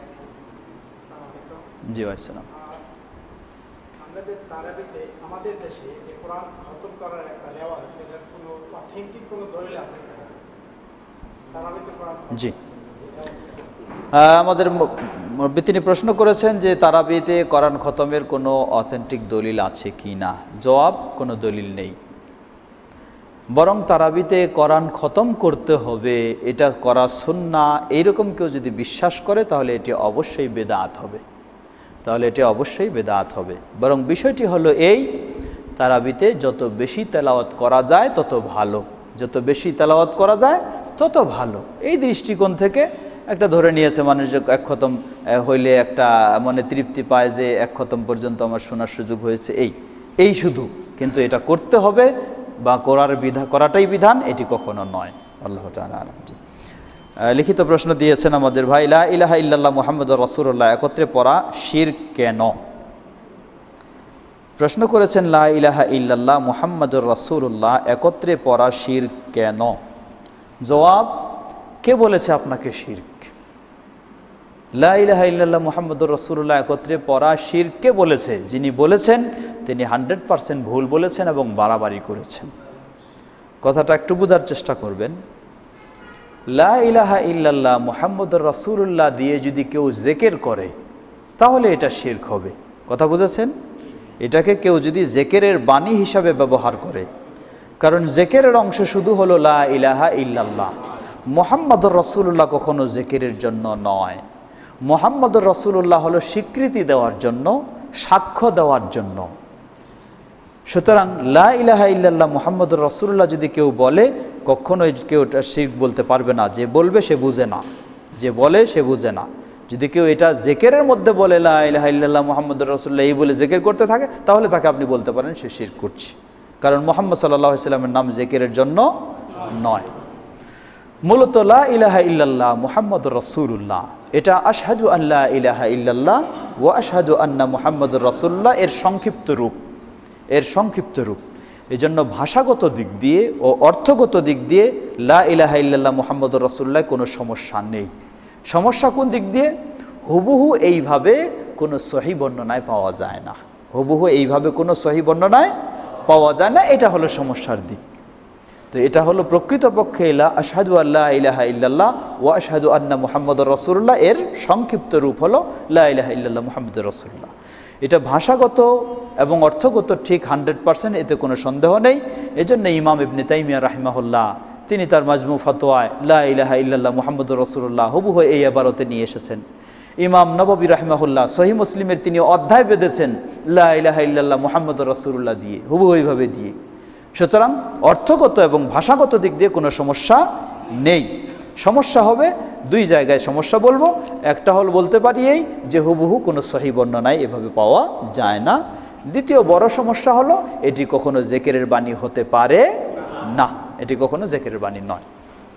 জি আসসালাম। আমরা যে তারাবিতে আমাদের দেশে যে কোরআন খতম করার একটা লেওয়া আছে, এটার কোনো অথেন্টিক কোনো দলিল আছে কিনা? তারাবিতে কোরআন জি আমাদের তিনি প্রশ্ন করেছেন যে তারাবিতে কোরআন খতমের কোনো অথেন্টিক দলিল আছে কি না। জবাব, কোনো দলিল নেই। বরং তারাবিতে কোরআন খতম করতে হবে, এটা করা সুন্নাহ, এইরকম কেউ যদি বিশ্বাস করে তাহলে এটি অবশ্যই বেদাত হবে, তাহলে এটি অবশ্যই বেদাত হবে। বরং বিষয়টি হলো এই, তারাবিতে যত বেশি তেলাওয়াত করা যায় তত ভালো, যত বেশি তেলাওয়াত করা যায় তত ভালো। এই দৃষ্টিকোণ থেকে একটা ধরে নিয়েছে মানুষ যে এক খতম হইলে একটা মনে তৃপ্তি পায় যে এক খতম পর্যন্ত আমার শোনার সুযোগ হয়েছে, এই শুধু। কিন্তু এটা করতে হবে বা করাটাই বিধান, এটি কখনো নয়। আল্লাহ তাআলা আ'লাম। লিখিত প্রশ্ন দিয়েছেন আমাদের ভাই, লা ইলাহা ইল্লাল্লাহ মুহাম্মাদুর রাসূলুল্লাহ একত্রে পড়া শিরক কেন? প্রশ্ন করেছেন লা ইলাহা ইল্লাল্লাহ মুহাম্মাদুর রাসূলুল্লাহ একত্রে পড়া শিরক কেন? জবাব, কে বলেছে আপনাকে শিরক? লা ইলাহা ইল্লাল্লাহ মুহাম্মাদুর রাসূলুল্লাহ একত্রে পড়া শিরক কে বলেছে? যিনি বলেছেন তিনি 100% ভুল বলেছেন এবং বাড়াবাড়ি করেছেন। কথাটা একটু বোঝার চেষ্টা করবেন। লা ইলাহা ইল্লাল্লাহ মুহাম্মাদুর রাসূলুল্লাহ দিয়ে যদি কেউ জিকির করে তাহলে এটা শিরক হবে। কথা বুঝেছেন? এটাকে কেউ যদি জিকিরের বাণী হিসাবে ব্যবহার করে, কারণ জেকেরের অংশ শুধু হলো লা ইলাহা ইল্লাল্লাহ। মুহাম্মাদুর রাসূলুল্লাহ কখনো জেকেরের জন্য নয়। মুহাম্মাদুর রাসূলুল্লাহ হলো স্বীকৃতি দেওয়ার জন্য, সাক্ষ্য দেওয়ার জন্য। সুতরাং লা ইলাহা ইল্লাল্লাহ মুহাম্মাদুর রাসূলুল্লাহ যদি কেউ বলে, কখনোই কেউ এটা শিরক বলতে পারবে না। যে বলবে সে বুঝে না, যে বলে সে বুঝে না। যদি কেউ এটা জেকেরের মধ্যে বলে লা ইলাহা ইল্লাল্লাহ মুহাম্মাদুর রাসূলুল্লাহ এই বলে জেকের করতে থাকে, তাহলে তাকে আপনি বলতে পারেন সে শিরক করছে। কারণ মুহাম্মদ সাল্লাল্লাহু আলাইহি ওয়াসাল্লামের নাম জেকেরের জন্য নয়। মূলত লা ইলাহা ইল্লাল্লাহ মুহাম্মাদুর রাসূলুল্লাহ, এটা আশহাদু আল্লা ইলাহা ইল্লাল্লাহ ওয়া আশহাদু আন্না মুহাম্মাদুর রাসূলুল্লাহ এর সংক্ষিপ্ত রূপ, এর সংক্ষিপ্ত রূপ। এই জন্য ভাষাগত দিক দিয়ে ও অর্থগত দিক দিয়ে লা ইলাহা ইল্লাল্লাহ মুহাম্মাদুর রাসূলুল্লাহ কোনো সমস্যা নেই। সমস্যা কোন দিক দিয়ে? হুবহু এইভাবে কোনো সহিহ বর্ণনায় পাওয়া যায় না। হুবহু এইভাবে কোনো সহিহ বর্ণনায় পাওয়া যায় না, এটা হলো সমস্যার দিক। তো এটা হলো প্রকৃতপক্ষে লা আশহাদু আল্লা ইলাহা ইল্লাল্লাহ ওয়া আশহাদু আন্না মুহাম্মাদুর রাসূলুল্লাহ এর সংক্ষিপ্ত রূপ হলো লা ইলাহা ইল্লাল্লাহ মুহাম্মাদুর রাসূলুল্লাহ। এটা ভাষাগত এবং অর্থগত ঠিক 100%, এতে কোনো সন্দেহ নেই। এজন্য ইমাম ইবনে তাইমিয়া রাহিমাহুল্লাহ তিনি তার মাজমু ফতোয়ায় লা ইলাহা ইল্লাল্লাহ মুহাম্মাদুর রাসূলুল্লাহ হুবহু এই ইবারতে নিয়ে এসেছেন। ইমাম নববী রাহিমাহুল্লাহ সহিহ মুসলিমের তিনি অধ্যায় বেঁধেছেন লা ইলাহা ইল্লাল্লাহ মুহাম্মাদুর রাসূলুল্লাহ দিয়ে, হুবহু এইভাবে দিয়ে। সুতরাং অর্থগত এবং ভাষাগত দিক দিয়ে কোনো সমস্যা নেই। সমস্যা হবে দুই জায়গায় সমস্যা বলবো। একটা হল বলতে পারি এই যে হুবহু কোনো সহিহ বর্ণনায় এভাবে পাওয়া যায় না। দ্বিতীয় বড় সমস্যা হলো এটি কখনো জেকেরের বাণী হতে পারে না, এটি কখনো জেকেরের বাণী নয়।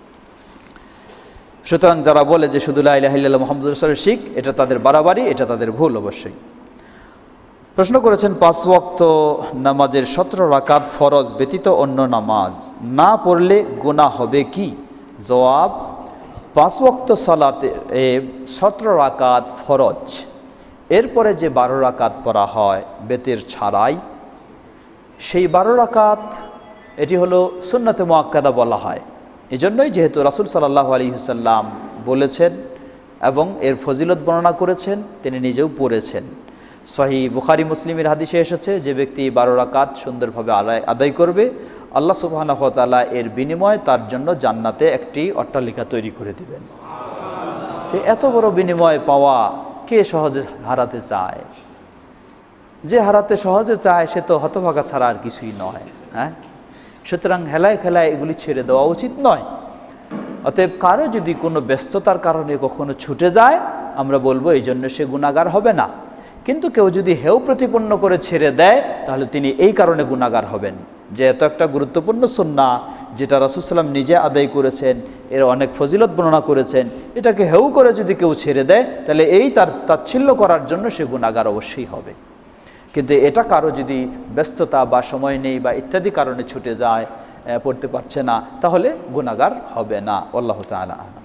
সুতরাং যারা বলে যে শুধু লা ইলাহা ইল্লাল্লাহ মুহাম্মাদুর রাসূলুল্লাহ শিখ, এটা তাদের বাড়াবাড়ি, এটা তাদের ভুল অবশ্যই। প্রশ্ন করেছেন 5 ওয়াক্ত নামাজের 17 রাকাত ফরজ ব্যতীত অন্য নামাজ না পড়লে গুনাহ হবে কি? জবাব, 5 ওয়াক্ত সালাতে 17 রাকাত ফরজ, এরপরে যে 12 রাকাত পড়া হয় বেতের ছাড়াই, সেই 12 রাকাত এটি হলো সুন্নাতে মুআক্কাদা বলা হয়। এজন্যই যেহেতু রাসূল সাল্লাল্লাহু আলাইহি ওয়াসাল্লাম বলেছেন এবং এর ফজিলত বর্ণনা করেছেন, তিনি নিজেও পড়েছেন। সহিহ বুখারী মুসলিমের হাদিসে এসেছে যে ব্যক্তি 12 রাকাত সুন্দরভাবে আদায় করবে, আল্লাহ সুবহানাহু ওয়া তাআলা এর বিনিময়ে তার জন্য জান্নাতে একটি অট্টালিকা তৈরি করে দিবেন। তো এত বড় বিনিময় পাওয়া কে সহজে হারাতে চায়? যে হারাতে সহজে চায় সে তো হতভাগা ছাড়া আর কিছুই নয়। হ্যাঁ, সুতরাং হেলায় খেলায় এগুলি ছেড়ে দেওয়া উচিত নয়। অতএব কারো যদি কোনো ব্যস্ততার কারণে কখনো ছুটে যায়, আমরা বলবো এই জন্য সে গুনাহগার হবে না। কিন্তু কেউ যদি হেয় প্রতিপন্ন করে ছেড়ে দেয়, তাহলে তিনি এই কারণে গুনাহগার হবেন যে এত একটা গুরুত্বপূর্ণ সুন্নাহ যেটা রাসূল সাল্লাল্লাহু আলাইহি ওয়াসাল্লাম নিজে আদায় করেছেন, এর অনেক ফজিলত বর্ণনা করেছেন, এটাকে হেয় করে যদি কেউ ছেড়ে দেয়, তাহলে এই তার তাচ্ছিল্য করার জন্য সে গুনাহগার অবশ্যই হবে। কিন্তু এটা কারো যদি ব্যস্ততা বা সময় নেই বা ইত্যাদি কারণে ছুটে যায়, পড়তে পারছে না, তাহলে গুনাহগার হবে না। আল্লাহু তাআলা আ'লাম।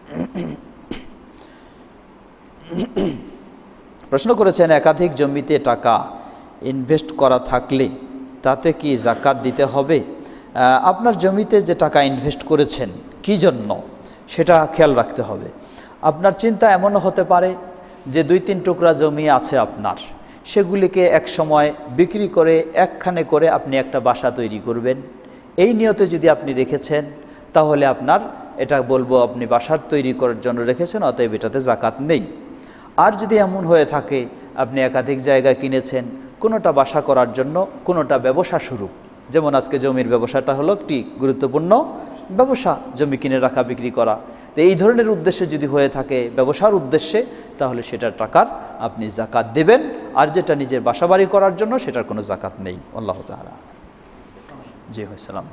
প্রশ্ন করেছেন একাধিক জমিতে টাকা ইনভেস্ট করা থাকলে তাতে কি যাকাত দিতে হবে? আপনার জমিতে যে টাকা ইনভেস্ট করেছেন কি জন্য সেটা খেয়াল রাখতে হবে। আপনার চিন্তা এমনও হতে পারে যে 2-3 টুকরা জমি আছে আপনার, সেগুলিকে এক সময় বিক্রি করে একখানে করে আপনি একটা বাসা তৈরি করবেন। এই নিয়তে যদি আপনি রেখেছেন, তাহলে আপনার এটা বলবো আপনি বাসার তৈরি করার জন্য রেখেছেন, অতএব এটাতে যাকাত নেই। আর যদি এমন হয়ে থাকে আপনি একাধিক জায়গা কিনেছেন, কোনোটা বাসা করার জন্য, কোনোটা ব্যবসা শুরু, যেমন আজকে জমির ব্যবসাটা হলো একটি গুরুত্বপূর্ণ ব্যবসা, জমি কিনে রাখা বিক্রি করা। তো এই ধরনের উদ্দেশ্যে যদি হয়ে থাকে ব্যবসার উদ্দেশ্যে, তাহলে সেটার টাকার আপনি যাকাত দেবেন। আর যেটা নিজের বাসা বাড়ি করার জন্য সেটার কোনো যাকাত নেই। আল্লাহু তাআলা। জি ভাই, সালাম।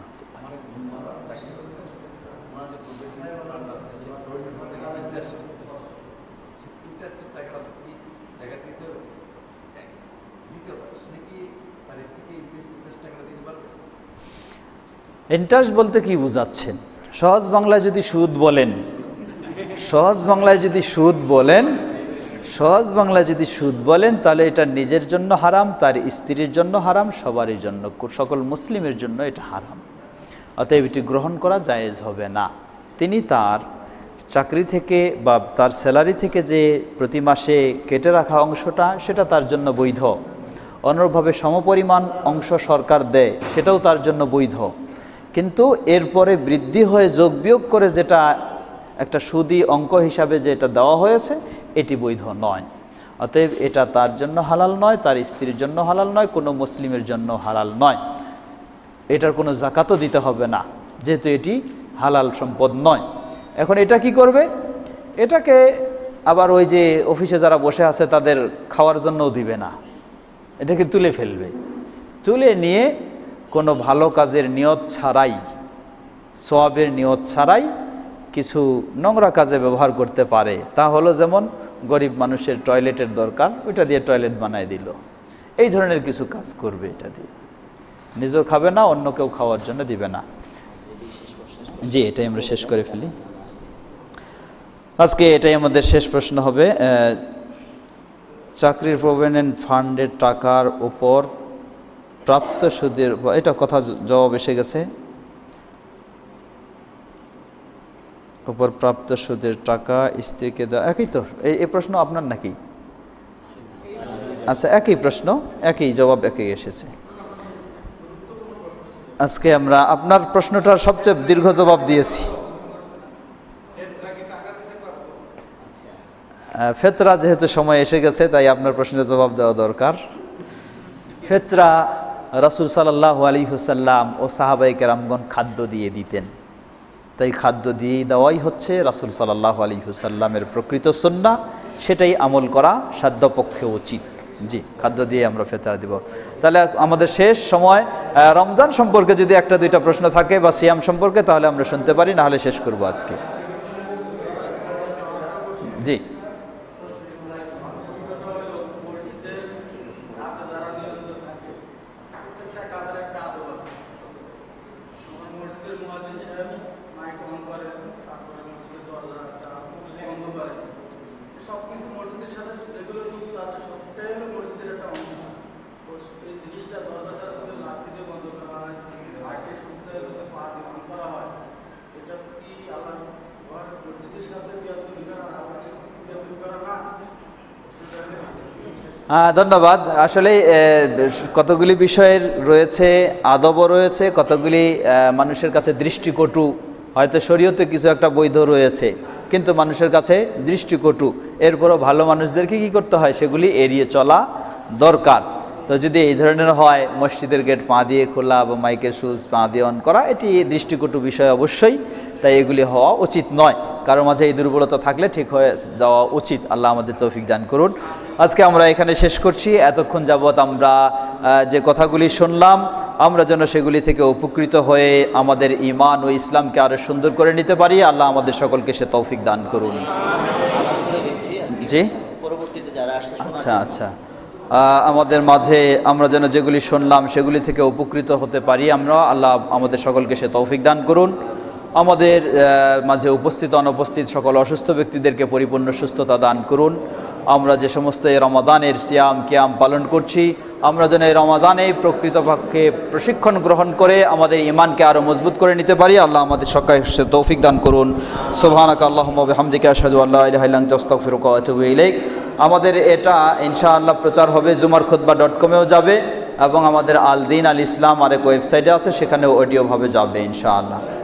ইন্টারেস্ট বলতে কি বুঝাচ্ছেন? সহজ বাংলায় যদি সুদ বলেন, সহজ বাংলায় যদি সুদ বলেন, সহজ বাংলায় যদি সুদ বলেন, তাহলে এটা নিজের জন্য হারাম, তার স্ত্রীর জন্য হারাম, সবারই জন্য, সকল মুসলিমের জন্য এটা হারাম। অতএব এটি গ্রহণ করা জায়েজ হবে না। তিনি তার চাকরি থেকে বা তার স্যালারি থেকে যে প্রতি মাসে কেটে রাখা অংশটা, সেটা তার জন্য বৈধ। অনুরূপভাবে সমপরিমাণ অংশ সরকার দেয়, সেটাও তার জন্য বৈধ। কিন্তু এরপরে বৃদ্ধি হয়ে যোগ বিয়োগ করে যেটা একটা সুদি অঙ্ক হিসাবে যেটা দেওয়া হয়েছে এটি বৈধ নয়। অতএব এটা তার জন্য হালাল নয়, তার স্ত্রীর জন্য হালাল নয়, কোনো মুসলিমের জন্য হালাল নয়। এটার কোনো জাকাতও দিতে হবে না, যেহেতু এটি হালাল সম্পদ নয়। এখন এটা কি করবে? এটাকে আবার ওই যে অফিসে যারা বসে আছে তাদের খাওয়ার জন্যও দিবে না, এটাকে তুলে ফেলবে। তুলে নিয়ে কোনো ভালো কাজের নিয়ত ছাড়াই, সওয়াবের নিয়ত ছাড়াই কিছু নোংরা কাজে ব্যবহার করতে পারে। তা হলো যেমন গরিব মানুষের টয়লেটের দরকার, ওইটা দিয়ে টয়লেট বানায় দিল, এই ধরনের কিছু কাজ করবে। এটা দিয়ে নিজেও খাবে না, অন্য কেউ খাওয়ার জন্য দিবে না। জি, এটাই আমরা শেষ করে ফেলি আজকে। এটাই আমাদের শেষ প্রশ্ন হবে। চাকরির প্রভিডেন্ট ফান্ডের টাকার উপর প্রাপ্ত সুদের, এটা কথা জবাব এসে গেছে। উপর প্রাপ্ত সুদের টাকা স্ত্রীকে দেওয়া, একই তো এই প্রশ্ন আপনার নাকি? আচ্ছা, একই প্রশ্ন, একই জবাব, একই এসেছে। আজকে আমরা আপনার প্রশ্নটার সবচেয়ে দীর্ঘ জবাব দিয়েছি। ফেতরা যেহেতু সময় এসে গেছে তাই আপনার প্রশ্নের জবাব দেওয়া দরকার। ফেতরা রাসূল সাল্লাল্লাহু আলাইহি ওয়াসাল্লাম ও সাহাবায়ে কেরামগণ খাদ্য দিয়ে দিতেন, তাই খাদ্য দিয়ে দেওয়াই হচ্ছে রাসূল সাল্লাল্লাহু আলাইহি ওয়াসাল্লামের প্রকৃত সুন্নাহ, সেটাই আমল করা সাধ্যপক্ষে উচিত। জি, খাদ্য দিয়ে আমরা ফেতরা দিব। তাহলে আমাদের শেষ সময় রমজান সম্পর্কে যদি একটা দুইটা প্রশ্ন থাকে বা সিয়াম সম্পর্কে, তাহলে আমরা শুনতে পারি, না হলে শেষ করব আজকে। জি, ধন্যবাদ। আসলে কতগুলি বিষয়ের রয়েছে, আদবও রয়েছে, কতগুলি মানুষের কাছে দৃষ্টিকটু, হয়তো শরীয়তে কিছু একটা বৈধ রয়েছে কিন্তু মানুষের কাছে দৃষ্টিকটু। এরপরও ভালো মানুষদেরকে কি করতে হয়, সেগুলি এড়িয়ে চলা দরকার। তো যদি এই ধরনের হয়, মসজিদের গেট পা দিয়ে খোলা বা মাইকের সুইচ পা দিয়ে অন করা, এটি দৃষ্টিকটু বিষয় অবশ্যই, তাই এগুলি হওয়া উচিত নয়। কারো মাঝে এই দুর্বলতা থাকলে ঠিক হয়ে যাওয়া উচিত। আল্লাহ আমাদের তৌফিক দান করুন। আজকে আমরা এখানে শেষ করছি। এতক্ষণ যাবৎ আমরা যে কথাগুলি শুনলাম, আমরা যেন সেগুলি থেকে উপকৃত হয়ে আমাদের ঈমান ও ইসলামকে আরো সুন্দর করে নিতে পারি। আল্লাহ আমাদের সকলকে সে তৌফিক দান করুন। জি, আচ্ছা আচ্ছা, আমাদের মাঝে আমরা যেন যেগুলি শুনলাম সেগুলি থেকে উপকৃত হতে পারি আমরা। আল্লাহ আমাদের সকলকে সে তৌফিক দান করুন। আমাদের মাঝে উপস্থিত অনুপস্থিত সকল অসুস্থ ব্যক্তিদেরকে পরিপূর্ণ সুস্থতা দান করুন। আমরা যে সমস্ত এই রমাদানের সিয়াম কিয়াম পালন করছি, আমরা যেন এই রমাদানে প্রকৃতপক্ষে প্রশিক্ষণ গ্রহণ করে আমাদের ঈমানকে আরও মজবুত করে নিতে পারি। আল্লাহ আমাদের সকলকে তৌফিক দান করুন। সুবহানাকা আল্লাহুম্মা ওয়া বিহামদিকা আশহাদু আল্লা ইলাহা ইল্লা আনতা আস্তাগফিরুকা ওয়া আতুবু ইলাইক। আমাদের এটা ইনশাআল্লাহ প্রচার হবে, jumarkhutbah.com-এও যাবে এবং আমাদের আল দিন আল ইসলাম আরেক ওয়েবসাইটে আছে, সেখানেও অডিওভাবে যাবে ইনশাআল্লাহ।